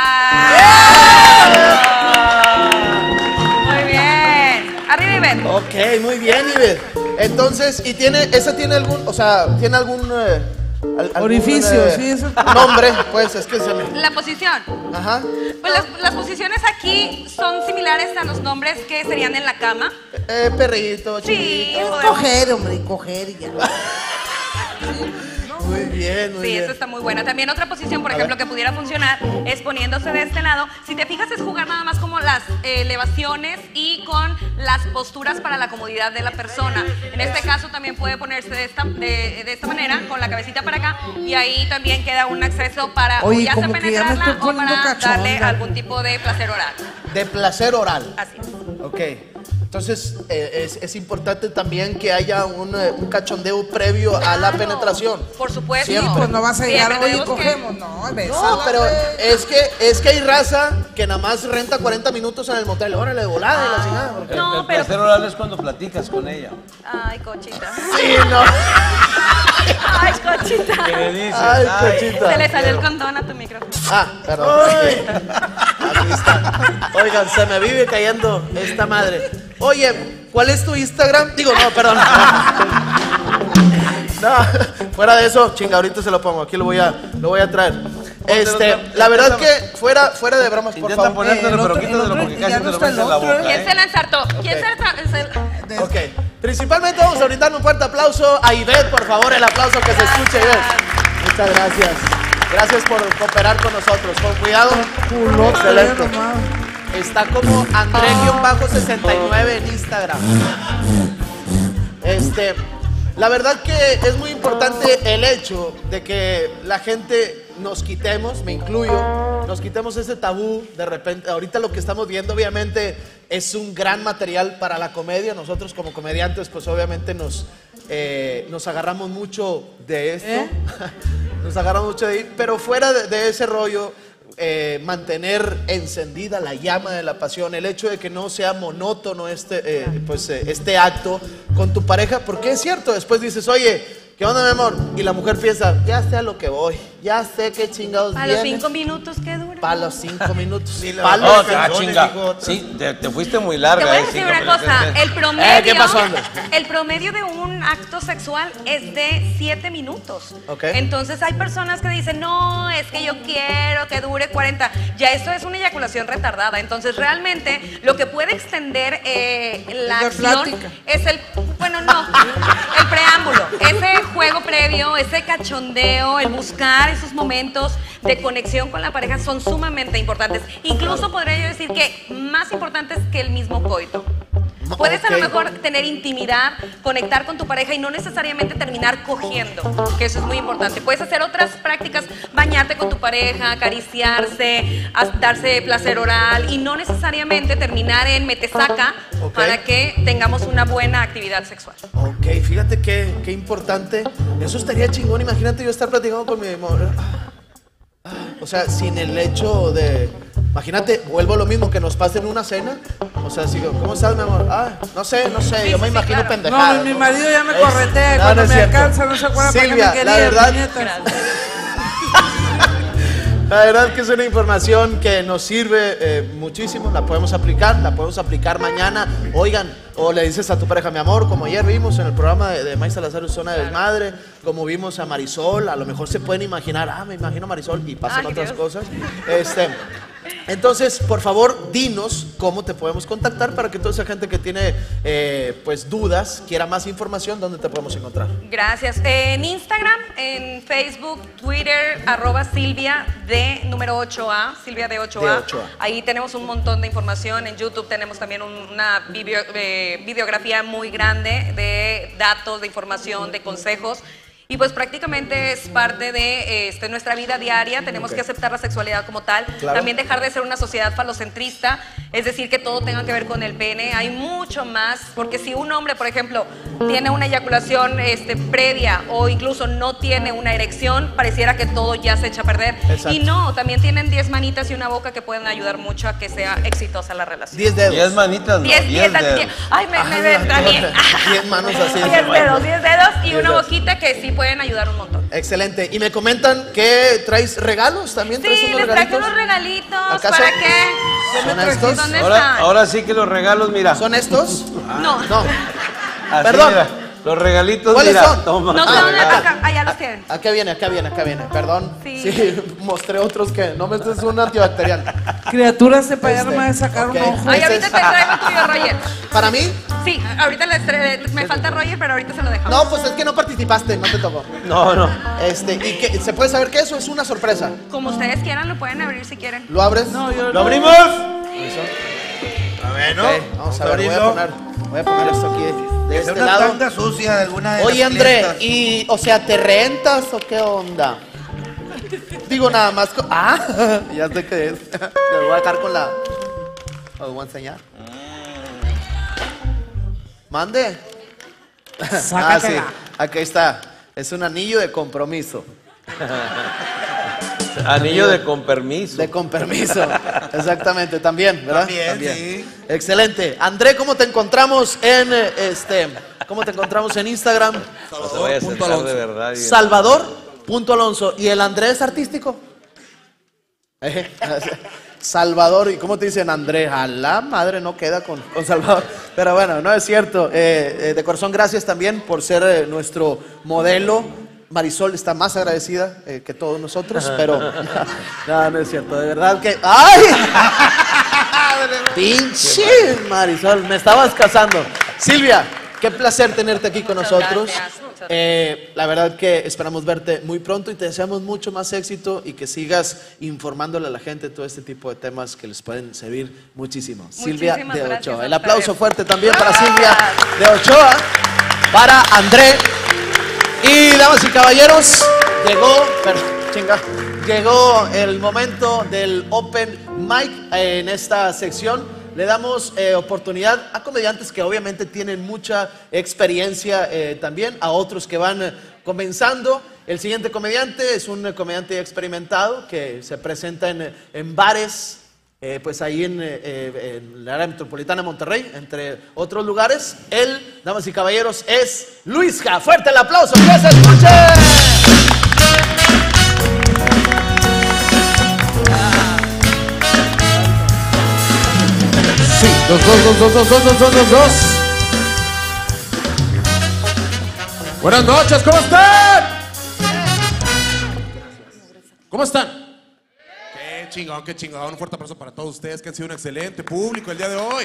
muy bien. Arriba y ven. Ok, muy bien, Ivette. Entonces, ¿y esa tiene algún, o sea, tiene algún Orificio, sí, eso. nombre? Pues es que se me... La posición. Ajá. Pues las posiciones aquí son similares a los nombres que serían en la cama. Perrito, Sí, chiquito. podemos- Coger, hombre, coger y ya. Muy bien, muy Sí, bien. esa está muy buena. También otra posición, por A ejemplo, ver. que pudiera funcionar es poniéndose de este lado. Si te fijas, es jugar nada más como las elevaciones y con las posturas para la comodidad de la persona. En este caso también puede ponerse de esta manera, con la cabecita para acá, y ahí también queda un acceso para Oye, o ya sea como que ya me penetrarla estoy o poniendo para cachonda. darle algún tipo de placer oral. De placer oral. Así es. Ok. Entonces, es importante también que haya un cachondeo previo a la penetración. Por supuesto. Siempre. Pues no vas a llegar Siempre hoy y tenemos que- cogemos. No, No, bésala, pero güey. es que hay raza que nada más renta 40 minutos en el motel. Órale, de volada y la chingada. porque- No, el pero- placer oral es cuando platicas con ella. Ay, cochita. Sí, no. Ay, cochita. ¿Qué le dices? Ay, cochita. Se le salió el condón a tu micrófono. Ah, perdón. Aquí está. Oigan, se me vive cayendo esta madre. Oye, ¿cuál es tu Instagram? Digo, no, perdón. No, fuera de eso, chinga, ahorita se lo pongo. Aquí lo voy a traer. La verdad que fuera de bromas, por Intenta favor. ponértelo, el pero otro- quítatelo el otro- porque ya casi no te lo está el metes en la otro, boca. ¿Quién se la ensartó? ¿Quién se la Ok, principalmente vamos a brindar un fuerte aplauso a Ivette, por favor, el aplauso que se escuche, Ivette. Muchas gracias. Gracias por cooperar con nosotros. Con cuidado. Culote, Excelente. mira nomás. Está como André-69 en Instagram. La verdad que es muy importante el hecho de que la gente nos quitemos, me incluyo, nos quitemos ese tabú de repente. Ahorita lo que estamos viendo obviamente es un gran material para la comedia. Nosotros como comediantes pues obviamente nos agarramos mucho de esto. Nos agarramos mucho de ahí, pero fuera de ese rollo, mantener encendida la llama de la pasión, el hecho de que no sea monótono este acto con tu pareja, porque es cierto, después dices, oye, ¿qué onda, mi amor? Y la mujer piensa, ya sé a lo que voy, ya sé qué chingados A viene. los 5 minutos que dura. Para los 5 minutos. Ni la- Pa' los Oh, cinco- chinga. dijo otra. Sí, te fuiste muy Te larga. voy a decir una cosa, el promedio, ¿qué pasó, Andrés? el promedio de un acto sexual es de 7 minutos. Ok. Entonces hay personas que dicen, no, es que yo quiero que dure 40. Ya esto es una eyaculación retardada. Entonces realmente lo que puede extender la La acción plática. es el preámbulo, ese juego previo, ese cachondeo, el buscar esos momentos de conexión con la pareja son sumamente importantes. Incluso podría yo decir que más importantes que el mismo coito. Puedes a lo Ok. mejor tener intimidad, conectar con tu pareja y no necesariamente terminar cogiendo, que eso es muy importante. Puedes hacer otras prácticas, bañarte con tu pareja, acariciarse, darse placer oral y no necesariamente terminar en metesaca Ok. para que tengamos una buena actividad sexual. Ok, fíjate qué importante. Eso estaría chingón. Imagínate yo estar platicando con mi amor. O sea, sin el hecho de... Imagínate, vuelvo a lo mismo, que nos pasen una cena. O sea, si digo, ¿cómo estás, mi amor? No sé, Sí, yo me sí, imagino claro. pendejadas. No, mi marido ya me Es- corretea y no, cuando no es me cierto. alcanza no se acuerda para qué Silvia, me quería, la verdad, puñetas. La verdad que es una información que nos sirve muchísimo, la podemos aplicar mañana. Oigan, o le dices a tu pareja, mi amor, como ayer vimos en el programa de May Salazar, Zona de Desmadre, como vimos a Marisol, a lo mejor se pueden imaginar, me imagino a Marisol, y pasan Ay, otras Dios. cosas. Entonces, por favor, dinos cómo te podemos contactar para que toda esa gente que tiene pues dudas, quiera más información, ¿dónde te podemos encontrar? Gracias. En Instagram, en Facebook, Twitter, @Silvia de número 8A, Silvia de 8A. De 8A. Ahí tenemos un montón de información. En YouTube tenemos también una videografía muy grande de datos, de información, de consejos. Y pues prácticamente es parte de nuestra vida diaria. Tenemos que aceptar la sexualidad como tal. Claro. También dejar de ser una sociedad falocentrista, es decir, que todo tenga que ver con el pene. Hay mucho más, porque si un hombre, por ejemplo, tiene una eyaculación previa o incluso no tiene una erección, pareciera que todo ya se echa a perder. Exacto. Y no, también tienen 10 manitas y una boca que pueden ayudar mucho a que sea exitosa la relación. 10 dedos. 10 manitas, no, 10 10 dedos. Ay, me también. 10 manos así. 10 dedos y 10 una dedos. boquita que sí pueden ayudar un montón. Excelente. Y me comentan que traes regalos también. ¿Traes Sí, unos les traje regalitos? unos regalitos. ¿Acaso ¿Para qué? son estos? ¿Dónde Ahora, están? ahora sí que los regalos, mira. ¿Son estos? No. No. Así, Perdón. mira, los regalitos, ¿Cuáles mira. son? Toma. No son Ah, acá. Allá los tienen. Acá viene. Perdón. Sí. Mostré otros que no me este es un antibacterial. Criaturas de para allá no me van a sacar ok. un ojo. Ay, Ese ahorita es- te traigo el tuyo, Roger. ¿Para mí? Sí, ahorita me falta Roger, pero ahorita se lo dejamos. No, pues es que no participaste, no te tocó. No. ¿Y qué? ¿Se puede saber que eso es una sorpresa? Como ustedes quieran, lo pueden abrir si quieren. ¿Lo abres? No, yo ¿Lo no. abrimos? A ver, ¿no? Ok, vamos a ver, voy a poner esto aquí de Es este una lado. tanga sucia de alguna de Oye, las André, clientas. y, o sea, ¿te rentas o qué onda? Digo nada más. Ya sé qué es. Me voy a dejar con la. Os voy a enseñar. Mande. Sí, Sácatela. aquí está. Es un anillo de compromiso. Anillo de con permiso. De con permiso. Exactamente, también, ¿verdad? También, sí. Excelente. André, ¿cómo te encontramos en ¿cómo te encontramos en Instagram? No te vayas a sentar de verdad. Salvador.alonso. ¿Y el Andrés artístico? Salvador, ¿y cómo te dicen André? A la madre no queda con Salvador. Pero bueno, no es cierto. De corazón, gracias también por ser nuestro modelo. Marisol está más agradecida que todos nosotros, pero no es cierto. De verdad que. ¡Ay! ¡Pinche Marisol! Me estabas casando. Silvia, qué placer tenerte aquí con Muchas nosotros. gracias, muchas gracias. La verdad que esperamos verte muy pronto y te deseamos mucho más éxito y que sigas informándole a la gente todo este tipo de temas que les pueden servir muchísimo. Silvia Muchísimas de gracias Ochoa. a El aplauso ustedes. fuerte también para Silvia de Ochoa, para André. Y damas y caballeros, llegó el momento del Open Mic en esta sección. Le damos oportunidad a comediantes que obviamente tienen mucha experiencia también, a otros que van comenzando. El siguiente comediante es un comediante experimentado que se presenta en bares, pues ahí en el área metropolitana de Monterrey, entre otros lugares. Él, damas y caballeros, es Luisja. Fuerte el aplauso, que se escuche. Sí, dos. Buenas noches, ¿cómo están? ¿Cómo están? Qué chingón, qué chingón. Un fuerte aplauso para todos ustedes que han sido un excelente público el día de hoy.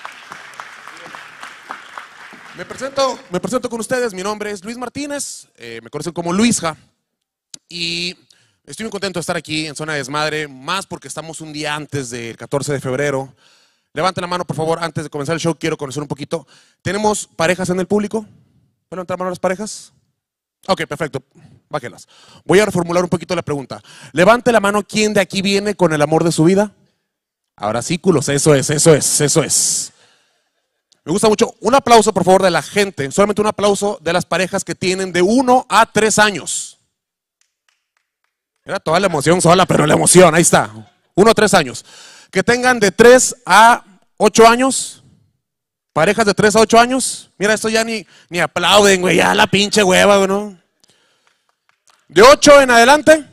Me presento con ustedes. Mi nombre es Luis Martínez, me conocen como Luisja. Y estoy muy contento de estar aquí en Zona de Desmadre, más porque estamos un día antes del 14 de febrero. Levanten la mano, por favor, antes de comenzar el show, quiero conocer un poquito. ¿Tenemos parejas en el público? ¿Pueden levantar la mano las parejas? Ok, perfecto. Bájenlas. Voy a reformular un poquito la pregunta. Levante la mano, ¿quién de aquí viene con el amor de su vida? Ahora sí, culos, eso es. Me gusta mucho. Un aplauso, por favor, de la gente. Solamente un aplauso de las parejas que tienen de 1 a 3 años. Era toda la emoción sola, pero la emoción, ahí está. 1 a 3 años. Que tengan de 3 a 8 años. Parejas de 3 a 8 años. Mira, esto ya ni aplauden, güey. Ya la pinche hueva, güey, ¿no? De 8 en adelante.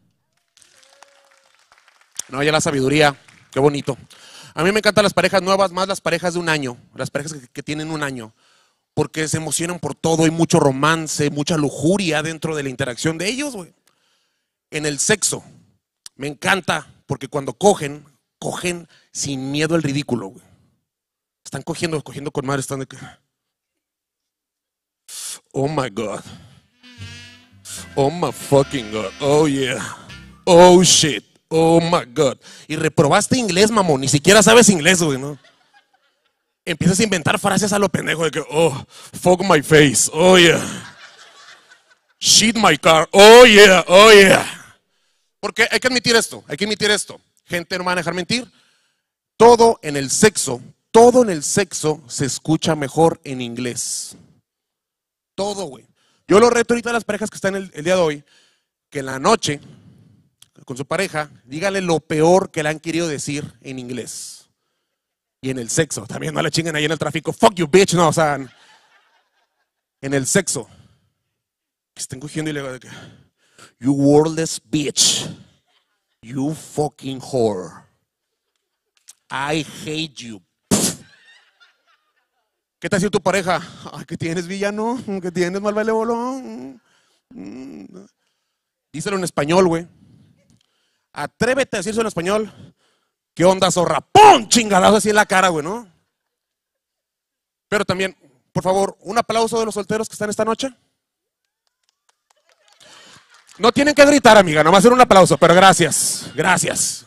No, ya la sabiduría. Qué bonito. A mí me encantan las parejas nuevas, más las parejas de 1 año. Las parejas que tienen 1 año. Porque se emocionan por todo. Hay mucho romance, mucha lujuria dentro de la interacción de ellos, güey. En el sexo. Me encanta porque cuando cogen sin miedo al ridículo, güey. Están cogiendo con madre, están de que... Oh my God. Oh my fucking God. Oh yeah. Oh shit. Oh my God. Y reprobaste inglés, mamón. Ni siquiera sabes inglés, güey, ¿no? Empiezas a inventar frases a lo pendejo de que, oh, fuck my face. Oh yeah. Shit my car. Oh yeah. Oh yeah. Porque hay que admitir esto. Gente, no me van a dejar mentir. Todo en el sexo se escucha mejor en inglés. Todo, güey. Yo lo reto ahorita a las parejas que están el día de hoy, que en la noche, con su pareja, díganle lo peor que le han querido decir en inglés. Y en el sexo, también no le chinguen ahí en el tráfico, fuck you bitch, no, o sea, en el sexo. Que estén cogiendo y le digo, you worthless bitch, you fucking whore, I hate you. ¿Qué te ha sido tu pareja? Ay, ¿qué tienes, villano? ¿Qué tienes, malvalévolo? Díselo en español, güey. Atrévete a decirlo en español. ¿Qué onda, zorra? ¡Pum! Chingadazo así en la cara, güey, ¿no? Pero también, por favor, un aplauso de los solteros que están esta noche. No tienen que gritar, amiga, nomás hacer un aplauso, pero gracias, gracias.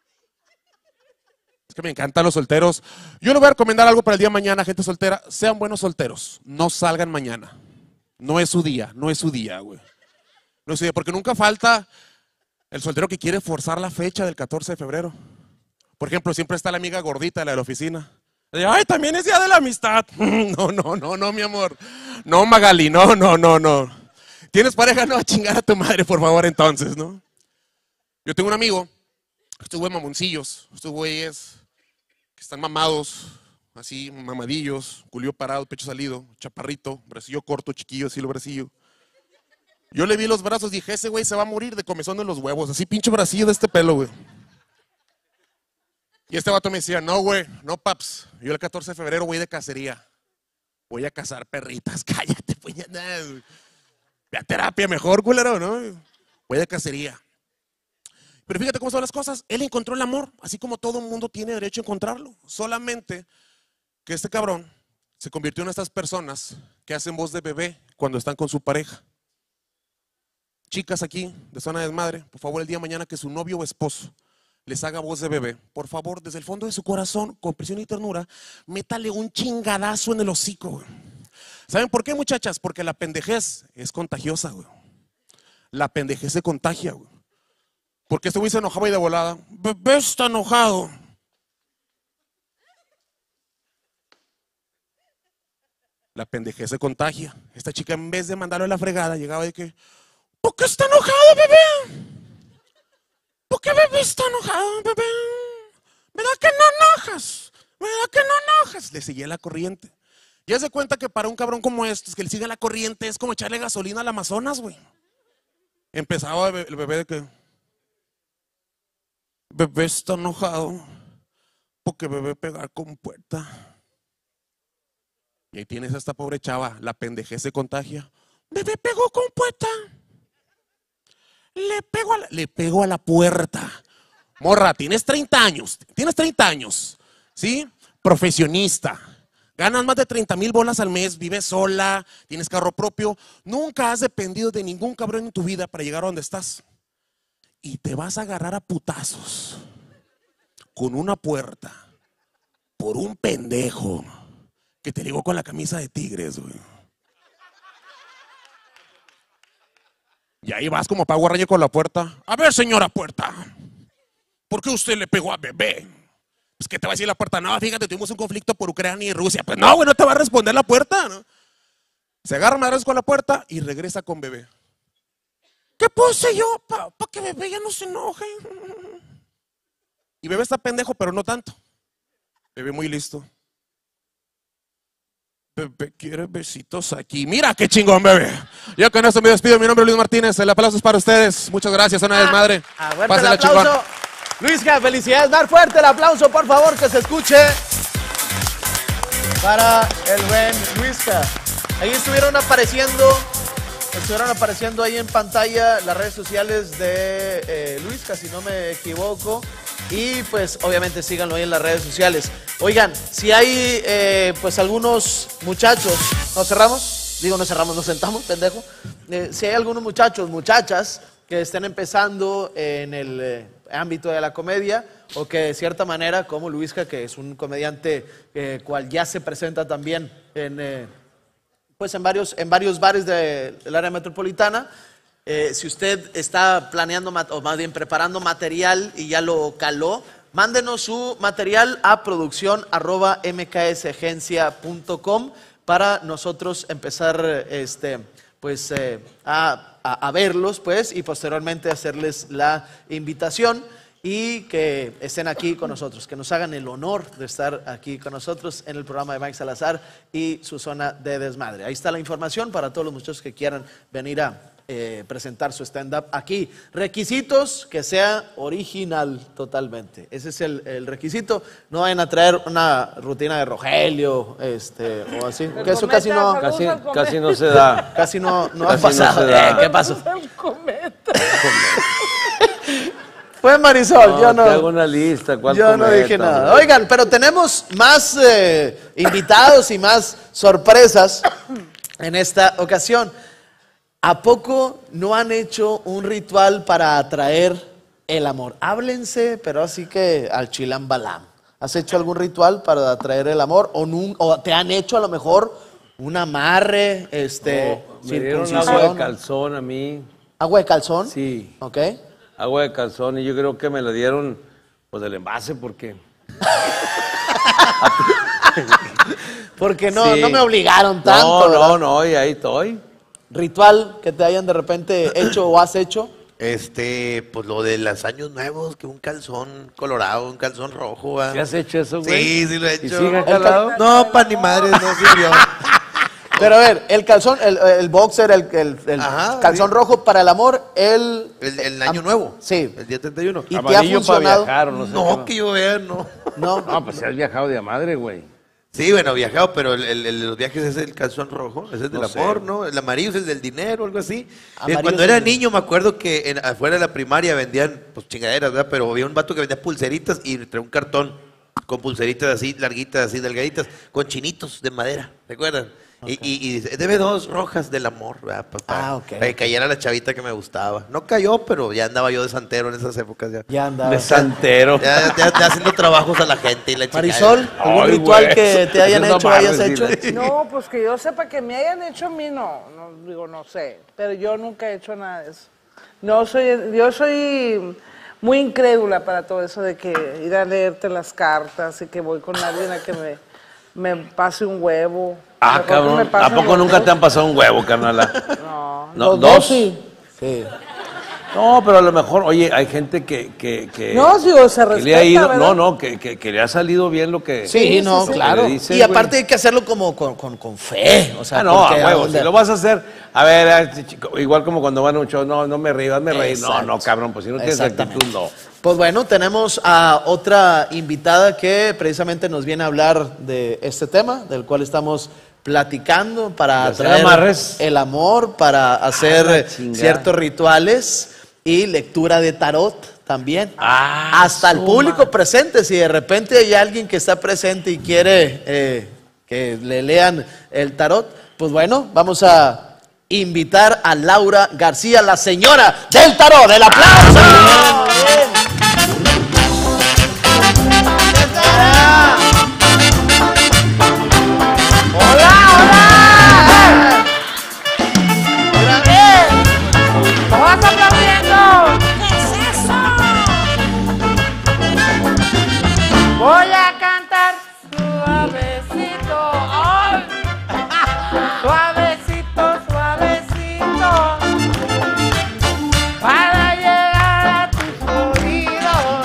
Es que me encantan los solteros. Yo les voy a recomendar algo para el día de mañana, gente soltera. Sean buenos solteros. No salgan mañana. No es su día, güey. No es su día, porque nunca falta el soltero que quiere forzar la fecha del 14 de febrero. Por ejemplo, siempre está la amiga gordita, la de la oficina. Ay, también es día de la amistad. No, mi amor. No, Magali, no. ¿Tienes pareja? No, a chingar a tu madre, por favor, entonces, ¿no? Yo tengo un amigo, estos güeyes mamoncillos, estos güeyes que están mamados, así, mamadillos, culio parado, pecho salido, chaparrito, bracillo corto, chiquillo, así lo bracillo. Yo le vi los brazos, dije, ese güey se va a morir de comezón en los huevos, así pinche bracillo de este pelo, güey. Y este vato me decía, no, güey, no, paps, yo el 14 de febrero voy de cacería. Voy a cazar perritas, cállate, pues ya nada, güey. Ve a terapia mejor, culero, ¿no? Voy de cacería. Pero fíjate cómo son las cosas. Él encontró el amor, así como todo mundo tiene derecho a encontrarlo. Solamente que este cabrón se convirtió en estas personas que hacen voz de bebé cuando están con su pareja. Chicas aquí, de Zona de Desmadre, por favor, el día de mañana que su novio o esposo les haga voz de bebé, por favor, desde el fondo de su corazón, con presión y ternura, métale un chingadazo en el hocico, güey. ¿Saben por qué, muchachas? Porque la pendejez es contagiosa, güey. La pendejez se contagia, güey. Porque este güey se enojaba y de volada, bebé está enojado. La pendejez se contagia. Esta chica, en vez de mandarlo a la fregada, llegaba de que, ¿por qué está enojado, bebé? ¿Por qué bebé está enojado, bebé? ¿Verdad que no enojas? ¿Verdad que no enojas? Le seguía la corriente. Y haz de cuenta que para un cabrón como estos, que le siga la corriente, es como echarle gasolina al Amazonas, güey. Empezaba el bebé de que... Bebé está enojado porque bebé pegar con puerta. Y ahí tienes a esta pobre chava, la pendejez se contagia. Bebé pegó con puerta. Le pego a la puerta. Morra, tienes 30 años, ¿sí? Profesionista. Ganas más de 30,000 bolas al mes, vives sola, tienes carro propio. Nunca has dependido de ningún cabrón en tu vida para llegar a donde estás. Y te vas a agarrar a putazos con una puerta por un pendejo que te ligó con la camisa de Tigres, güey. Y ahí vas como Power Ranger con la puerta. A ver, señora puerta, ¿por qué usted le pegó a bebé? Pues, ¿qué te va a decir la puerta? No, fíjate, tuvimos un conflicto por Ucrania y Rusia. Pues no, güey, no te va a responder la puerta, ¿no? Se agarra madrazos con la puerta y regresa con bebé. ¿Qué puse yo para que bebé ya no se enoje? Y bebé está pendejo, pero no tanto. Bebé muy listo. Bebé quiere besitos aquí. Mira qué chingón, bebé. Yo con esto me despido. Mi nombre es Luis Martínez. El aplauso es para ustedes. Muchas gracias, Zona Desmadre. Fuerte el Pásenla aplauso. chingón. Luisca, felicidades. Dar fuerte el aplauso, por favor, que se escuche. Para el buen Luisca. Ahí estuvieron apareciendo ahí en pantalla las redes sociales de Luisca, si no me equivoco. Y pues obviamente síganlo ahí en las redes sociales. Oigan, si hay pues algunos muchachos, ¿nos cerramos? Digo, nos cerramos, nos sentamos, pendejo. Si hay algunos muchachos, muchachas que estén empezando en el ámbito de la comedia o que de cierta manera, como Luisca, que es un comediante cual ya se presenta también pues en varios bares del área metropolitana. Si usted está planeando o más bien preparando material y ya lo caló, mándenos su material a producción@mksagencia.com para nosotros empezar pues a verlos pues y posteriormente hacerles la invitación y que estén aquí con nosotros, que nos hagan el honor de estar aquí con nosotros en el programa de Mike Salazar y su Zona de Desmadre. Ahí está la información para todos los muchachos que quieran venir a presentar su stand-up aquí. Requisitos: que sea original totalmente. Ese es el requisito. No vayan a traer una rutina de Rogelio o así, que eso casi no se da. casi no ha Casi no pasado. se da. ¿Qué pasó? Fue Marisol, yo no. Te hago una lista. ¿Cuál Yo no cometa, dije nada. hombre? Oigan, pero tenemos más invitados y más sorpresas en esta ocasión. ¿A poco no han hecho un ritual para atraer el amor? Háblense, pero así que al chilam balam. ¿Has hecho algún ritual para atraer el amor? ¿O te han hecho a lo mejor un amarre, Me dieron circuncisión? agua de calzón a mí. ¿Agua de calzón? Sí. Ok. Agua de calzón, y yo creo que me la dieron pues del envase porque... Porque no Sí. me obligaron tanto. ¿verdad? No, y ahí estoy. ¿Ritual que te hayan de repente hecho o has hecho? Pues lo de los años nuevos, que un calzón colorado, un calzón rojo. ¿va? ¿Sí has hecho eso, güey? Sí lo he ¿Y hecho. sigue acá al lado? No, pa' ni madre, no sirvió. Pero a ver, el calzón, el boxer, el Ajá, calzón sí. rojo para el amor, el año nuevo. Sí. El día 31. ¿Y te ha Amarillo para funcionado? viajar, o no sé. No, que yo vea, no. No. No, pues si has viajado de a madre, güey. Sí, bueno, viajado, pero el de los viajes es el calzón rojo, ese es del No sé. amor, ¿no? El amarillo es el del dinero, algo así. Amarillo Cuando es era el del- niño me acuerdo que afuera de la primaria vendían, pues chingaderas, ¿verdad? Pero había un vato que vendía pulseritas y traía un cartón con pulseritas así, larguitas, así, delgaditas, con chinitos de madera, ¿recuerdan? Y debe dos rojas del amor, ¿verdad? Ok. Para que cayera la chavita que me gustaba. No cayó, pero ya andaba yo de santero en esas épocas ya. Ya andaba. De santero. Ya haciendo trabajos a la gente y la chingada. Marisol, ¿algún Ay, ritual güey. que te hayan Haciendo hecho o hayas amarres, hecho? dile. No, pues que yo sepa que me hayan hecho a mí, no digo, no sé, pero yo nunca he hecho nada de eso. Yo soy muy incrédula para todo eso de que ir a leerte las cartas y que voy con alguien a que me pase un huevo. Ah, Mejor que cabrón. me ¿A pasen poco los nunca dos. te han pasado un huevo, carnala? No, No, los ¿dos? dos sí. Sí. No, pero a lo mejor, oye, hay gente que No, sí, o se que le ha respeta, ido, ¿verdad? no, que le ha salido bien lo que... Sí, no, sí. claro. Le dicen, Y aparte güey. hay que hacerlo como con fe. O sea, Ah, no, a porque huevo, donde- si lo vas a hacer, a ver, chico, igual como cuando van a un show, no me reí, hazme reír. No, Exacto. no, cabrón, pues si no tienes Exactamente. actitud, no. Pues bueno, tenemos a otra invitada que precisamente nos viene a hablar de este tema, del cual estamos platicando para ¿De hacer atraer amarres? el amor, para hacer la chingada. ciertos rituales y lectura de tarot también. Ah, Hasta el público presente, si de repente hay alguien que está presente y quiere que le lean el tarot, pues bueno, vamos a invitar a Laura García, la señora del tarot. ¡El aplauso! ¡Vamos aplaudiendo! ¿Qué es eso? Voy a cantar suavecito. ¡Ay! Suavecito, suavecito. Para llegar a tus oídos.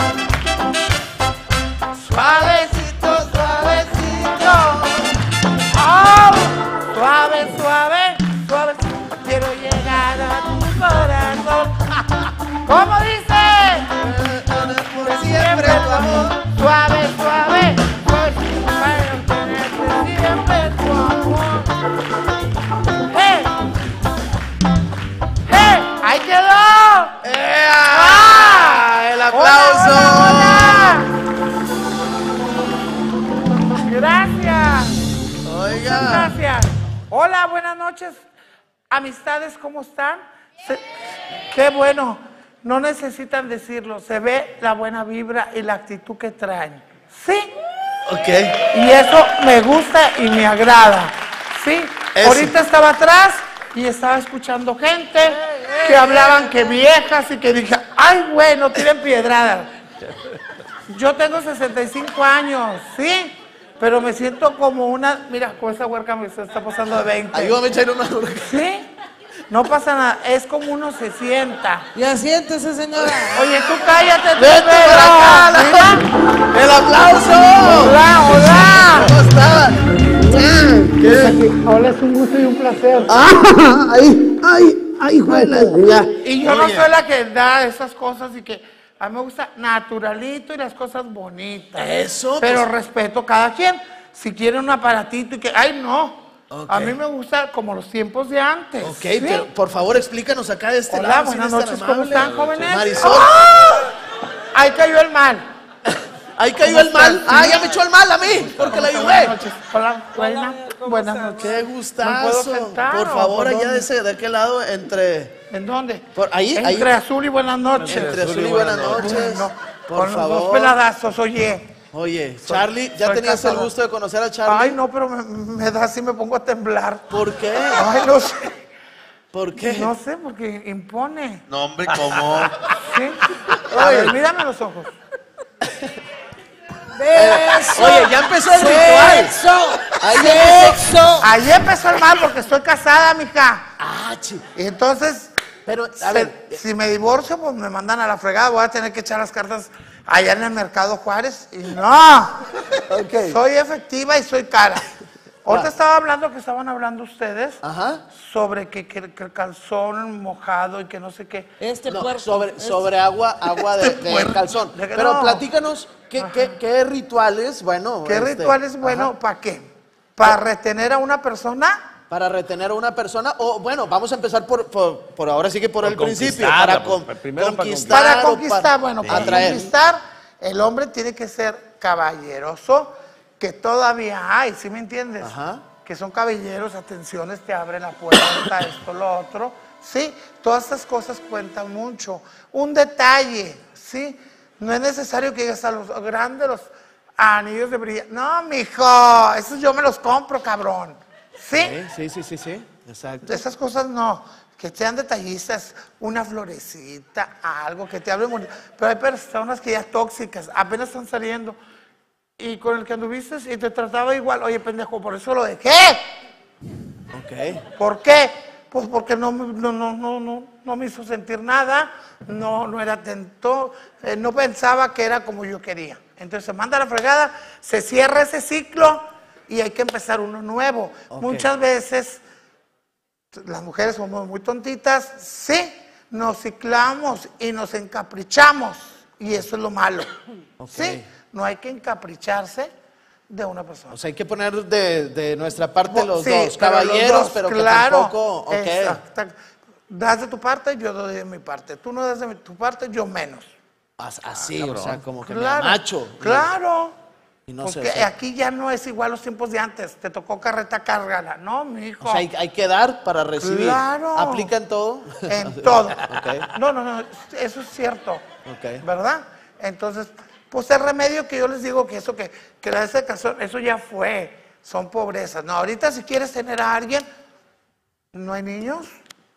Suavecito, suavecito. ¡Oh! Suave, suave, suavecito. Quiero llegar a tu corazón. ¿Cómo dice? Por siempre tu amor. Suave, suave, suave, para obtenerte siempre tu amor. ¡Hey! ¡Hey! ¡Ahí quedó! ¡Ea! ¡El aplauso! ¡Hola, hola, hola! Gracias. Oiga. Gracias. Hola, buenas noches. Amistades, ¿cómo están? Qué bueno. No necesitan decirlo. Se ve la buena vibra y la actitud que traen. ¿Sí? Ok. Y eso me gusta y me agrada. ¿Sí? Eso. Ahorita estaba atrás y estaba escuchando gente que hablaban que viejas y que dije, ay, güey, no tiren piedradas. Yo tengo 65 años, ¿sí? Pero me siento como una... Mira, con esa huerca me está pasando de 20. Ayúdame a echar una. ¿Sí? No pasa nada, es como uno se sienta. Ya siéntese, señora. Oye, tú cállate, tú, ¡Vete Pedro. para acá! Mira. ¡El aplauso! Hola, hola. ¿Cómo está? Hola, es un gusto y un placer. ¡Ay, juela! Ya. Y yo no soy la que da esas cosas y que a mí me gusta naturalito y las cosas bonitas. Eso, Pero pues. respeto cada quien. Si quiere un aparatito y que, ay, no. Ok. A mí me gusta como los tiempos de antes. Ok, ¿sí? pero por favor explícanos acá de este Hola, lado. buenas si eres tan noches, ¿cómo amable. están, jóvenes? Marisol. ¡Ah! Ahí cayó el mal. Ahí cayó ¿Cómo el mal. estás? Ah, ya me echó el mal a mí, porque le Buenas ayudé. noches. Hola, buenas noches. Qué ¿Me puedo gustazo. sentar Por o favor, por allá dónde? de aquel lado, entre ¿En dónde? Por ahí, Entre ahí. azul y buenas noches. Entre azul y buenas noches. No, Por con los dos favor. peladazos, oye. Oye, Charlie, ¿ya soy tenías el casado. gusto de conocer a Charlie? Ay, no, pero me da así, me pongo a temblar. ¿Por qué? Ay, no sé. ¿Por qué? No sé, porque impone. No, hombre, ¿cómo? ¿Sí? A ver, mírame los ojos. Oye, ya empezó el ritual. Ahí ya empezó. Ahí empezó el mal porque estoy casada, mija. Ah, chi. Y entonces, Pero, a ver, si me divorcio, pues me mandan a la fregada. Voy a tener que echar las cartas allá en el Mercado Juárez. Y no. ok. Soy efectiva y soy cara. Ahorita estaba hablando que estaban hablando ustedes Ajá. sobre que el calzón mojado y que no sé qué. No, sobre agua de calzón. De que Pero no. platícanos, ¿qué rituales, bueno? ¿Qué ritual es bueno? ajá, ¿Para qué? ¿Para retener a una persona? para retener a una persona? O bueno, vamos a empezar por ahora sí que por el principio. conquistarla, Para pues, primero para conquistar. Para o conquistar, bueno, para atraer. conquistar, el hombre tiene que ser caballeroso, que todavía hay, ¿sí me entiendes? Ajá. Que son caballeros, atenciones, te abren la puerta, esto, lo otro. Sí, todas estas cosas cuentan mucho. Un detalle, ¿sí? No es necesario que llegues a los grandes, los anillos de brillante. No, mijo, esos yo me los compro, cabrón. ¿Sí? Sí. Exacto. Esas cosas no, que sean detallistas, una florecita, algo que te hablen bonito. Pero hay personas que ya tóxicas, apenas están saliendo y con el que anduviste y te trataba igual. Oye, pendejo, por eso lo dejé. Ok. ¿Por qué? Pues porque no me hizo sentir nada, no era atento, no pensaba que era como yo quería. Entonces se manda a la fregada, se cierra ese ciclo y hay que empezar uno nuevo. Muchas veces las mujeres somos muy tontitas, sí, nos ciclamos y nos encaprichamos y eso es lo malo. Sí, no hay que encapricharse de una persona. O sea, hay que poner de nuestra parte los Sí, dos, pero caballeros, los dos, pero claro, que tampoco... Ok. exacto. Das de tu parte, yo doy de mi parte. Tú no das de tu parte, yo menos. Así, o sea, como que Claro, me macho. claro. Y no Porque sé, aquí ya no es igual los tiempos de antes. Te tocó carreta, cárgala. No, mi hijo. o sea, hay que dar para recibir. Claro. ¿Aplica en todo? En todo. Ok. No, eso es cierto. Ok. ¿Verdad? Entonces, pues el remedio que yo les digo que eso que la desecación, eso ya fue. Son pobrezas. No, ahorita si quieres tener a alguien, ¿no hay niños?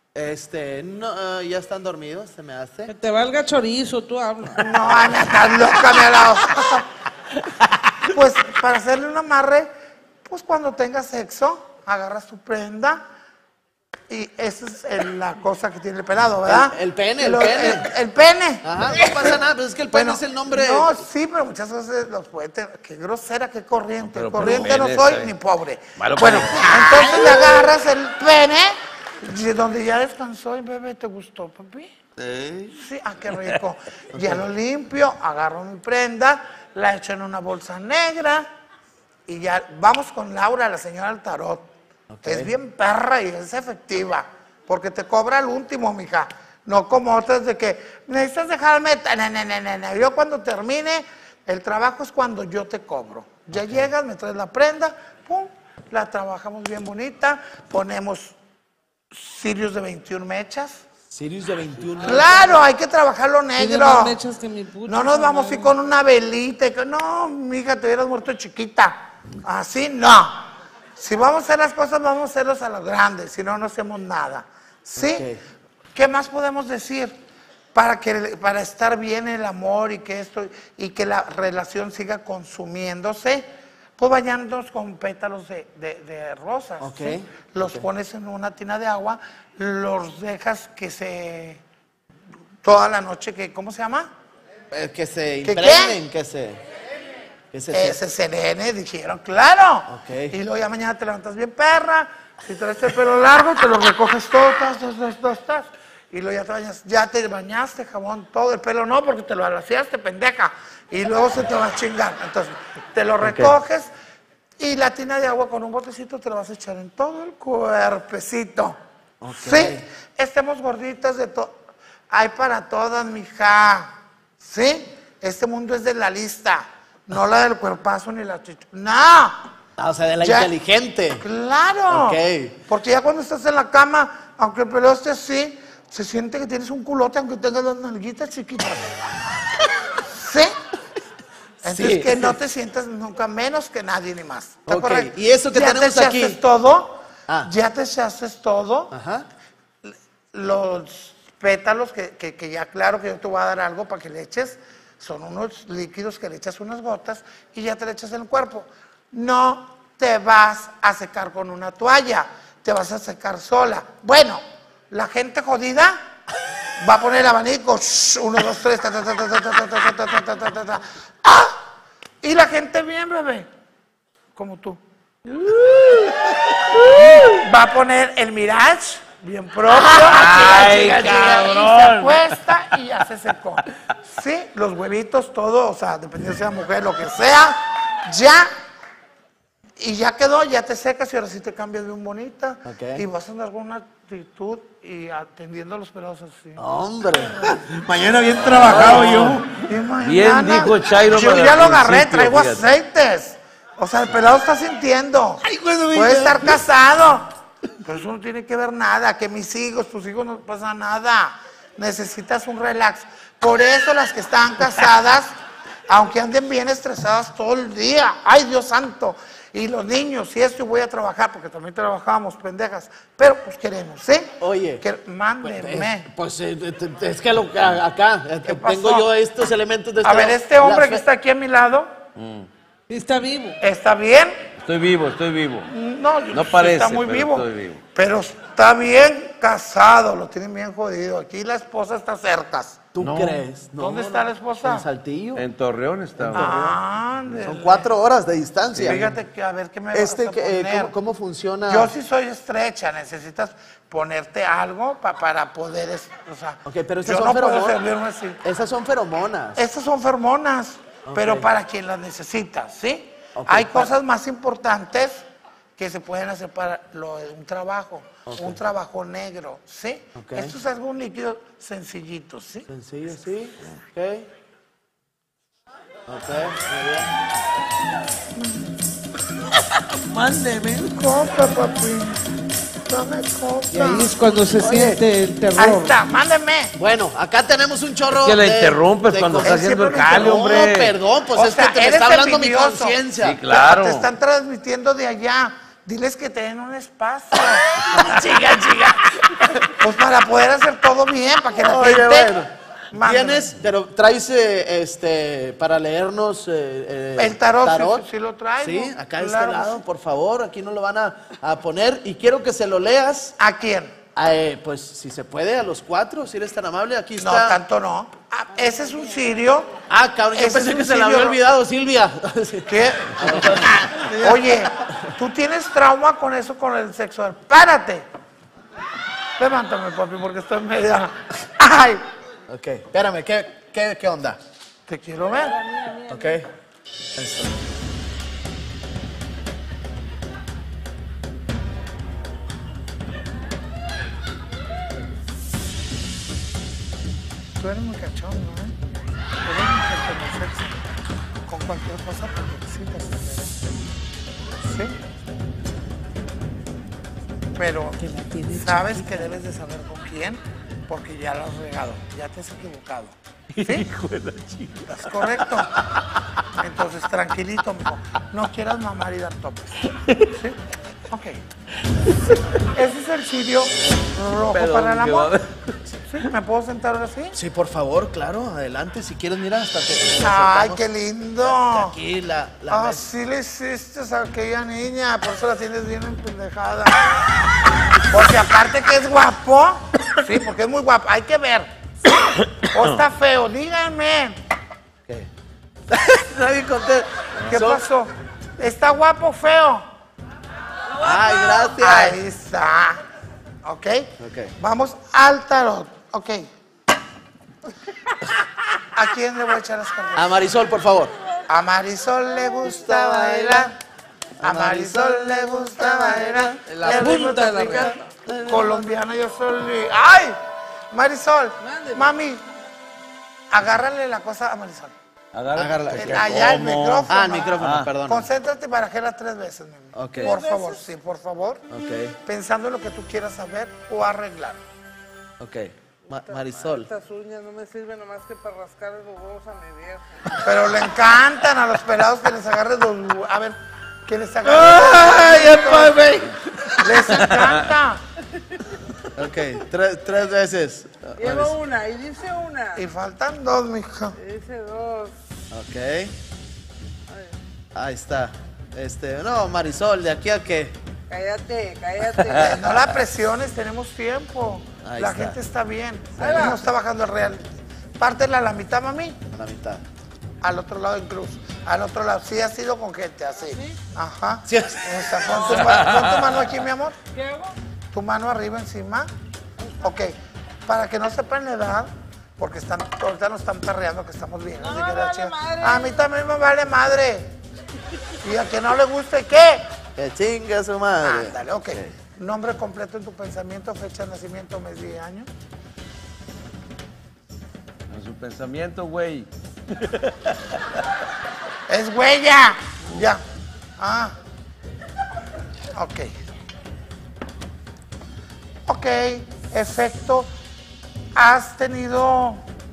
No, ya están dormidos, se me hace. Que te valga chorizo, tú hablas. No, Ana, estás loca, mi alao. Pues para hacerle un amarre, pues cuando tengas sexo, agarras tu prenda y esa es la cosa que tiene el pelado, ¿verdad? El pene. El pene. Ajá, no pasa nada, pues es que el pene Bueno, es el nombre. No, sí, pero muchas veces los puede tener. Qué grosera, qué corriente. No, pero Corriente no pene, soy ¿sabes? ni pobre. Malo Bueno, pene. entonces le agarras el pene, y donde ya descansó y bebé, ¿te gustó, papi? Sí, qué rico. Ya lo limpio, agarro mi prenda, la echo en una bolsa negra y ya vamos con Laura, la señora del tarot. Es bien perra y es efectiva, porque te cobra el último, mija. No como otras de que necesitas dejarme. Yo cuando termine, el trabajo es cuando yo te cobro. Ya llegas, me traes la prenda, pum, la trabajamos bien bonita, ponemos cirios de 21 mechas. Sirius de 21. Claro, hay que trabajarlo Tiene negro. más mechas que mi pucha, No nos vamos a ir con una velita. No, mija, te hubieras muerto chiquita. Así no. Si vamos a hacer las cosas, vamos a hacerlas a las grandes. Si no, no hacemos nada. ¿Sí? Ok. ¿Qué más podemos decir? Para estar bien el amor y que la relación siga consumiéndose, pues bañándonos con pétalos de rosas. Ok. ¿sí? Los pones en una tina de agua, los dejas toda la noche, ¿cómo se llama? Que se ¿Qué, impregnen, qué? que se Ese serene, dijeron, claro. Ok. Y luego ya mañana te levantas bien perra, si traes el pelo largo, te lo recoges todo, tas. Y luego ya te bañas, ya te bañaste, jabón, todo el pelo no, porque te lo alaciaste, pendeja. Y luego se te va a chingar. Entonces, te lo recoges y la tina de agua con un botecito te lo vas a echar en todo el cuerpecito. Sí, estemos gorditas de todo. Hay para todas, mija. Sí, este mundo es de la lista, no la del cuerpazo ni la chicha. No. o sea, de la Ya. inteligente. Claro. Ok. Porque ya cuando estás en la cama, aunque el pelo esté así, se siente que tienes un culote aunque tengas las nalguitas chiquitas. ¿Sí? Entonces Sí. que no te sientas nunca menos que nadie ni más. ¿Está Ok, correcto? y eso que ¿Ya tenemos te aquí? echaste todo? Ah. ¿Ya te echaste todo? Ajá. Los pétalos, que ya claro que yo te voy a dar algo para que le eches, son unos líquidos que le echas unas gotas y ya te le echas en el cuerpo. No te vas a secar con una toalla, te vas a secar sola. Bueno, la gente jodida va a poner el abanico, 1, 2, 3, ¡ah! Y la gente bien, bebé, como tú. Va a poner el Mirage, bien propio, Ay, y se cabrón. acuesta y ya se secó. Sí, los huevitos, todo, o sea, dependiendo si sea mujer, lo que sea, ya. Y ya quedó, ya te secas y ahora sí te cambias bien bonita. Ok. Y vas a andar con una actitud y atendiendo a los pelados así. Hombre. Mañana bien trabajado yo. Y mañana, Bien dijo Chairo yo al ya lo agarré, principio, traigo fíjate. aceites. O sea, el pelado está sintiendo. Puede estar casado. Pero eso no tiene que ver nada. Que mis hijos, tus hijos no pasa nada. Necesitas un relax. Por eso las que están casadas, aunque anden bien estresadas todo el día. Ay, Dios santo. Y los niños, y esto, y voy a trabajar, porque también trabajábamos, pendejas. Pero pues queremos, ¿sí? Oye. Mándenme. Pues es que acá ¿Qué pasó? tengo yo estos elementos de A ver, este hombre que está aquí a mi lado, Está vivo. ¿está bien? Estoy vivo. No, No parece, está muy pero vivo. estoy vivo. Pero está bien casado, lo tienen bien jodido. Aquí la esposa está cerca. ¿Tú crees? No, ¿Dónde está la esposa? En Saltillo. En Torreón está. Ándale. Son 4 horas de distancia. Fíjate que a ver qué me vas a poner. ¿Cómo funciona? Yo sí soy estrecha, necesitas ponerte algo para poder, o sea, Ok, pero yo esas no son puedo feromonas. servirme así. Esas son feromonas. Estas son feromonas, pero Ok. para quien las necesita, ¿sí? Ok, Hay cosas más importantes que se pueden hacer para un trabajo negro, ¿sí? Ok. Esto es algo líquido sencillito, ¿sí? Sencillo, sí. Ok. Ok, muy bien. Mándeme coca, papi. Dame coca. Y ahí es cuando se siente el Ahí terror. está, mándeme. Bueno, acá tenemos un chorro. Es que la de- interrumpes de cuando co- está haciendo el siempre jale, me hombre. No, perdón, pues O es sea, que te me eres está hablando mi envidioso. conciencia. Sí, claro. Te están transmitiendo de allá. Diles que te den un espacio. chica. Pues para poder hacer todo bien, para que la Oye, gente... bueno. Mándame. Tienes, pero traes para leernos El tarot, sí lo traigo. Sí, acá de Claro este que lado, sí. por favor, aquí nos lo van a poner y quiero que se lo leas, ¿A quién? pues si se puede, a los 4, si eres tan amable, aquí No, está. tanto no. Ah, ese es un sirio. Ah, cabrón, yo Ese pensé es que un se la había sirio. olvidado, Silvia. ¿Qué? Oye, tú tienes trauma con eso, con el sexo. ¡Párate! Levántame, papi, porque estoy media... ¡Ay! Ok, espérame, ¿qué onda? Te quiero ver. Ok. Esto. Tú eres muy cachondo, ¿eh? Tú eres muy cachondo, sexo. Con cualquier cosa porque necesitas saber. ¿Sí? Pero sabes que debes de saber con quién porque ya lo has regado, ya te has equivocado. ¿Sí? Hijo de la chica. ¿Es correcto? Entonces, tranquilito, mijo. No quieras mamar y dar topes. ¿Sí? Ok. Ese es el sirio rojo para el amor. ¿Sí? ¿Me puedo sentar ahora sí? Sí, por favor, claro, adelante, si quieres, mira, hasta que... ¡Ay, qué lindo! Aquí la Así le hiciste a aquella niña, por eso la tienes bien empendejada. Porque aparte que es guapo, sí, porque es muy guapo, hay que ver. O está feo, díganme. ¿Qué? Nadie contesta. ¿Qué pasó? ¿Está guapo o feo? Ay, gracias. Ahí está. ¿Ok? Ok. Vamos al tarot. Ok. ¿A quién le voy a echar las cartas? A Marisol, por favor. A Marisol le gusta bailar. A Marisol le gusta bailar. La El ritmo punta de la tropical. Colombiana yo soy. ¡Ay! Marisol, mami, agárrale la cosa a Marisol. Agárrala. Allá el micrófono. Ah, el micrófono, perdón. Concéntrate y barajela 3 veces, mami. Ok. Por favor, sí, por favor. Ok, Pensando en lo que tú quieras saber o arreglar. ok. Marisol. Estas uñas no me sirven nomás que para rascar los huevos a mi vieja. Pero le encantan a los pelados que les agarre los... A ver, que les agarre... ¡Ay, güey! Les encanta. Ok, tres veces. Llevo una y dice una. Y faltan 2, mija. Y dice 2. Ok. Ahí está. No, Marisol, de aquí a qué. Cállate, cállate. No la presiones, tenemos tiempo. Ahí La está. gente está bien. No está bajando el real. Pártela a la mitad, mami. A la mitad. Al otro lado en cruz. Al otro lado. Sí has ido con gente así. Ajá. Sí. O sea, pon tu mano aquí, mi amor. ¿Qué hago? Tu mano arriba encima. Ok. Para que no sepan la edad, porque ahorita nos están perreando que estamos bien. No, así que me la vale chica- madre. A mí también me vale madre. Y a que no le guste, ¿qué? Que chinga su madre. Ándale, ok. Nombre completo en tu pensamiento, fecha de nacimiento, mes, día y año. En su pensamiento, güey. Es huella. Ya. Ah. Ok. Ok. Efecto. Has tenido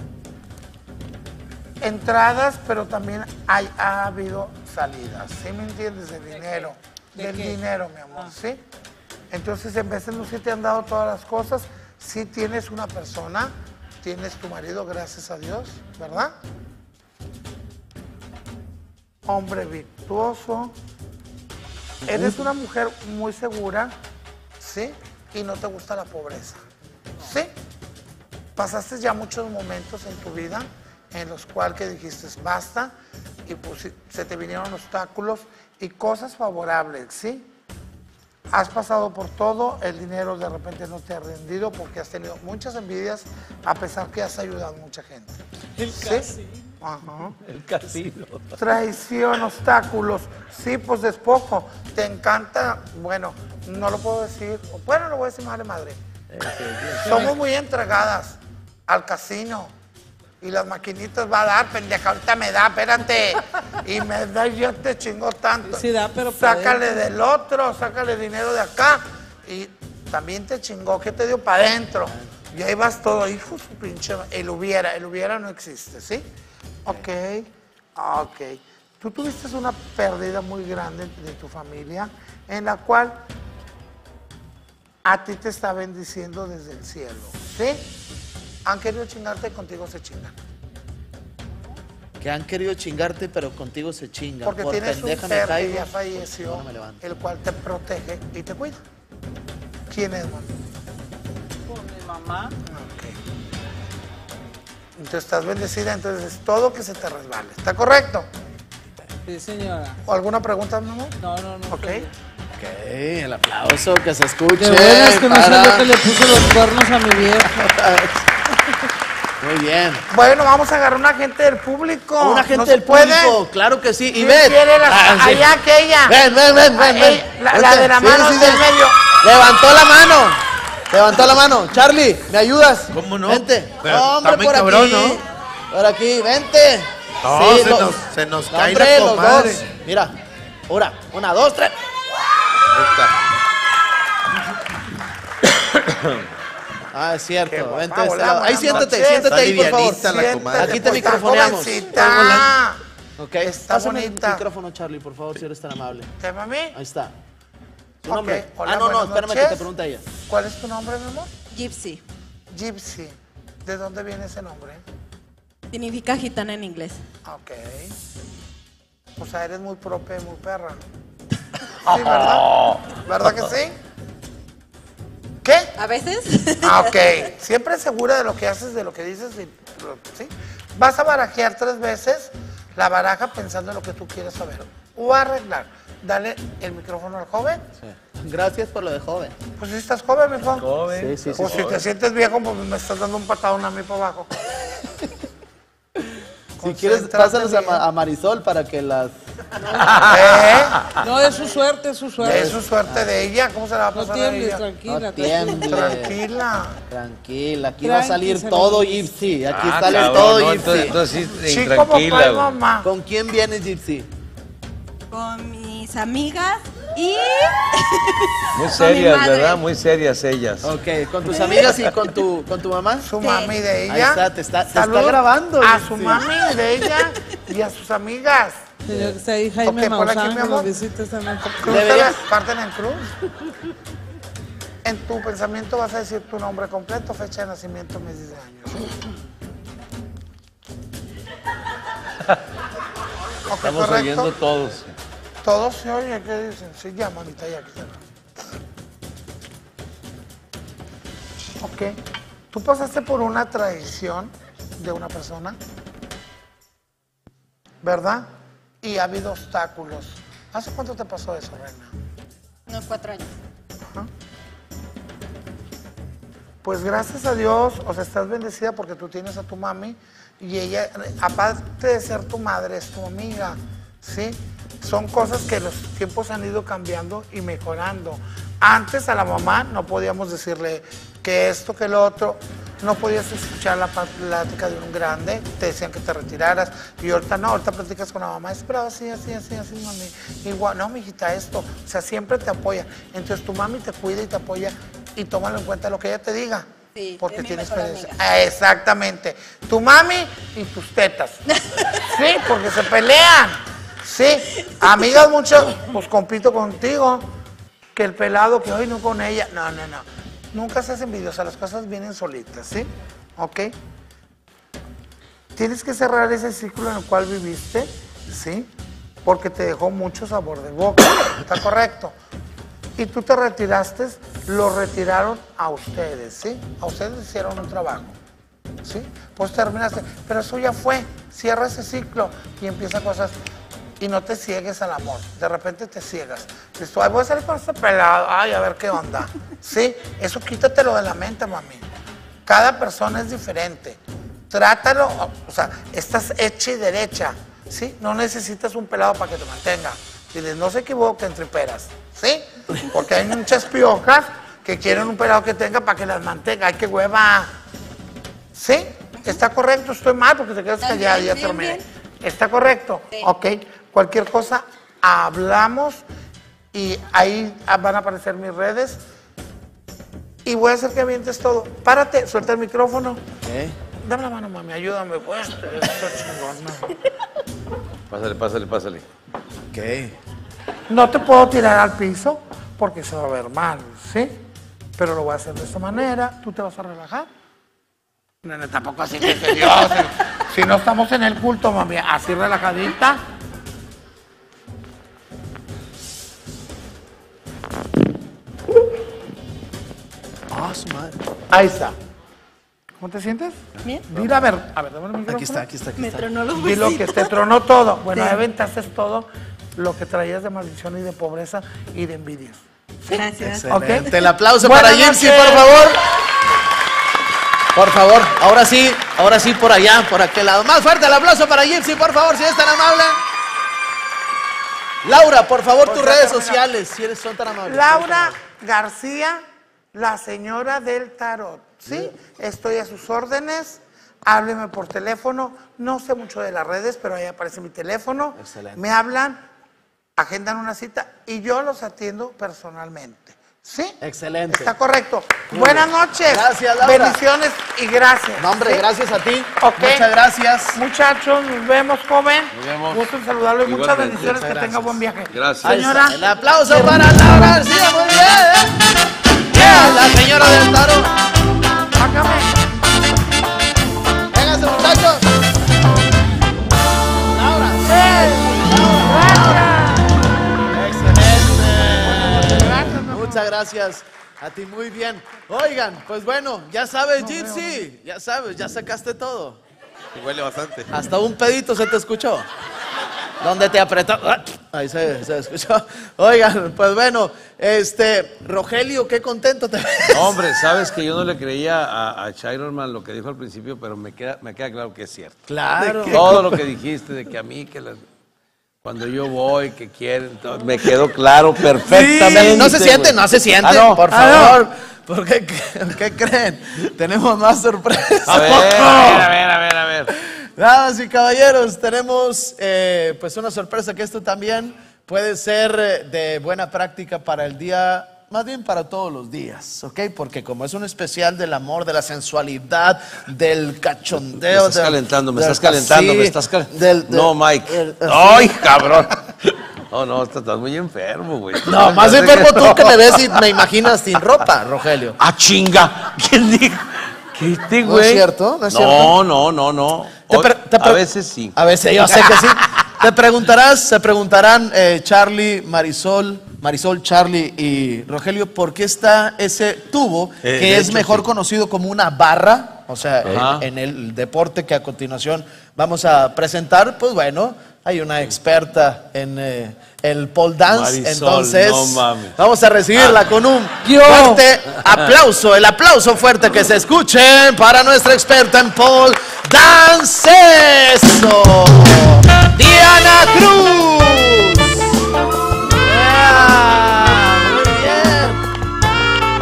entradas, pero también ha habido salidas. ¿Sí me entiendes? De dinero. Del dinero, mi amor. ¿Sí? Entonces, en vez de no si te han dado todas las cosas, sí tienes una persona, tienes tu marido, gracias a Dios, ¿verdad? Hombre virtuoso, Eres una mujer muy segura, ¿sí? Y no te gusta la pobreza, ¿sí? Pasaste ya muchos momentos en tu vida en los cuales que dijiste basta y pues se te vinieron obstáculos y cosas favorables, ¿sí? Has pasado por todo, el dinero de repente no te ha rendido porque has tenido muchas envidias a pesar que has ayudado a mucha gente. El ¿Sí? casino. Ajá. El casino. Traición, obstáculos, sí, pues despojo. Te encanta, bueno, no lo puedo decir, bueno, lo voy a decir madre madre. Somos muy entregadas al casino. Y las maquinitas va a dar, pendeja, ahorita me da, espérate. Y me da, yo te chingo tanto. Sí da, pero pa' sácale dentro. del otro, sácale dinero de acá. Y también te chingó, ¿qué te dio para adentro? Y ahí vas todo, hijo, su pinche. El hubiera no existe, ¿sí? Ok, ok. Tú tuviste una pérdida muy grande de tu familia, en la cual a ti te está bendiciendo desde el cielo, ¿sí? Han querido chingarte, contigo se chingan. Que han querido chingarte, pero contigo se chingan. Porque Por tienes un pendeja me ser que caigo. ya falleció, No me levanto. el cual te protege y te cuida. ¿Quién es, mami? Con mi mamá. Ok. Entonces estás bendecida, entonces es todo que se te resbale. ¿Está correcto? Sí, señora. ¿O alguna pregunta, mi amor? No. Ok. Ok, el aplauso que se escuche. De buenas que no sé para- yo que le puse los cuernos a mi viejo. Muy bien. Bueno, vamos a agarrar una gente del público. Una gente ¿No se del puede? público, claro que sí. Y ¿Quién ven. quiere la, sí. allá aquella? Ven. La de la mano del medio. Levantó la mano. Levantó la mano. Charlie, ¿me ayudas? ¿Cómo no? Vente. Pero Hombre, está muy por cabrón, aquí. ¿no? Por aquí, vente. No, Sí, se nos no, cae hombre, la los comadre. dos. Mira, una, dos, tres. Ah, es cierto. Qué guapa, Vente. hola, Ahí buenas siéntate, noches. siéntate ahí, por Está favor. livianita la comadre. Aquí te pues, está microfoneamos. jovencita. Ok, Está pásame bonita. el micrófono, Charlie, por favor, si eres tan amable. ¿Qué, mami? Ahí está. ¿Tu Ok, nombre? hola, No, buenas espérame noches. que te pregunte ella. ¿Cuál es tu nombre, mi amor? Gypsy. Gypsy. ¿De dónde viene ese nombre? Significa gitana en inglés. Ok. O sea, eres muy propia y muy perra, ¿no? Sí, ¿verdad? ¿Verdad que sí? ¿Qué? A veces. Ah, ok. Siempre segura de lo que haces, de lo que dices, y, ¿sí? Vas a barajear 3 veces la baraja pensando en lo que tú quieres saber. O arreglar. Dale el micrófono al joven. Gracias por lo de joven. Pues si estás joven, mijo. Joven. Sí, Pues si te sientes viejo, pues me estás dando un patadón a mí para abajo. Si quieres, pásalos a Marisol para que las... ¿Eh? No, es su suerte, es su suerte. Es su suerte de ella. ¿Cómo se la va a No pasar a tiembles, ella? tranquila. No tiemble. Tranquila. Tranquila, aquí va a salir Tranqui, todo señor. Gypsy. Aquí Ah, sale cabrón, todo no, Gypsy. entonces sí, Chico, papá tranquila, y güey. mamá. ¿Con quién viene Gypsy? Con mis amigas y. Muy Con mi serias, madre. ¿verdad? Muy serias ellas. Ok, ¿con tus amigas y con tu mamá? Su Sí. mami de ella. Ahí está, te está Salud grabando, a Gypsy. su mami de ella y a sus amigas. Señor, que está ahí Jaime Ok, por aquí, Maussan, mi que amor. nos visita esta noche. Deberías- ¿Parten en cruz? En tu pensamiento vas a decir tu nombre completo, fecha de nacimiento, meses de años. Ok, Estamos correcto. oyendo todos. Todos se oyen, ¿qué dicen? Sí, ya, manita, ya. Ok. ¿Tú pasaste por una traición de una persona? ¿Verdad? Y ha habido obstáculos. ¿Hace cuánto te pasó eso, Reina? Unos 4 años. Pues gracias a Dios, o sea, estás bendecida porque tú tienes a tu mami y ella, aparte de ser tu madre, es tu amiga, ¿sí? Son cosas que los tiempos han ido cambiando y mejorando. Antes a la mamá no podíamos decirle que esto, que lo otro, no podías escuchar la plática de un grande, te decían que te retiraras y ahorita no, ahorita platicas con la mamá, es bravo, así, mami. Igual, no, mijita, esto, o sea, siempre te apoya. Entonces tu mami te cuida y te apoya y tómalo en cuenta lo que ella te diga. Sí, porque es mi tienes mejor experiencia. amiga. Exactamente. Tu mami y tus tetas. Sí, porque se pelean. Sí. Amigas mucho, pues compito contigo. Que el pelado, que hoy no con ella. No. Nunca seas envidiosa, las cosas vienen solitas, ¿sí? ¿Ok? Tienes que cerrar ese ciclo en el cual viviste, ¿sí? porque te dejó mucho sabor de boca, ¿está correcto? Y tú te retiraste, lo retiraron a ustedes, ¿sí? A ustedes hicieron un trabajo, ¿sí? Pues terminaste, pero eso ya fue, cierra ese ciclo y empieza cosas. Y no te ciegues al amor, de repente te ciegas. Dices, ay, voy a salir con este pelado, ay, a ver qué onda. ¿Sí? Eso quítatelo de la mente, mami. Cada persona es diferente. Trátalo, o sea, estás hecha y derecha, ¿sí? No necesitas un pelado para que te mantenga. Diles, no se equivoquen, triperas, ¿sí? Porque hay muchas piojas que quieren un pelado que tenga para que las mantenga. Ay, qué hueva. ¿Sí? ¿Está correcto? Estoy mal porque te quedas callada y ya terminé. ¿Está correcto? Sí. Ok. Cualquier cosa, hablamos y ahí van a aparecer mis redes. Y voy a hacer que avientes todo. Párate, suelta el micrófono. Ok. Dame la mano, mami, ayúdame. Pues, esto chingón. Pásale. Ok. No te puedo tirar al piso porque se va a ver mal, ¿sí? Pero lo voy a hacer de esta manera. ¿Tú te vas a relajar? No, tampoco así que Dios. Si no estamos en el culto, mami, así relajadita. Ah, su madre. Ahí está. ¿Cómo te sientes? Bien. Dile, a ver, dame el micrófono. Aquí está. Me tronó los Dilo huesitos. que te tronó todo. Bueno, Sí. ahí aventaste todo lo que traías de maldición y de pobreza y de envidias. Gracias. Excelente. Ok. El aplauso Buenas para Gypsy, noches. por favor. Por favor, ahora sí, por allá, por aquel lado. Más fuerte el aplauso para Gypsy, por favor, si es tan amable. Laura, por favor, tus redes sociales, si eres son tan amables. Laura García, la señora del tarot. ¿Sí? Estoy a sus órdenes. Hábleme por teléfono. No sé mucho de las redes, pero ahí aparece mi teléfono. Excelente. Me hablan, agendan una cita y yo los atiendo personalmente. ¿Sí? Excelente. Está correcto. Buenas noches. Gracias, Laura. Bendiciones y gracias. No, hombre, ¿Sí? gracias a ti. Ok. Muchas gracias. Muchachos, nos vemos, joven. Nos vemos. Gusto en saludarlo y muchas Igualmente. bendiciones. Que Muchas tenga gracias. buen viaje. Gracias. Ahí Señora. está. El aplauso para Laura García, muy bien. Yeah, la señora del tarot. Págame. Vénganse, muchachos. Laura. Excelente. Muchas gracias a ti, muy bien. Oigan, pues bueno, ya sabes, Gypsy, ya sabes, ya sacaste todo. Huele bastante. Hasta un pedito se te escuchó. ¿Dónde te apretó? Ahí se escuchó. Oigan, pues bueno, Rogelio, qué contento te ves. Hombre, sabes que yo no le creía a Chironman lo que dijo al principio, pero me queda claro que es cierto. Claro. Todo lo que dijiste de que a mí, cuando yo voy, que quieren, todo, me quedó claro perfectamente. Sí, no se siente, güey. no se siente, Ah, no. por favor. ¿Por qué creen? Tenemos más sorpresas. A ver. Damas y caballeros, tenemos pues una sorpresa que esto también puede ser de buena práctica para el día, más bien para todos los días, ¿ok? Porque como es un especial del amor, de la sensualidad, del cachondeo. Me estás calentando, del- No, Mike. así. ¡Ay, cabrón! No, estás muy enfermo, güey. No, más enfermo tú que me ves y me imaginas sin ropa, Rogelio. ¡Ah, chinga! ¿Quién dijo? ¿Qué este, ¿No güey? es cierto? ¿No es No. A veces sí. A veces yo sé que sí. Se preguntarán Charlie, Marisol, Charlie y Rogelio, ¿por qué está ese tubo que de es hecho, mejor sí. conocido como una barra? O sea, Ajá. en el deporte que a continuación vamos a presentar, pues bueno, hay una experta en el pole dance, Marisol, entonces no mames. vamos a recibirla con un fuerte aplauso, el aplauso fuerte que se escuche para nuestra experta en pole dance, eso, Diana Cruz. Yeah, muy bien.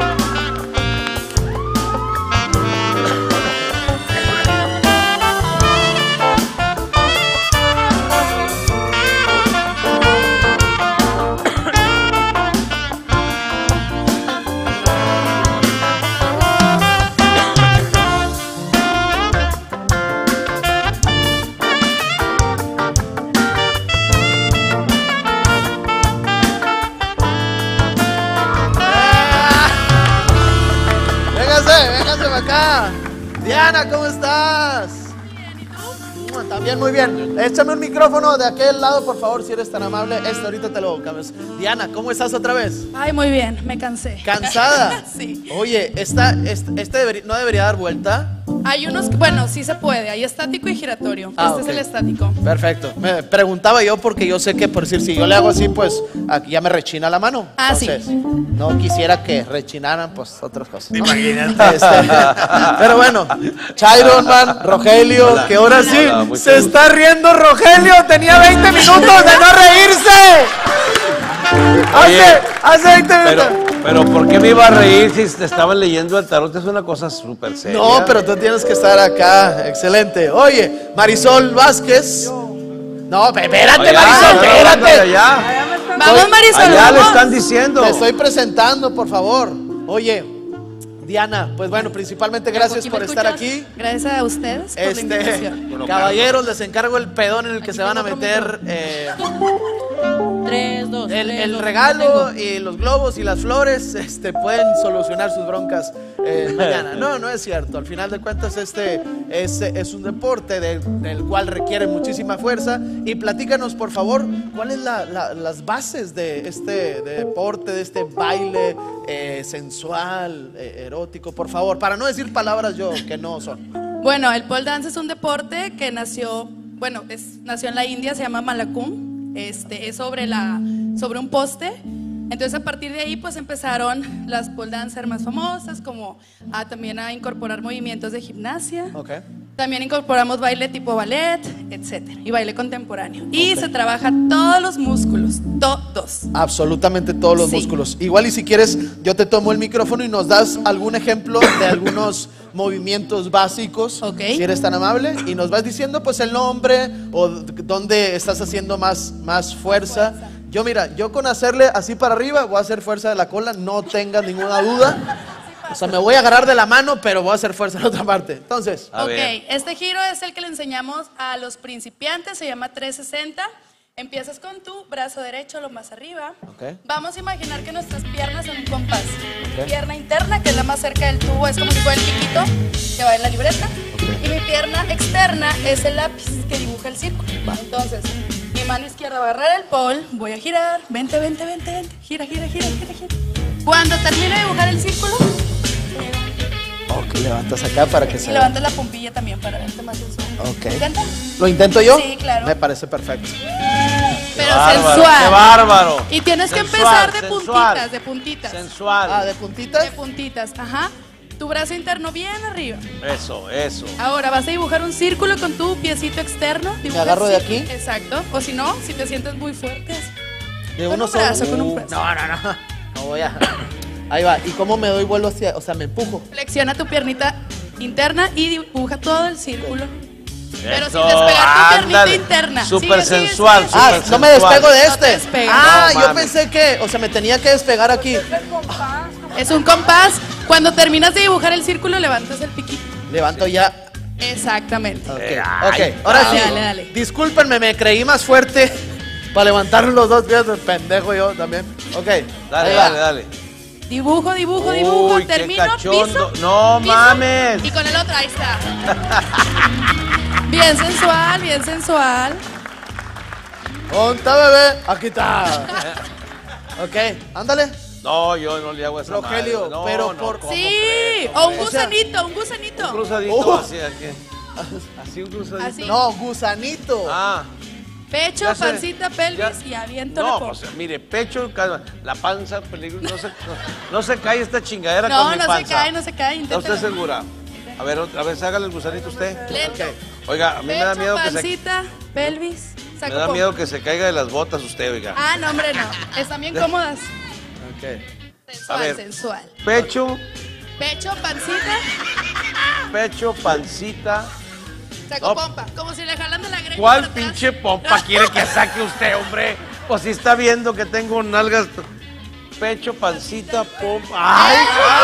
Véngase para acá. Diana, ¿cómo estás? También muy bien. Échame un micrófono de aquel lado, por favor, si eres tan amable. Ahorita te lo cambias. Diana, ¿cómo estás otra vez? Ay, muy bien, me cansé. ¿Cansada? Sí. Oye, ¿no debería dar vuelta? Hay unos que, bueno, sí se puede. Hay estático y giratorio. Ah, este ok. es el estático. Perfecto. Me preguntaba yo porque yo sé que, por decir, si yo le hago así, pues aquí ya me rechina la mano. Ah, sí. Entonces, no quisiera que rechinaran, pues, otras cosas. ¿no? Imagínate. Pero bueno, Chiron Man, Rogelio, Hola. que ahora sí Hola, mucho se gusto. está riendo Rogelio. Tenía 20 minutos de no reírse. Hace 20 minutos. Pero ¿por qué me iba a reír si te estaban leyendo el tarot? Es una cosa súper seria. No, pero tú tienes que estar acá. Excelente. Oye, Marisol Vázquez. No, espérate, Oiga, Marisol, espérate. allá. Vamos, Marisol, Allá le vamos. están diciendo. Te estoy presentando, por favor. Oye, Diana, pues bueno, principalmente gracias ¿Aquí por me estar escuchas? aquí. Gracias a ustedes por la invitación. Caballeros, les encargo el pedón en el que Aquí se van a tengo meter 3, 2. el regalo y los globos y las flores. Pueden solucionar sus broncas mañana. No es cierto. Al final de cuentas, es un deporte del cual requiere muchísima fuerza. Y platícanos, por favor, ¿cuáles las bases de este deporte, de este baile sensual, erótico? Por favor, para no decir palabras yo que no son. Bueno, el pole dance es un deporte que nació en la India, se llama Malakam. Es sobre un poste. Entonces a partir de ahí pues empezaron las pole dancers más famosas, como también a incorporar movimientos de gimnasia. Okay. También incorporamos baile tipo ballet, etcétera, y baile contemporáneo. Y se trabaja todos los músculos, todos. Absolutamente todos los Sí. músculos. Igual y si quieres, yo te tomo el micrófono y nos das algún ejemplo de algunos movimientos básicos, Ok. si eres tan amable, y nos vas diciendo pues el nombre o dónde estás haciendo más fuerza. Yo con hacerle así para arriba voy a hacer fuerza de la cola, no tengas ninguna duda. O sea, me voy a agarrar de la mano, pero voy a hacer fuerza en otra parte. Entonces, A Ok, ver. este giro es el que le enseñamos a los principiantes, se llama 360. Empiezas con tu brazo derecho lo más arriba. Ok. Vamos a imaginar que nuestras piernas en un compás. Mi pierna interna, que es la más cerca del tubo, es como si fuera el piquito que va en la libreta. Y mi pierna externa es el lápiz que dibuja el círculo. Entonces, mi mano izquierda va a agarrar el pole, voy a girar, vente. Gira. Cuando termine de dibujar el círculo, ok, levantas acá para que y se vea. levantas la pompilla también para verte más sensual. Ok. ¿Intenta? ¿Lo intento yo? Sí, claro. Me parece perfecto. Pero bárbaro, sensual. ¡Qué bárbaro! Y tienes que Sensual, empezar de sensual. puntitas. Sensual. Ah, ¿de puntitas? De puntitas, ajá. Tu brazo interno bien arriba. Eso. Ahora vas a dibujar un círculo con tu piecito externo. Dibuja agarro de el aquí? círculo. Exacto. O si no, si te sientes muy fuerte. De Con uno un brazo, solo. con un brazo. No. No voy a. Ahí va. ¿Y cómo me doy vuelo hacia? O sea, me empujo. Flexiona tu piernita interna y dibuja todo el círculo. Pero sin Eso, despegar tu piernita ándale. interna. Súper Sigue. sensual. Ah, súper no me sensual. despego de No te este. despegas. Ah, No yo mames. pensé que, o sea, me tenía que despegar aquí. Es un compás. Cuando terminas de dibujar el círculo, levantas el piquito. Levanto ya. Exactamente. Ok, ahora Dale, sí. dale. Discúlpenme, me creí más fuerte para levantar los dos pies. Pendejo yo también. Ok. Dale, ahí va. dale. Dibujo. Uy, qué Termino, cachondo. piso. No piso, mames. Y con el otro, ahí está. Bien sensual. Ponta, bebé. Aquí está. Ok, ándale. No, yo no le hago esa Rogelio, madre. No, pero no, por- ¿cómo Sí, crees? o un O sea, gusanito. Cruzadito así, aquí. Así un cruzadito. Así. No, gusanito. Ah. Pecho, Ya sé, pancita, pelvis ya. y aviento la No, pompa. pues mire, pecho, la panza, peligro, no se cae esta chingadera No, con mi no se panza. cae, ¿Está inténtalo. usted segura? A ver, otra vez hágale el gusanito usted. Lento. Oiga, a mí me da Pecho, miedo que se, pancita, pelvis, me saco da pompa. miedo que se caiga de las botas usted, oiga. Ah, no, hombre, no. Están bien cómodas. Ok. A ver. Sensual. Pecho, Pecho, pancita, pancita. saco No. pompa. Como si le jalan de la greña. ¿Cuál por atrás. pinche pompa quiere que saque usted, hombre? Pues si está viendo que tengo nalgas, pecho, pancita, pompa. ¡Ay!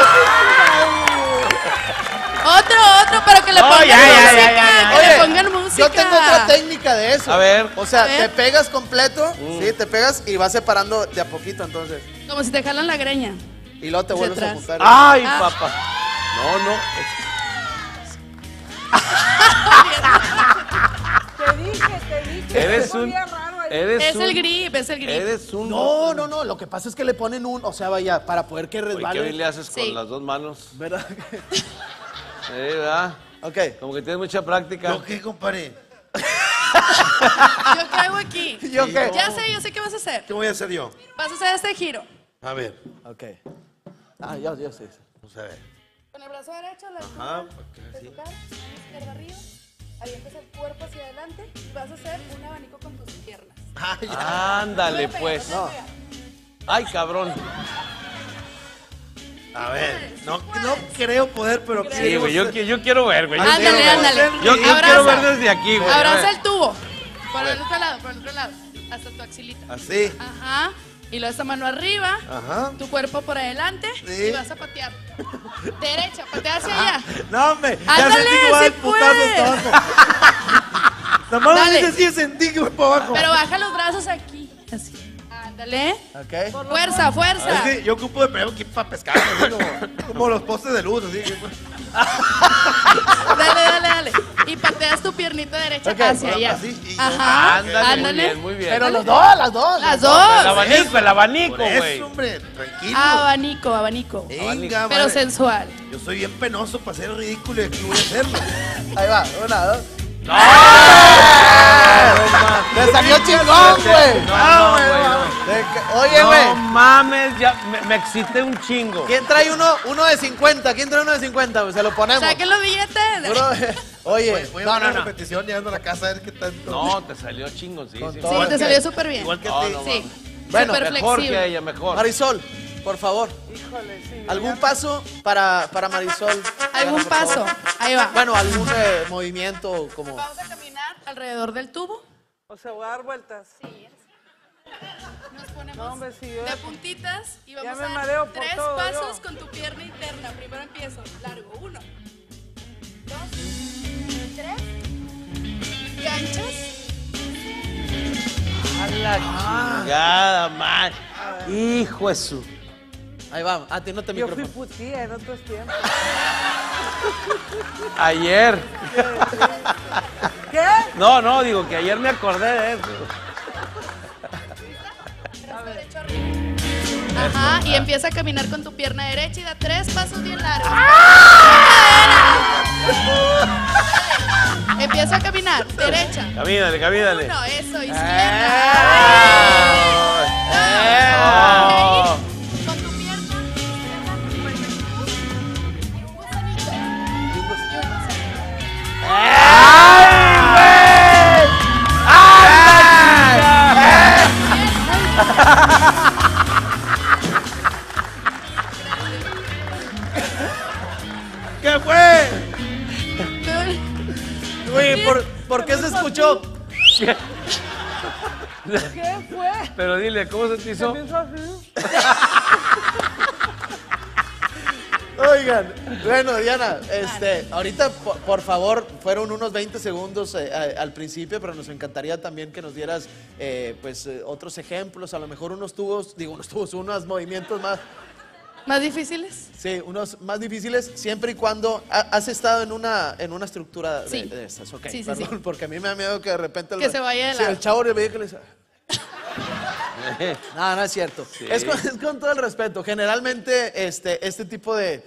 Otro, pero que le No, pongan ya, música. ya. Que le Oye, pongan música. yo tengo otra técnica de eso. A ver. O sea, A ver. te pegas completo, sí, te pegas y vas separando de a poquito entonces. Como si te jalan la greña. Y luego te vuelves a atrás. juntar. ¡Ay, Ah. papá! No, no. te dije. Eres se un... ponía raro ahí. Eres Es un... el grip, es el grip. Eres un... No, lo que pasa es que le ponen o sea, vaya, para poder que Oye, ¿qué resbale. bien le haces Sí. con las dos manos? ¿Verdad? Sí, ¿verdad? Ok. Como que tienes mucha práctica. ¿Yo qué, compadre? ¿Yo qué hago aquí? ¿Yo qué? Yo sé qué vas a hacer. ¿Qué voy a hacer yo? Vas a hacer este giro. A ver, Ok. Ah, yo sé. vamos a ver. Con el brazo derecho, la Ajá, altura de tu cara, mano izquierda arriba. Avientas el cuerpo hacia adelante y vas a hacer un abanico con tus piernas. Ándale, No te pues. pegas, no te pegas. Ay, cabrón. A ver, no creo poder, pero Sí, güey, yo quiero ver, güey. Ándale, ándale. Yo Abraza. quiero ver desde aquí, güey. Abraza el tubo. Por el otro lado, por el otro lado. Hasta tu axilita. Así. Ajá. Y luego esta mano arriba. Ajá. Tu cuerpo por adelante. Sí. Y vas a patear. Derecha, patea hacia allá. No, hombre, ya Ándale, sentí que va sí el putazo puedes. hasta abajo. Nada más Dale. dice sí, sentí que fue para abajo. Pero baja los brazos aquí. Así. Ándale. Ok. Fuerza, fuerza. Es que yo ocupo de pegar aquí para pescar, así como los postes de luz, así. Dale. Y pateas tu piernita derecha Ok, hacia allá. así, y yo- Ajá. Ándale, muy bien. Pero los dos, las dos. Las El dos. abanico, Por güey. eso, hombre, tranquilo. Abanico. Venga, Pero madre. sensual. Yo soy bien penoso para ser ridículo y aquí voy a hacerlo. Ahí va, una, dos. ¡Me salió chingón, güey! No, güey, no. Oye, güey. No mames, ya me excité un chingo. ¿Quién trae uno de 50? ¿Quién trae uno de 50? Pues se lo ponemos. Saquen los billetes. Oye, Voy a no, ver no, una no. repetición llegando a la casa a ver qué tanto. No, te salió chingón, sí. Con sí. todo. Sí, te salió súper bien. Igual que a No, ti. no, Sí. Bueno, Súper Mejor que flexible. ella, mejor. Marisol, por favor. Híjole, sí. ¿Algún paso para Marisol? ¿Algún Por favor. paso? Ahí va. Bueno, algún movimiento como... Vamos a caminar alrededor del tubo. O sea, voy a dar vueltas. Nos ponemos No, hombre, sí, yo- de puntitas y Ya vamos me a mareo dar por 3 todo, pasos yo. con tu pierna interna. Primero empiezo. Largo. 1, 2, 3. Ganchas. A la chingada, man. Hijo de su. Ahí va, a ti no te Yo fui micrófono. putía en otros tiempos. Ayer. ¿Qué? No, digo que ayer me acordé de eso. Brazo derecho arriba. Ajá. Y empieza a caminar con tu pierna derecha y da 3 pasos bien largos. Empieza a caminar. Derecha. Camínale. 1, eso. Izquierda. Oh. Con tu pierna izquierda, vuelve el tubo. Y un gusanito. Y un gusanito. ¿Qué fue? Oye, ¿por qué se escuchó? ¿Qué fue? Pero dile, ¿cómo se te hizo? Me hizo así. Oigan, bueno, Diana, ahorita, por favor, fueron unos 20 segundos al principio, pero nos encantaría también que nos dieras, otros ejemplos, a lo mejor unos movimientos más, ¿Más difíciles? sí, unos más difíciles, siempre y cuando has estado en una estructura Sí. de esas, ok, Sí, sí, perdón, sí. porque a mí me da miedo que de repente... Que se vaya de sí, lado. el chavo le veía que le dice... No es cierto. Es con todo el respeto. Generalmente este tipo de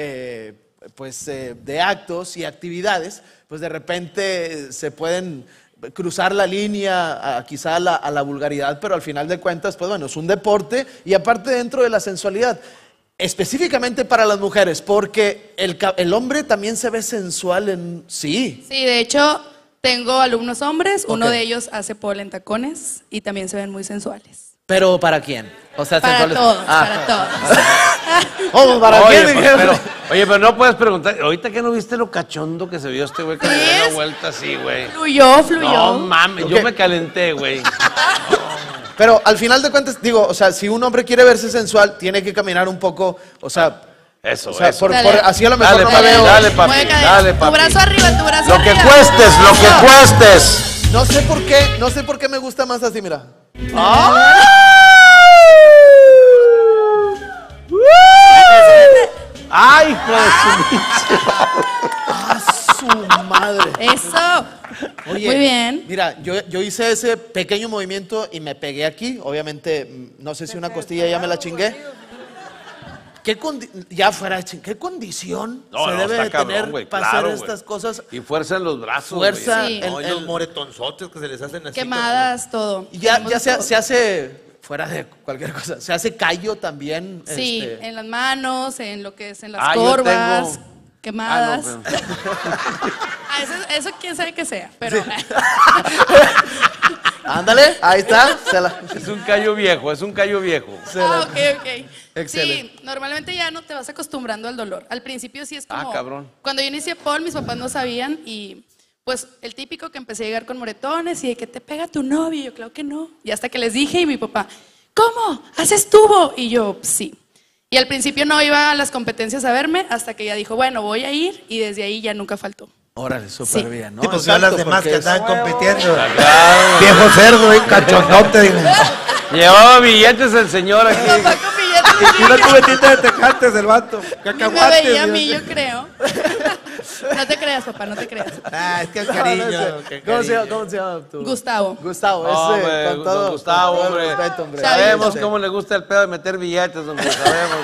actos y actividades, pues de repente se pueden cruzar la línea quizá a la vulgaridad, pero al final de cuentas, pues bueno, es un deporte y aparte dentro de la sensualidad. Específicamente para las mujeres, porque el hombre también se ve sensual en... Sí. Sí, de hecho, tengo alumnos hombres. Uno Ok. de ellos hace pole en tacones y también se ven muy sensuales. ¿Pero para quién? O sea, Para sensuales... todos, Ah. para todos. Oh, ¿para Oye, quién? pero no puedes preguntar. Ahorita que no viste lo cachondo que se vio este güey que le dio ¿Ves? una vuelta así, güey. Fluyó. No mames, Ok. yo me calenté, güey. Pero al final de cuentas, digo, o sea, si un hombre quiere verse sensual, tiene que caminar un poco, o sea, Eso, o sea, eso. Dale. así a lo mejor Dale, no me papi, veo. dale, papi, Mueve cadera. dale, papi. Tu brazo arriba, tu brazo Lo arriba. que cuestes, lo que cuestes. No sé por qué me gusta más así, mira. Ay, pues. ¡Ah, su madre! Eso. Oye, Muy bien. Mira, yo hice ese pequeño movimiento y me pegué aquí. Obviamente, no sé si una costilla ya me la chingué. Ya fuera, ¿qué condición se debe está de cabrón, tener güey, para claro, hacer güey. estas cosas? Y fuerza en los brazos. Fuerza Sí. No, y los moretonzotes que se les hacen así. Quemadas, todo. Ya Tenemos todo. se hace, fuera de cualquier cosa, se hace callo también. Sí, en las manos, en lo que es en las Ah, yo corvas, tengo- quemadas. Ah, no, Eso quién sabe que sea, pero Ándale, ahí está. Es un callo viejo, es un callo viejo. ok. Excelente. Sí, normalmente ya no te vas acostumbrando al dolor. Al principio sí es como... cabrón. Cuando yo inicié Paul, mis papás no sabían y pues el típico que empecé a llegar con moretones y de que te pega tu novio. Y yo, claro que no. Y hasta que les dije y mi papá, ¿cómo? ¿Haces tubo? Y yo, sí. Y al principio no iba a las competencias a verme hasta que ella dijo, bueno, voy a ir y desde ahí ya nunca faltó. Órale, súper Sí. bien, ¿no? Sí, pues vio a las demás que andaban compitiendo. Claro. Viejo cerdo, cachondote. Dile. Llevaba billetes el señor aquí. Mi papá con billetes Y una cubetita de tejantes el vato. me Cacahuates. veía a Dios. mí, yo creo. No te creas, papá, no te creas. Ah, es que el No, no cariño. sé. qué ¿Cómo se llama? cariño. ¿Cómo se llama tú? Gustavo. Gustavo, Hombre, con todo, don Gustavo, con todo el hombre. respeto, hombre. Sabemos Sí. cómo le gusta el pedo de meter billetes, hombre. Sabemos.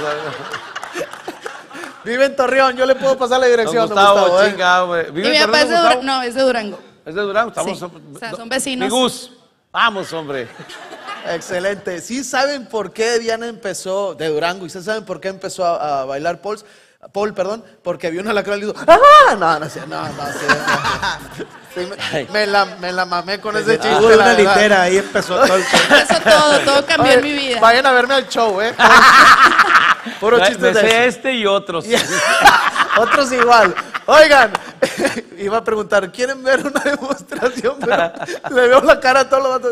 Vive en Torreón, yo le puedo pasar la Don dirección, don Gustavo, Gustavo, ¿eh? chinga, hombre. Y ¿Vive mi en papá es de Torreón, Durango. Gustavo? No, es de Durango. ¿Es de Durango? Estamos. Sí. O sea, son vecinos. Mi Gus. Vamos, hombre. Excelente. ¿Sí saben por qué Diana empezó de Durango? ¿Y ustedes saben por qué empezó a bailar Paul, perdón? Porque vio una alacrán y le dijo, ¡ah! No, sí. Sí, me la mamé con ese chiste. Tuve la una verdad. litera, ahí empezó todo el Eso todo cambió Oye, en mi vida. Vayan a verme al show, ¿eh? Puro Me chistes de sé esos. este y otros. Otros igual. Oigan, iba a preguntar, ¿quieren ver una demostración? Pero le veo la cara a todos los vatos.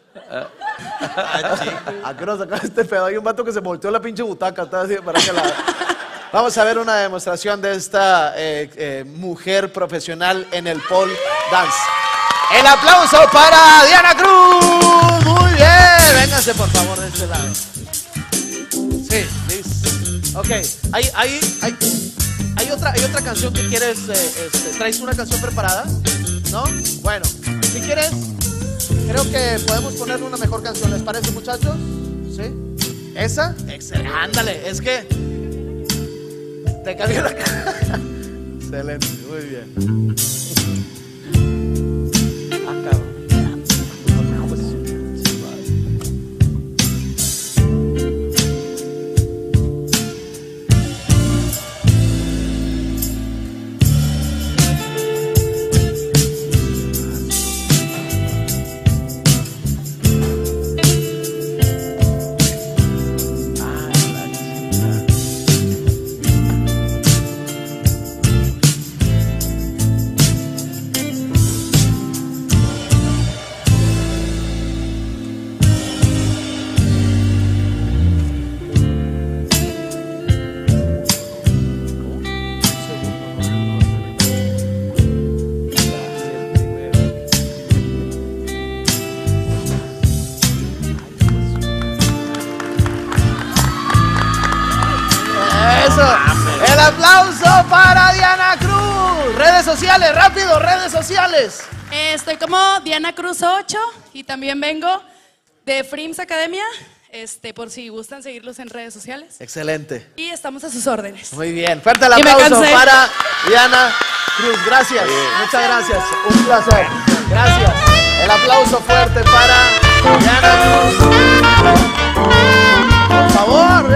¿A qué nos sacaba este pedo? Hay un vato que se volteó la pinche butaca. Estaba así para que la... Vamos a ver una demostración de esta mujer profesional en el pole dance. El aplauso para Diana Cruz. Muy bien. Vénganse por favor de este lado. Sí, listo. Ok, hay otra canción que quieres. ¿Traes una canción preparada? ¿No? Bueno, si quieres, creo que podemos ponerle una mejor canción. ¿Les parece, muchachos? ¿Sí? ¿Esa? Excelente. Ándale, es que te cambió la cara. Excelente, muy bien. Ah, cabrón. Eso. El aplauso para Diana Cruz. Redes sociales, rápido, redes sociales. Estoy como Diana Cruz 8 y también vengo de Frims Academia, por si gustan seguirlos en redes sociales. Excelente. Y estamos a sus órdenes. Muy bien. Fuerte el Y me aplauso cansé. para Diana Cruz. Gracias. Muchas gracias. Un placer. Gracias. El aplauso fuerte para Diana Cruz. Por favor.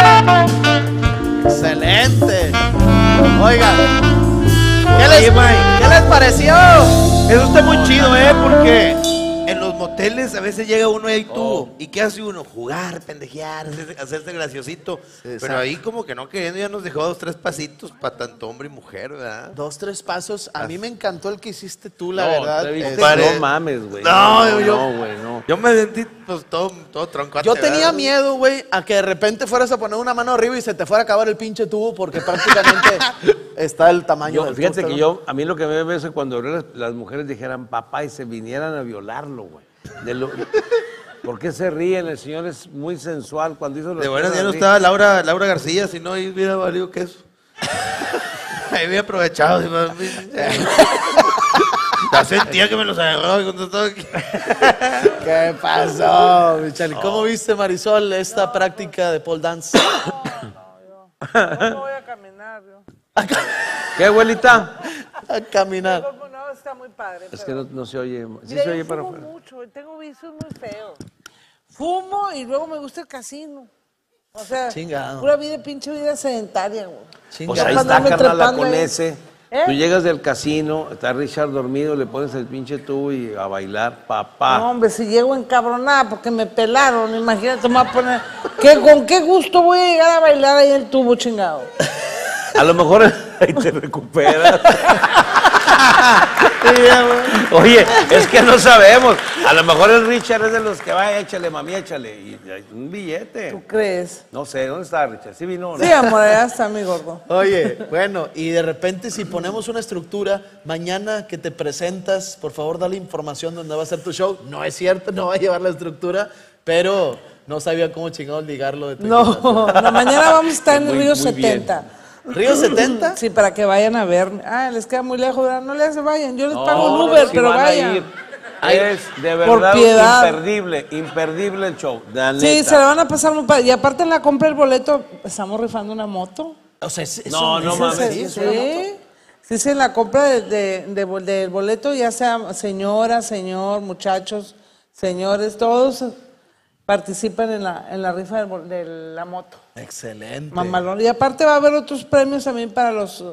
Excelente. Oigan. ¿Qué les pareció? Eso está muy chido, porque en los moteles a veces llega uno y hay tubo. ¿Y qué hace uno? Jugar, pendejear, hacerse graciosito. Pero exacto. ahí como que no queriendo ya nos dejó 2, 3 pasitos para tanto hombre y mujer, ¿verdad? 2, 3 pasos. A mí me encantó el que hiciste tú, la No, verdad. te viste- Este, no mames, güey. No, no, güey, no. Yo me sentí pues todo troncote. Yo tenía ¿verdad? miedo, güey, a que de repente fueras a poner una mano arriba y se te fuera a acabar el pinche tubo porque prácticamente está el tamaño del Fíjate tubo, que ¿no? a mí lo que me ve es que cuando las mujeres dijeran papá y se vinieran a violarlo, güey. ¿Por qué se ríen? El señor es muy sensual cuando hizo los De buenas cosas ya no así. estaba Laura García, si no, ahí hubiera valido queso. Ahí hubiera aprovechado. Ya sentía que me los agarraba cuando estaba aquí. ¿Qué pasó, Michelle? ¿Cómo viste, Marisol, esta práctica de pole dance? No voy a caminar, yo. ¿Qué, abuelita? A caminar. No, está muy padre. Es que no se oye. Sí Mira, se oye yo para fumo afuera. mucho, tengo vicios muy feos. Fumo y luego me gusta el casino. O sea, Chingado. pura vida, pinche vida sedentaria, güey. Pues Chingado. ahí Para está, andarme carnala, trepando con ahí. ese. ¿Eh? Tú llegas del casino, está Richard dormido, le pones el pinche tubo y a bailar, papá. No, hombre, si llego encabronada porque me pelaron, imagínate, me voy a poner... ¿Con qué gusto voy a llegar a bailar ahí el tubo, chingado? A lo mejor ahí te recuperas. Oye, es que no sabemos. A lo mejor el Richard es de los que va, échale, mami, échale. Y hay un billete. ¿Tú crees? No sé, ¿dónde está Richard? ¿Sí vino o no? Sí, amor, allá está mi gordo. Oye, bueno, y de repente si ponemos una estructura, mañana que te presentas, por favor dale información donde va a ser tu show. No es cierto, no va a llevar la estructura, pero no sabía cómo chingados ligarlo de tu No, mañana vamos a estar en el Río muy bien. 70. ¿Río 70? Sí, para que vayan a verme. Ah, les queda muy lejos, ¿verdad? No les vayan, yo les pago un No, Uber, sí pero van a vayan. ir. Es de Por verdad piedad. imperdible el show. La Sí, neta. se la van a pasar muy padre. Y aparte en la compra del boleto, estamos rifando una moto. O sea, No, no mames. sí, Sí, sí, en la compra del boleto, ya sea señora, señor, muchachos, señores, todos participan en la rifa de la moto. Excelente. Mamalón. Y aparte va a haber otros premios también para los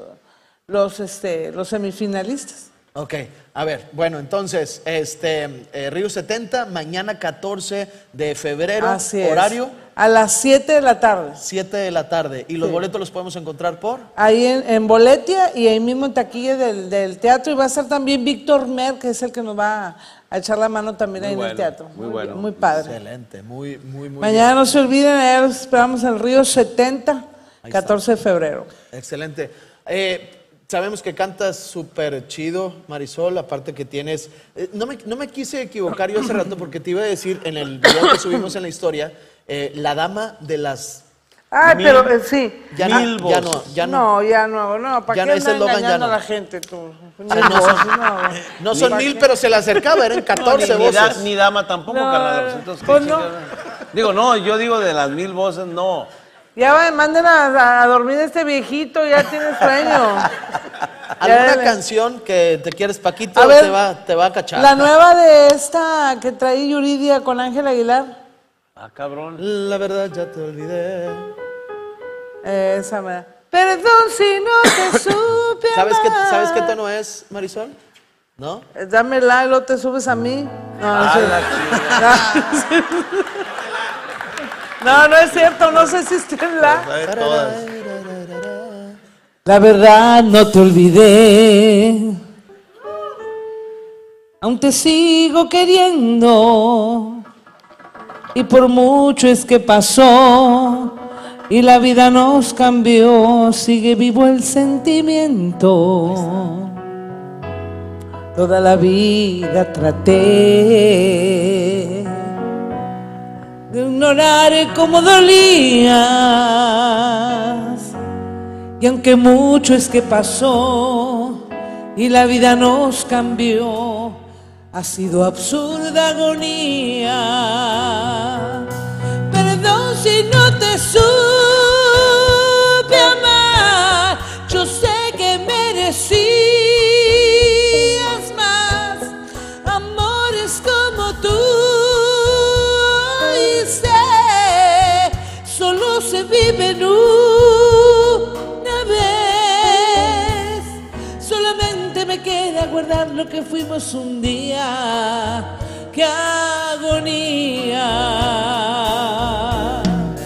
semifinalistas. Ok, a ver, bueno, entonces, Río 70, mañana 14 de febrero, Así es. horario A las 7 de la tarde. 7 de la tarde. ¿Y los Sí. boletos los podemos encontrar por? Ahí en Boletia y ahí mismo en taquilla del teatro. Y va a estar también Víctor Mer, que es el que nos va a echar la mano también ahí en el teatro. muy bueno. Muy padre. Excelente, muy Mañana no se olviden, allá los esperamos en el Río 70, 14 de febrero. bien. Excelente. Sabemos que cantas súper chido, Marisol, aparte que tienes... no me quise equivocar yo hace rato porque te iba a decir en el video que subimos en la historia, la dama de las... Ay, Mil- pero sí. Ya no, ya no. No, ya no. ¿Para Ya qué no, ese andas eslogan ya engañando no. a la gente tú? Ah, no son- No son 1000, pero se le acercaba, eran 14 voces. Ni dama tampoco, No, carnal. Entonces, pues ¿qué no. chingada? Digo, no, yo digo de las 1000 voces, no. Ya manden a dormir a este viejito, ya tiene sueño. ¿Alguna Ya, canción que te quieres, Paquito, A ver, te va a cachar? La nueva de esta que trae Yuridia con Ángel Aguilar. Ah, cabrón. La verdad ya te olvidé. Esa me da. Perdón si no te supe amar. ¿Sabes qué tono es, Marisol? ¿No? Dámela y luego te subes a mí. No, no es cierto, no sé si está en la. La verdad no te olvidé. Aún te sigo queriendo. Y por mucho es que pasó. Y la vida nos cambió. Sigue vivo el sentimiento. Toda la vida traté de ignorar cómo dolías. Y aunque mucho es que pasó y la vida nos cambió, ha sido absurda agonía. Perdón si no te supe amar, yo sé que merecías más amores como tú. Y sé, solo se vive en una vez. Solamente me queda guardar lo que fuimos un día. ¡Qué agonía!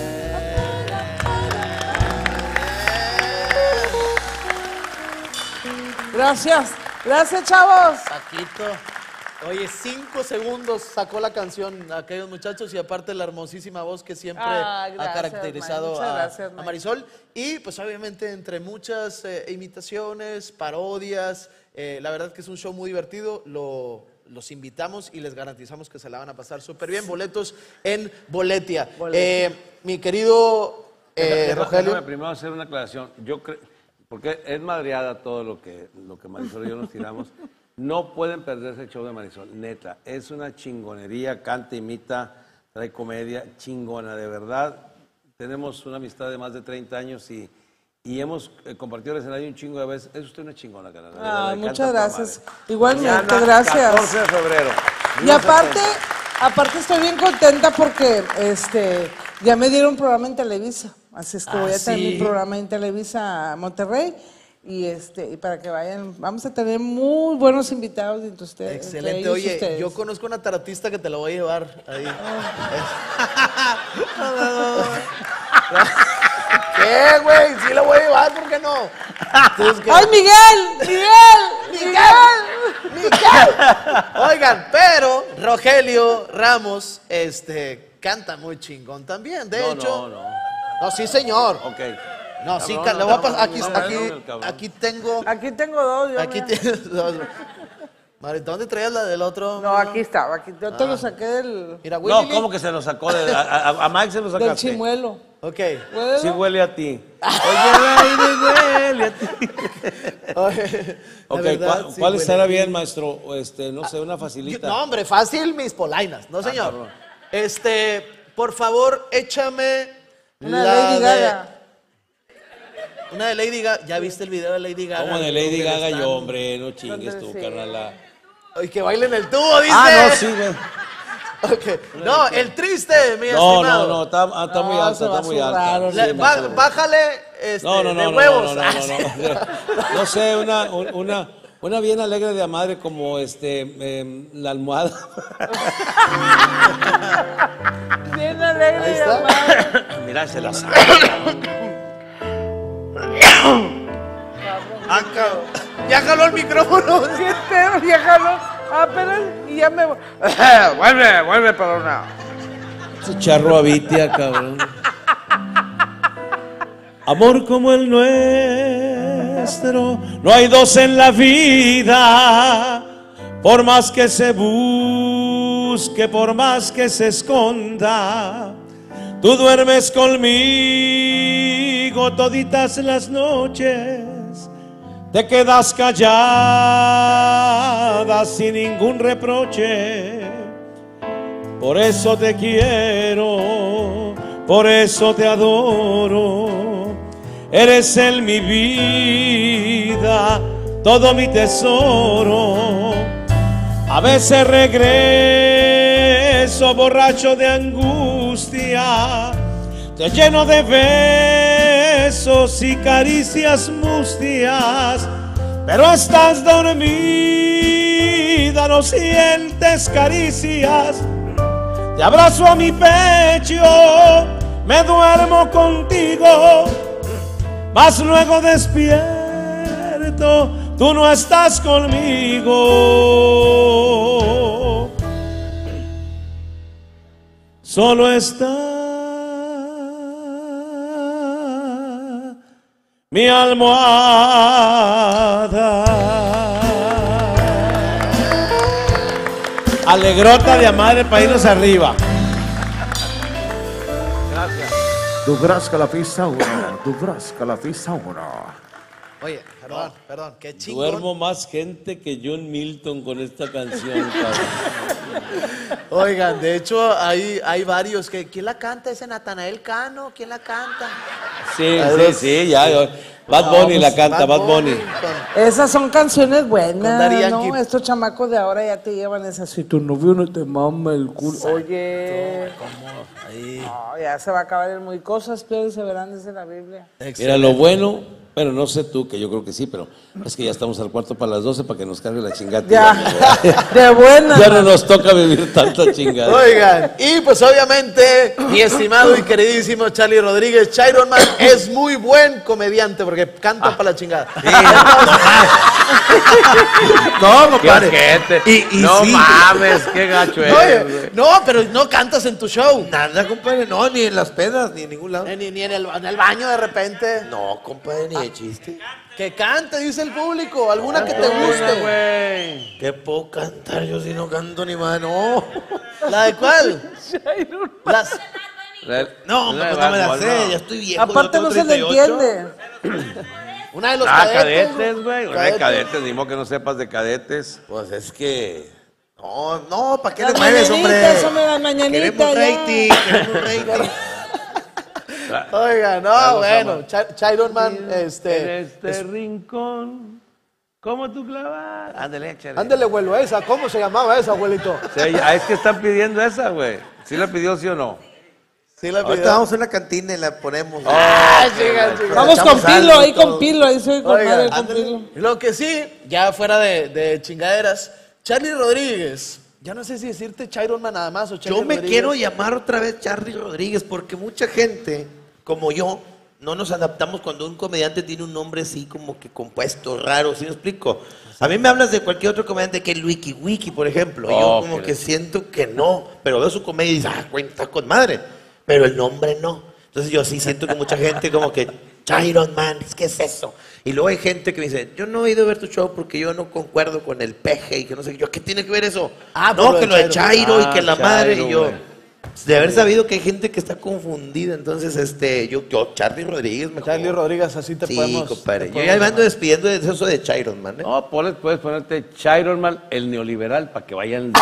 Gracias chavos. Paquito. Oye, 5 segundos sacó la canción a aquellos muchachos y aparte la hermosísima voz que siempre Ah, ha gracias, caracterizado Mike. Muchas a, gracias, a Mike. Marisol. Y pues obviamente entre muchas imitaciones, parodias, la verdad que es un show muy divertido. Los invitamos y les garantizamos que se la van a pasar súper bien. Boletos en Boletia. Mi querido Déjame Rogelio. primero hacer una aclaración. porque es madreada todo lo que Marisol y yo nos tiramos. No pueden perderse el show de Marisol, neta. Es una chingonería, canta, imita, trae comedia, chingona, de verdad. Tenemos una amistad de más de 30 años y hemos compartido el escenario un chingo de veces. Es usted una chingona, canal. Muchas gracias. Igualmente, Mañana, gracias. 14 de febrero. Y aparte estoy bien contenta porque ya me dieron programa en Televisa. Así es que voy a tener mi programa en Televisa Monterrey. Y para que vayan, vamos a tener muy buenos invitados entre ustedes. Excelente. Oye, yo conozco una tarotista que te la voy a llevar ahí. ¿Qué, güey? Sí la voy a llevar, ¿por qué no? Entonces, ¡ay, Miguel! Oigan, pero Rogelio Ramos, canta muy chingón también. De hecho. No, sí, señor. Ok. No, sí, le voy a pasar. Aquí tengo. Aquí tengo dos. Tienes dos. Mari, ¿dónde traías la del otro? No, aquí estaba. Yo te lo saqué del. Mira, no, ¿cómo que se lo sacó? A Mike se lo sacaste. Del chimuelo. Ok. Sí huele a ti. Oye, huele a ti. Ok, ¿cuál estará bien, maestro? No sé, una facilita. No, hombre, fácil, mis polainas. No, señor. Por favor, échame una Lady Gaga. Una de Lady Gaga. ¿Ya viste el video de Lady Gaga? ¿Cómo de Lady Gaga yo, hombre? No chingues tú, carnal. Ay, que bailen el tubo, dice. No, sí, güey. Okay. No, el triste, mi estimado. No, está muy alto, está muy alto. Bájale de huevos. No sé, una bien alegre de madre como la almohada. Bien alegre de madre. Mira, se la sabe. Ya jaló el micrófono. Sí, pero ya jaló. Apenas y ya me voy. Vuelve para una. Ese charro abitia, cabrón. Amor como el nuestro, no hay dos en la vida. Por más que se busque, por más que se esconda, tú duermes conmigo toditas las noches. Te quedas callada sin ningún reproche. Por eso te quiero, por eso te adoro. Eres en mi vida todo mi tesoro. A veces regreso borracho de angustia, te lleno de besos y caricias mustias, pero estás dormida, no sientes caricias. Te abrazo a mi pecho, me duermo contigo, mas luego despierto, tú no estás conmigo. Solo está mi almohada. Alegrota de madre para irnos arriba. Gracias. Dubravka la pista 1, Dubravka la pista 1. Oye, perdón, qué chingón. Duermo más gente que John Milton con esta canción, cabrón. Oigan, de hecho hay varios que ¿quién la canta? Ese Natanael Cano, ¿quién la canta? Sí, ya. Bad Bunny la canta, Bad Bunny. Esas son canciones buenas, Yankee. ¿no? Estos chamacos de ahora ya te llevan esas. Si tu novio no te mama el culo. Oye. ¿Cómo? Ahí. No, ya se va a acabar el muy cosas peores se verán desde la Biblia. Mira, lo bueno, bueno, no sé tú, que yo creo que sí, pero es que ya estamos al cuarto para las 12 para que nos cargue la chingada. Ya, de buena. Ya no nos toca vivir tanta chingada. Oigan, y pues obviamente, mi estimado y queridísimo Charlie Rodríguez, Chiron Man, es muy buen comediante porque canta para la chingada. No, compadre. No mames, qué gacho es. Oye, no, pero no cantas en tu show. Nada, compadre, no, ni en las pedas, ni en ningún lado. Ni en el baño de repente. No, compadre, ni de chiste. Que cante, dice el público, alguna que te guste. ¿Qué puedo cantar yo si no canto ni más? No. ¿La de cuál? Las... No, pues no me la sé, ya estoy viejo. Aparte yo no tengo se le 38. entiende. Una de los cadetes, güey. Una de Cadetes. cadetes, ni modo que no sepas de cadetes. Pues es que... No, ¿para qué Las le mueves, hombre? mañanitas, hombre, las mañanitas, Queremos ya. rating, queremos rating. Oiga, no, Vamos, bueno, vamos. Chiron Man, En este rincón, ¿cómo tú clavas? Ándale, échale. ándele, abuelo, esa, ¿cómo se llamaba esa, abuelito? O sea, es que están pidiendo esa, güey. ¿Sí la pidió, sí o no? Sí, la Ahorita pidió. vamos a una cantina y la ponemos. Chica. Vamos con Echamos Pilo, algo, ahí con todo. Pilo, ahí soy con Oiga, madre con ándale. Pilo. Lo que sí, ya fuera de chingaderas, Charlie Rodríguez, ya no sé si decirte Chiron Man nada más o Charlie Yo me Rodríguez. quiero llamar otra vez Charlie Rodríguez porque mucha gente, como yo, no nos adaptamos cuando un comediante tiene un nombre así como que compuesto, raro, ¿sí me explico? A mí me hablas de cualquier otro comediante que el Wiki, por ejemplo, y yo como que siento que no, pero veo su comedia y dices, cuenta con madre, pero el nombre no. Entonces yo sí siento que mucha gente como que, Chiron Man, ¿qué es eso? Y luego hay gente que me dice, yo no he ido a ver tu show porque yo no concuerdo con el peje y que no sé, yo, ¿qué tiene que ver eso? Ah, no, por que lo de Chairo y que la Chairo, madre, y yo... güey. De haber sabido que hay gente que está confundida, entonces yo Charlie Rodríguez mejor. Charlie Rodríguez, así te Sí, podemos... compadre. te Yo podemos ya me ando llamar. despidiendo de eso de Chiron Man, ¿eh? No, puedes ponerte Chiron Man, el neoliberal, para que vayan.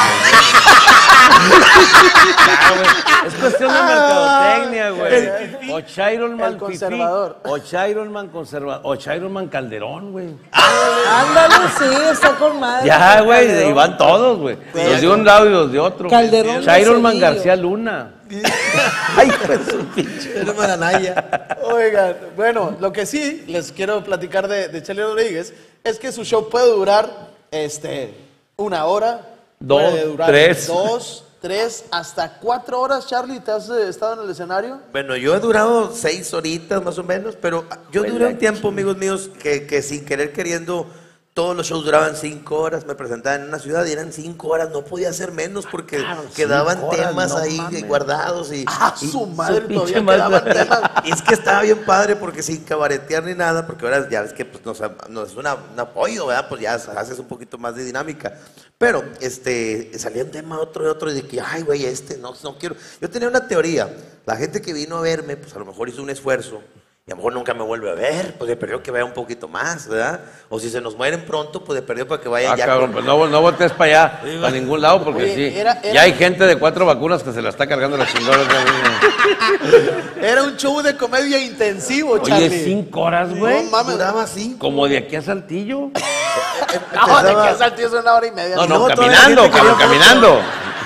Claro, güey. Es cuestión de mercadotecnia, güey. O Chiron Man El conservador. fifí, o Chiron Man conservador, o Chiron Man Calderón, güey. Ándale, sí, está con madre. Ya, güey, Calderón. y van todos, güey. Los de un lado y los de otro. Calderón Chiron Man Cedillo. García Luna. Ay, pues su pinche. Era Maranaya. Oigan, bueno, lo que sí les quiero platicar de Charlie Rodríguez es que su show puede durar 1 hora, Dos, puede durar tres. 2, 3, hasta 4 horas. Charlie, ¿te has estado en el escenario? Bueno, yo he durado 6 horitas más o menos, pero yo duré un tiempo, amigos míos, que sin querer queriendo, todos los shows duraban 5 horas, me presentaban en una ciudad y eran 5 horas, no podía hacer menos porque quedaban 5 horas, temas no ahí mames. guardados y... Su madre, pinche todavía madre. quedaban temas. Y es que estaba bien padre porque sin cabaretear ni nada, porque ahora ya ves que pues, nos es un apoyo, ¿verdad? Pues ya haces un poquito más de dinámica. Pero salía un tema otro y otro y de que, ay, güey, no quiero. Yo tenía una teoría. La gente que vino a verme, pues a lo mejor hizo un esfuerzo y a lo mejor nunca me vuelve a ver, pues de perdió que vaya un poquito más, ¿verdad? O si se nos mueren pronto, pues de perdió para que vaya ya. Cabrón, pues no voltees para allá, para ningún lado, porque Oye, sí. era- Ya hay gente de 4 vacunas que se la está cargando la chingona. Era un show de comedia intensivo, Charlie. Oye, 5 horas, güey. No mames. Duraba así. Como de aquí a Saltillo. No, de que a Saltillo es 1 hora y media. No, luego no, toda la caminando, gente quería cabrón, caminando.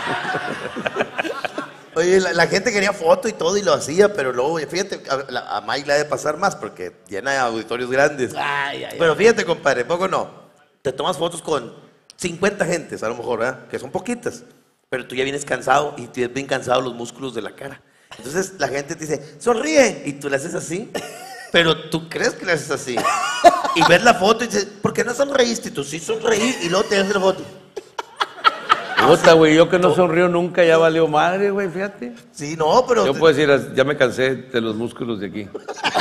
Oye, la gente quería foto y todo y lo hacía, pero luego, fíjate, a Mike le ha de pasar más porque llena auditorios grandes. Pero fíjate, compadre, poco no. Te tomas fotos con 50 gentes, a lo mejor, ¿verdad? Que son poquitas. Pero tú ya vienes cansado y tienes bien cansados los músculos de la cara. Entonces la gente te dice, sonríe. Y tú le haces así, pero tú crees que le haces así. Y ves la foto y dices, ¿por qué no sonreíste? Y tú sí sonreí y luego te haces la foto. Puta, güey, yo que no sonrío nunca, ya valió madre, güey, fíjate. Sí, no, pero... Yo puedo decir, ya me cansé de los músculos de aquí.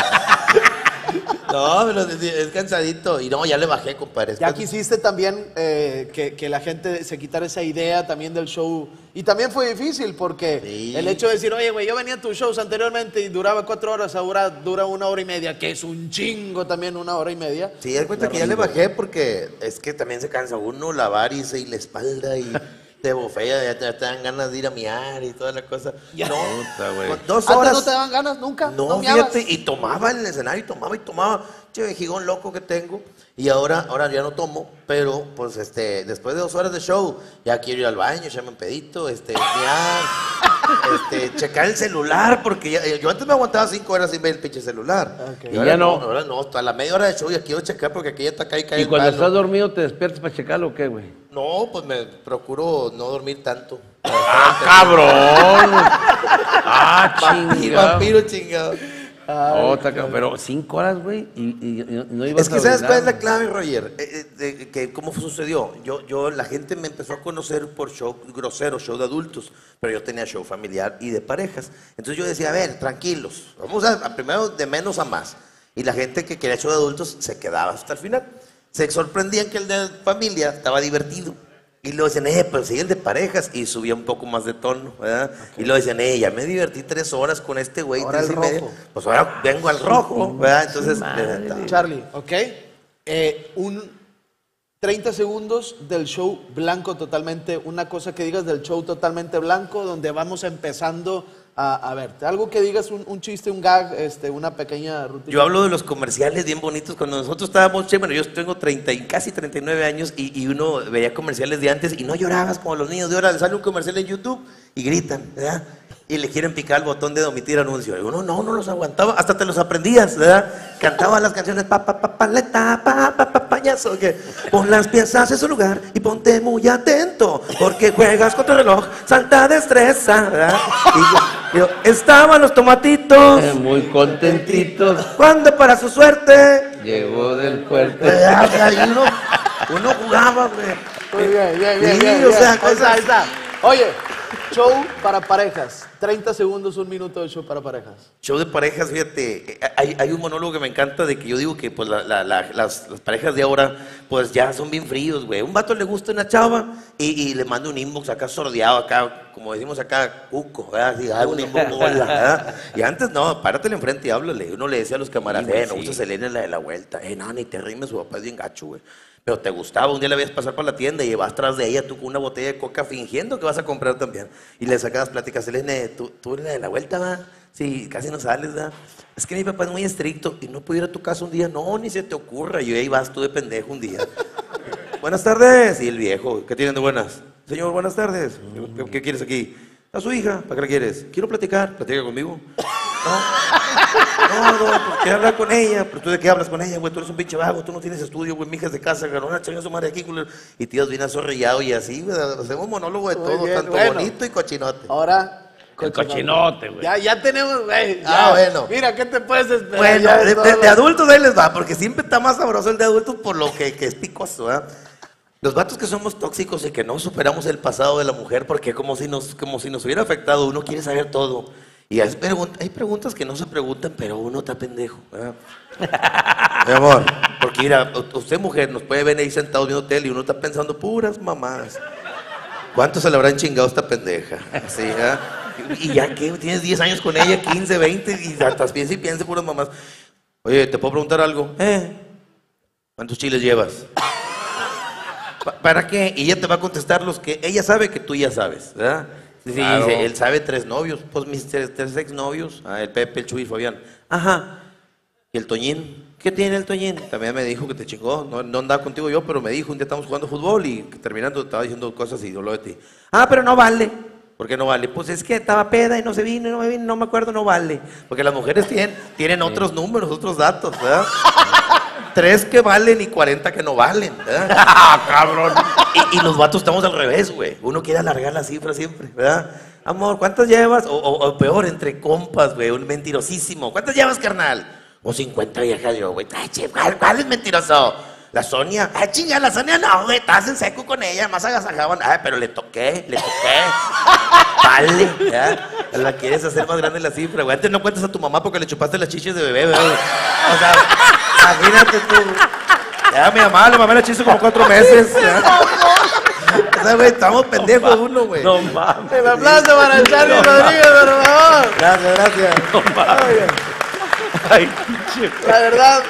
No, pero es cansadito. Y no, ya le bajé, compadre. Ya Después- quisiste también que la gente se quitara esa idea también del show. Y también fue difícil porque Sí. el hecho de decir, oye, güey, yo venía a tus shows anteriormente y duraba 4 horas, ahora dura 1 hora y media, que es un chingo también 1 hora y media. Sí, das cuenta que ya le bajé porque es que también se cansa uno, la varice y la espalda y te bofea, ya te dan ganas de ir a miar y toda la cosa. No, Puta, güey. con 2 ¿Antes horas. no te daban ganas nunca? No, miabas? fíjate, y tomaba en el escenario, tomaba y tomaba. Che, vejigón loco que tengo. Y ahora ya no tomo, pero pues después de 2 horas de show, ya quiero ir al baño, echarme un pedito, miar, checar el celular, porque yo antes me aguantaba 5 horas sin ver el pinche celular. Ok. Y Y ahora ya no. Ahora no, hasta la media hora de show ya quiero checar porque aquí ya está cae ¿Y el cuando palo. estás dormido te despiertas para checarlo o qué, güey? No, pues me procuro no dormir tanto. ¡Cabrón! ¡Ah, chingado! Vampiro chingado. Pero 5 horas, güey, y no ibas Es que a ¿sabes cuál es la orinar, clave, Roger? Que ¿cómo sucedió? La gente me empezó a conocer por show grosero, show de adultos, pero yo tenía show familiar y de parejas. Entonces yo decía, a ver, tranquilos, vamos a primero de menos a más. Y la gente que quería show de adultos se quedaba hasta el final. Se sorprendían que el de familia estaba divertido. Y luego decían, pero sigue el de parejas. Y subía un poco más de tono, ¿verdad? Y luego decían, ya me divertí 3 horas con este güey, Ahora 3 y el media. rojo. Pues ahora vengo al rojo, ¿verdad? Entonces, Charlie, ¿ok? Un 30 segundos del show blanco totalmente, una cosa que digas del show totalmente blanco, donde vamos empezando a verte. Algo que digas, un chiste, un gag, una pequeña rutina. yo hablo de los comerciales bien bonitos. Cuando nosotros estábamos, bueno, yo tengo casi 39 años y uno veía comerciales de antes y no llorabas como los niños de ahora. Les sale un comercial en YouTube y gritan, ¿verdad? Y le quieren picar el botón de omitir anuncio. Y uno no los aguantaba, hasta te los aprendías, ¿verdad? Cantaba las canciones, payaso, que pon las piezas en su lugar y ponte muy atento, porque juegas contra el reloj, salta destreza, ¿verdad? Y yo, estaban los tomatitos Muy contentitos. cuando para su suerte, Llegó del puerto. ¿verdad? Y uno jugaba, güey. Muy bien, Sí, bien. o sea, Ahí cosas- está, ahí está. Oye, show para parejas. 30 segundos, 1 minuto de show para parejas. Show de parejas, fíjate, hay un monólogo que me encanta de que yo digo que pues las parejas de ahora pues ya son bien fríos, güey. Un vato le gusta una chava y le manda un inbox acá sordeado, acá, como decimos acá, cuco, ¿verdad? Así, un inbox, hola, ¿verdad? Y antes no, páratele enfrente y háblale. Uno le decía a los camaradas, no gusta Selena la de la vuelta, no, ni te rimes, su papá es bien gacho, güey. Pero te gustaba, un día la veías pasar por la tienda y vas tras de ella tú con una botella de coca fingiendo que vas a comprar también. Y le sacabas pláticas, Selena, ¿tú eres la de la vuelta, va? Sí, casi no sales, ¿verdad? Es que mi papá es muy estricto y no puedo ir a tu casa un día. No, ni se te ocurra. Y ahí vas tú de pendejo un día. Buenas tardes. Y el viejo, ¿qué tienen de buenas? Señor, buenas tardes. ¿Qué quieres aquí? A su hija, ¿para qué la quieres? Quiero platicar. ¿Platica conmigo? No, pues quiero hablar con ella. ¿Pero tú de qué hablas con ella, güey? Tú eres un pinche vago, tú no tienes estudio, güey, mi hija es de casa, ganó una chinga su madre aquí, culero. Y tíos bien azorrillado y así, güey. Hacemos monólogo de Muy todo, bien, tanto bueno. bonito y cochinote. Ahora, El cochinote, güey. Ya tenemos, güey. Ah, bueno. Mira, ¿qué te puedes esperar? Bueno, Ya de todo lo- adultos ahí les va, porque siempre está más sabroso el de adultos por lo que es picoso, ¿verdad? Los vatos que somos tóxicos y que no superamos el pasado de la mujer porque como si nos hubiera afectado, uno quiere saber todo. Y hay preguntas que no se preguntan, pero uno está pendejo, ¿verdad? Mi amor, porque mira, usted mujer nos puede ver ahí sentados viendo tele y uno está pensando puras mamadas. ¿Cuánto se le habrán chingado a esta pendeja? Así, ¿verdad? Y ya que tienes 10 años con ella, 15, 20, y hasta piensa y piensa puras mamás. Oye, ¿te puedo preguntar algo? ¿Cuántos chiles llevas? ¿Para qué? Y ella te va a contestar los que ella sabe que tú ya sabes, ¿verdad? Sí, Claro. dice, él sabe 3 novios. Pues mis 3 exnovios, el Pepe, el Chuy y Fabián. Ajá. ¿Y el Toñín? ¿Qué tiene el Toñín? También me dijo que te chingó. No andaba contigo yo, pero me dijo, un día estábamos jugando fútbol y terminando estaba diciendo cosas y habló de ti. Ah, pero no vale. ¿Por qué no vale? Pues es que estaba peda y no se vino, no me acuerdo, no vale. Porque las mujeres tienen otros números, otros datos, ¿verdad? 3 que valen y 40 que no valen, ¿verdad? Cabrón. Y los vatos estamos al revés, güey. Uno quiere alargar la cifra siempre, ¿verdad? Amor, ¿cuántas llevas? O peor, entre compas, güey, un mentirosísimo. ¿Cuántas llevas, carnal? O 50 viejas yo, güey. Ay, che, ¿cuál es mentiroso? La Sonia. Ay, chinga, la Sonia no, güey. Estás en seco con ella, más agasajaban. Ay, pero le toqué. Vale, ¿ya? La quieres hacer más grande la cifra, güey. Antes no cuentas a tu mamá porque le chupaste las chiches de bebé, güey. O sea, imagínate tú. Ya, mi mamá, la mamá la chizo como 4 meses. ¿ya? O sea, güey, estamos pendejos uno, güey. No mames. El aplauso para el Charlie Rodríguez, por favor. Gracias. Ay, La verdad,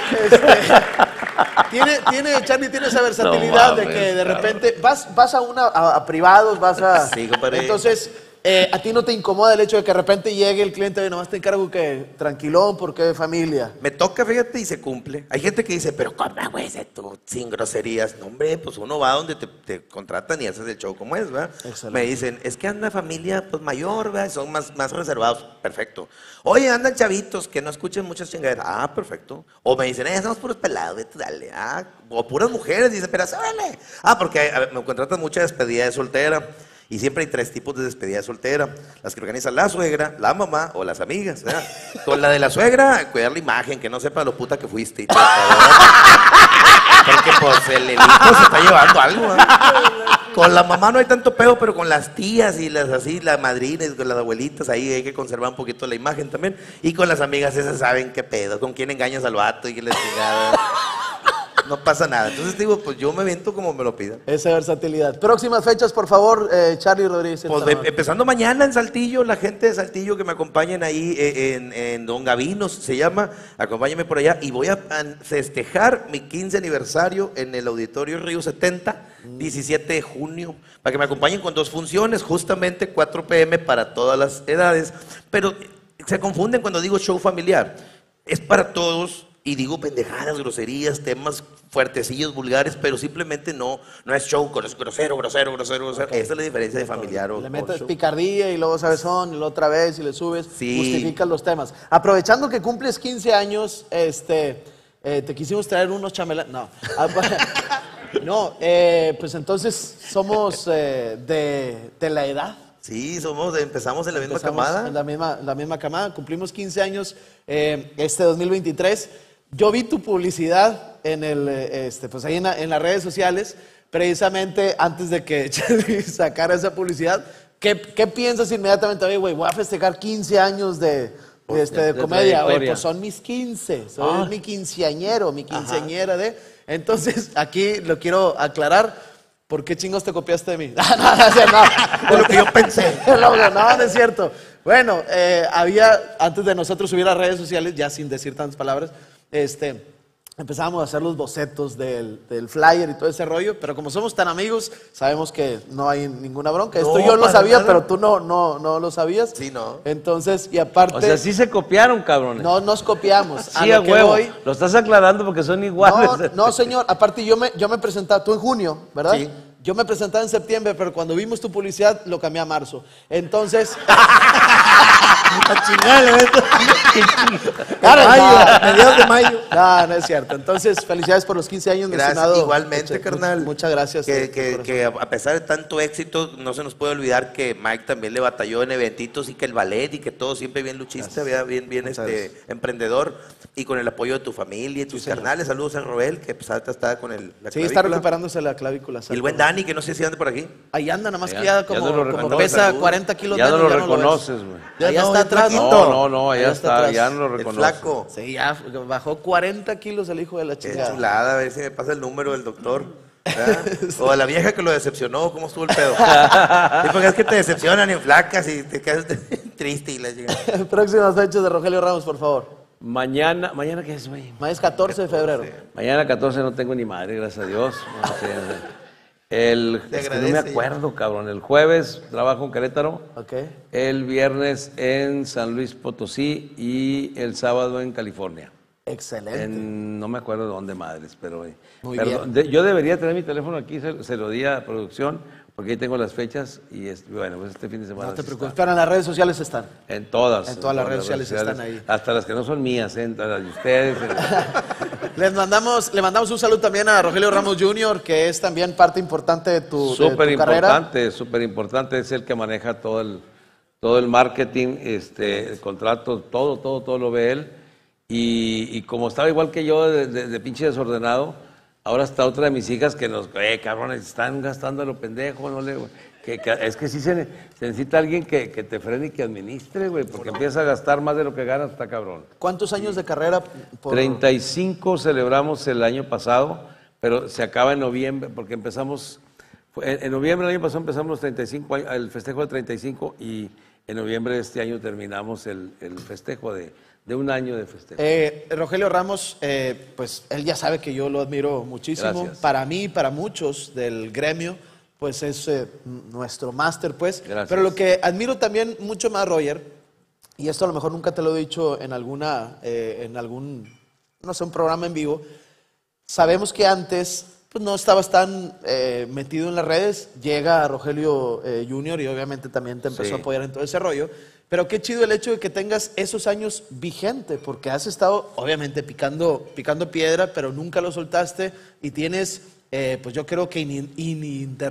Charlie tiene esa versatilidad No de mames, que de repente vas a privados, vas a... Sí, compadre. Entonces, a ti no te incomoda el hecho de que de repente llegue el cliente y nomás te encargo que tranquilón porque es familia. Me toca, fíjate, y se cumple. Hay gente que dice, pero ¿cómo, güey, tú sin groserías? No, hombre, pues uno va donde te contratan y haces el show como es, ¿verdad? Excelente. Me dicen, es que anda familia pues mayor, ¿verdad? Son más reservados. Perfecto. Oye, andan chavitos que no escuchen muchas chingaderas. Ah, perfecto. O me dicen, somos puros pelados, vete, dale. Ah, o puras mujeres, dicen, pero órale. Ah, porque me contratan mucha despedida de soltera. Y siempre hay 3 tipos de despedida de soltera. Las que organiza la suegra, la mamá o las amigas, ¿verdad? Con la de la suegra, cuidar la imagen, que no sepa lo puta que fuiste y todo, ¿verdad? Porque pues el hijo se está llevando algo, ¿verdad? Con la mamá no hay tanto pedo, pero con las tías y las madrinas, con las abuelitas, ahí hay que conservar un poquito la imagen también. Y con las amigas esas saben qué pedo, con quién engañas al vato y qué les chingada. no pasa nada. Entonces digo, pues yo me viento como me lo pidan. Esa versatilidad. Próximas fechas, por favor, Charlie Rodríguez. Pues empezando mañana en Saltillo, la gente de Saltillo que me acompañen ahí en Don Gavinos, se llama, acompáñenme por allá y voy a festejar mi 15 aniversario en el Auditorio Río 70, 17 de junio, para que me acompañen con 2 funciones, justamente 4 p.m. para todas las edades, pero se confunden cuando digo show familiar, es para todos. Y digo pendejadas, groserías, temas fuertecillos, vulgares, pero simplemente no es show grosero. Esa es la diferencia de familiar o le metes show. picardía y luego sabezón y la otra vez y le subes, Sí. justificas los temas. Aprovechando que cumples 15 años, te quisimos traer unos chamelanes. No. No, pues entonces somos de la edad. Sí, empezamos en la misma camada. En la misma camada, cumplimos 15 años este 2023. Yo vi tu publicidad en pues ahí en las redes sociales, precisamente antes de que Charlie sacara esa publicidad. ¿Qué piensas inmediatamente? Oye, güey, voy a festejar 15 años de comedia. Oye, pues son mis 15, soy mi quinceañero, mi quinceañera de... Entonces, aquí lo quiero aclarar. ¿Por qué chingos te copiaste de mí? No, De lo que yo pensé. no es cierto. Bueno, antes de nosotros subir a redes sociales, ya sin decir tantas palabras, empezábamos a hacer los bocetos del flyer y todo ese rollo, pero como somos tan amigos, sabemos que no hay ninguna bronca. Esto No, yo lo para sabía, nada. pero tú no lo sabías. Sí, no. Entonces, y aparte... O sea, sí se copiaron, cabrones. No nos copiamos. Sí, a huevo. Lo estás aclarando porque son iguales. No, señor. Aparte, yo me presentaba, tú en junio, ¿verdad? Sí. Yo me presentaba en septiembre, pero cuando vimos tu publicidad, lo cambié a marzo. Entonces... A chingarle, Claro, mediados de mayo. No es cierto. Entonces, felicidades por los 15 años, mi Gracias, estimado. igualmente, carnal. Muchas gracias. Que a pesar de tanto éxito, no se nos puede olvidar que Mike también le batalló en eventitos y que el ballet y que todo siempre bien luchista, bien emprendedor y con el apoyo de tu familia y tus carnales. Saludos a Robel, que pues ahorita está con la Sí, clavícula. está recuperándose la clavícula. Y el buen Dani, que no sé si anda por aquí. Ahí anda, nada más Ya- que ya ya como, no lo como reconoce. pesa Salud. 40 kilos Ya no menos, lo ves. reconoces, güey. Ya Ya está no, atrás. flaquito. No, allá está, atrás. ya no lo El reconoce. flaco. Sí, ya bajó 40 kilos el hijo de la Qué chingada. chulada, a ver si me pasa el número del doctor. ¿verdad? O a la vieja que lo decepcionó, ¿cómo estuvo el pedo? Sí, porque es que te decepcionan en flacas y te quedas triste y la chingada. Próximas fechas de Rogelio Ramos, por favor. ¿Mañana qué es, güey? Mañana es 14 de febrero. Mañana 14 no tengo ni madre, gracias a Dios. No sé. Te Es que no me agradece. acuerdo, cabrón. El jueves trabajo en Querétaro, Ok. el viernes en San Luis Potosí y el sábado en California. Excelente. No me acuerdo de dónde, madres, pero... Muy yo debería tener mi teléfono aquí, se lo di a producción, porque ahí tengo las fechas y bueno, pues este fin de semana No te sí preocupes, está. pero en las redes sociales están. En todas. En todas las redes sociales están ahí. Hasta las que no son mías, en todas las de ustedes. Le mandamos un saludo también a Rogelio Ramos Jr., que es también parte importante de tu carrera. Súper importante, es el que maneja todo el marketing, el contrato, todo lo ve él. Y como estaba igual que yo de pinche desordenado, ahora está otra de mis hijas que nos, cabrones, están gastando a lo pendejo, no le... es que sí se necesita alguien que te frene y que administre, güey, porque empieza a gastar más de lo que ganas, está cabrón. ¿Cuántos años de carrera? 35 celebramos el año pasado, pero se acaba en noviembre, porque empezamos, en noviembre del año pasado empezamos los 35 años, el festejo de 35 y en noviembre de este año terminamos el festejo de un año de festejo. Rogelio Ramos, pues él ya sabe que yo lo admiro muchísimo. Gracias. Para mí, para muchos del gremio, pues es nuestro máster, pues. Gracias. Pero lo que admiro también mucho más, Roger, y esto a lo mejor nunca te lo he dicho en algún, no sé, un programa en vivo, sabemos que antes pues no estabas tan metido en las redes, llega Rogelio Jr. y obviamente también te empezó Sí. a apoyar en todo ese rollo. Pero qué chido el hecho de que tengas esos años vigente, porque has estado, obviamente, picando piedra, pero nunca lo soltaste y tienes, pues yo creo que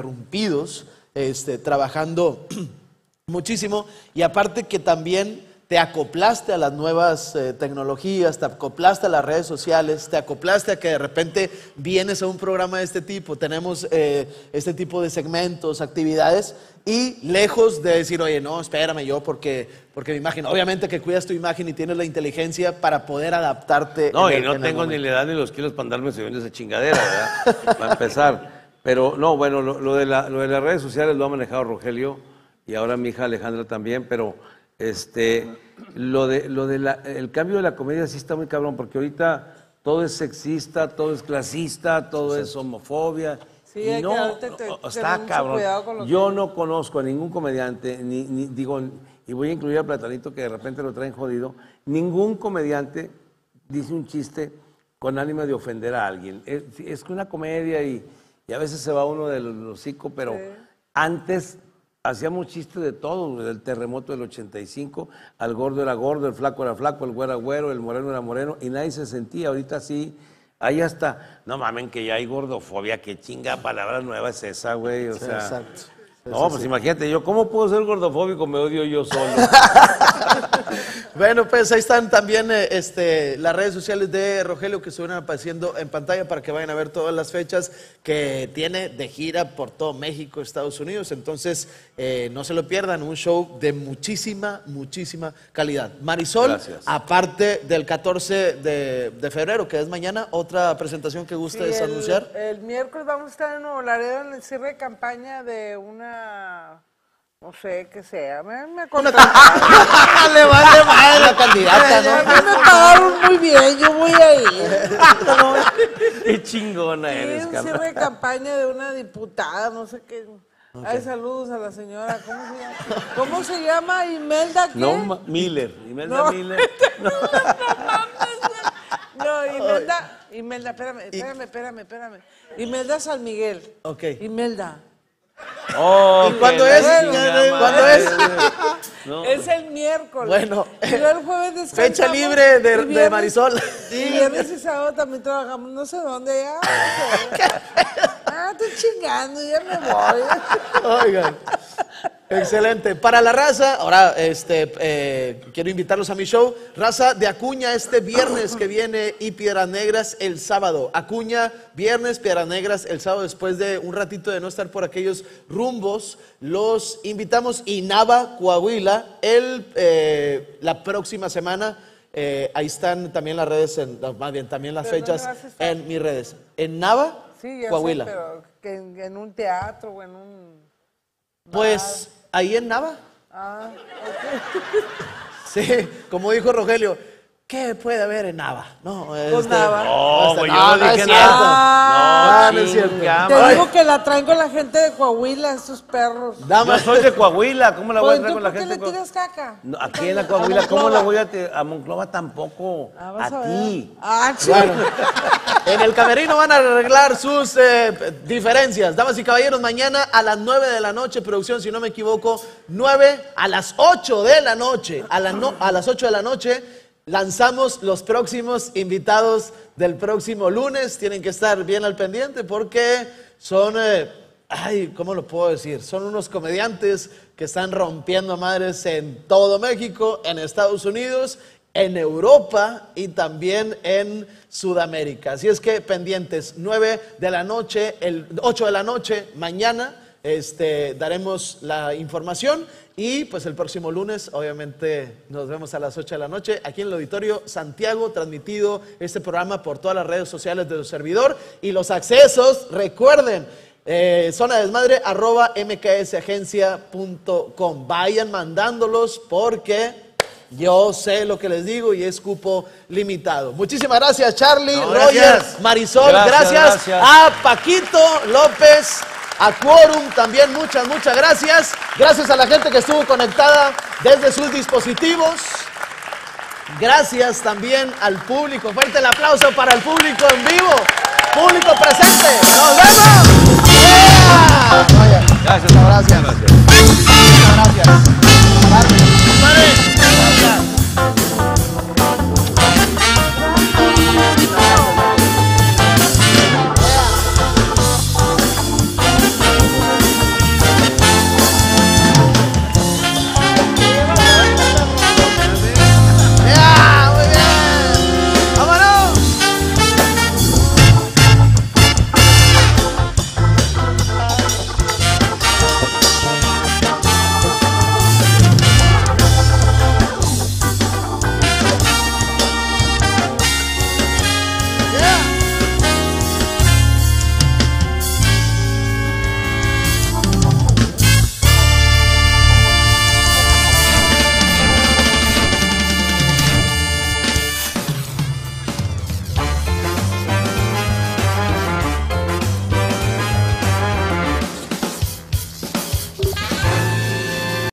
ininterrumpidos, trabajando muchísimo. Y aparte que también te acoplaste a las nuevas tecnologías, te acoplaste a las redes sociales, te acoplaste a que de repente vienes a un programa de este tipo, tenemos este tipo de segmentos, actividades, y lejos de decir, oye, no, espérame yo porque mi imagen, obviamente que cuidas tu imagen y tienes la inteligencia para poder adaptarte. No, y no tengo ni la edad ni los kilos para andarme subiendo esa chingadera, ¿verdad? Para empezar. Pero no, bueno, lo de las redes sociales lo ha manejado Rogelio y ahora mi hija Alejandra también, pero el cambio de la comedia sí está muy cabrón, porque ahorita todo es sexista, todo es clasista, todo es homofobia. Sí, hay no, que está mucho cabrón. cuidado con lo Yo que... no conozco a ningún comediante, y voy a incluir a Platanito, que de repente lo traen jodido, ningún comediante dice un chiste con ánimo de ofender a alguien. Es una comedia y a veces se va uno del hocico, pero antes hacíamos chistes de todo, del terremoto del 85, al gordo era gordo, el flaco era flaco, el güero era güero, el moreno era moreno, y nadie se sentía. Ahorita sí, ahí hasta, no mamen que ya hay gordofobia, qué chinga palabra nueva es esa, güey, o sea. Exacto. No, pues imagínate, yo, ¿cómo puedo ser gordofóbico? Me odio yo solo. Bueno, pues ahí están también las redes sociales de Rogelio que estuvieron apareciendo en pantalla para que vayan a ver todas las fechas que tiene de gira por todo México, Estados Unidos. Entonces, no se lo pierdan, un show de muchísima calidad. Marisol, Gracias. aparte del 14 de febrero, que es mañana, otra presentación que gustes anunciar. El miércoles vamos a estar en Nuevo Laredo en el cierre de campaña de una... No sé qué sea, me contrataron. Le vale madre la candidata, A ¿no? mí me pagaron muy bien, yo voy a ir. Qué chingona Sí, eres, un cabrón. cierre de campaña de una diputada, no sé qué. Ay, saludos a la señora, ¿cómo se llama? ¿Imelda qué? No, Miller, Imelda No. Miller. No, Imelda, espérame. Imelda San Miguel. Ok. Imelda. Oh, ¿Y cuándo que es? la chingada ¿Cuándo madre, es? No. Es el miércoles. Bueno. Y luego el jueves descansamos. Fecha libre Y de viernes- Marisol. Y viernes y sábado también trabajamos, no sé dónde. Estoy chingando, ya me voy. Oigan, excelente. Para la raza, ahora quiero invitarlos a mi show. Raza de Acuña este viernes que viene y Piedras Negras el sábado. Acuña, viernes, Piedras Negras el sábado. Después de un ratito de no estar por aquellos rumbos, los invitamos. Y Nava, Coahuila, la próxima semana. Ahí están también las redes, más bien también las ¿Pero fechas dónde vas a estar? en mis redes. En Nava, Sí, ya Coahuila. sé, pero que en un teatro o en un... Pues ahí en Nava. Ah, Sí, como dijo Rogelio, ¿qué puede haber en Nava? No, Nava. No, güey, yo no, no no es dije cierto. nada. No, no es cierto. chinga, Te madre. digo que la traen con la gente de Coahuila, estos perros. Yo Damas, soy de Coahuila, ¿cómo la voy a Pues, traer ¿tú con la por qué gente? le tiras caca? No, aquí en la Coahuila, ¿cómo la voy a Monclova tampoco? Ah, vas a ver. ti. Ah, bueno, en el camerino van a arreglar sus diferencias. Damas y caballeros, mañana a las 9 de la noche, producción, si no me equivoco, 9 a las 8 de la noche. A las 8 de la noche lanzamos los próximos invitados del próximo lunes. Tienen que estar bien al pendiente porque son, ¿cómo lo puedo decir? Son unos comediantes que están rompiendo madres en todo México, en Estados Unidos, en Europa y también en Sudamérica. Así es que pendientes, 9 de la noche, 8 de la noche, mañana daremos la información. Y pues el próximo lunes, obviamente, nos vemos a las 8 de la noche aquí en el Auditorio Santiago, transmitido este programa por todas las redes sociales de su servidor. Y los accesos, recuerden, zonadesmadre@mksagencia.com. Vayan mandándolos porque yo sé lo que les digo y es cupo limitado. Muchísimas gracias, Charlie, No, Roger, gracias. Marisol, Gracias. a Paquito López, a Quorum también, muchas gracias. Gracias a la gente que estuvo conectada desde sus dispositivos. Gracias también al público. Fuerte el aplauso para el público en vivo. Público presente. ¡Nos vemos!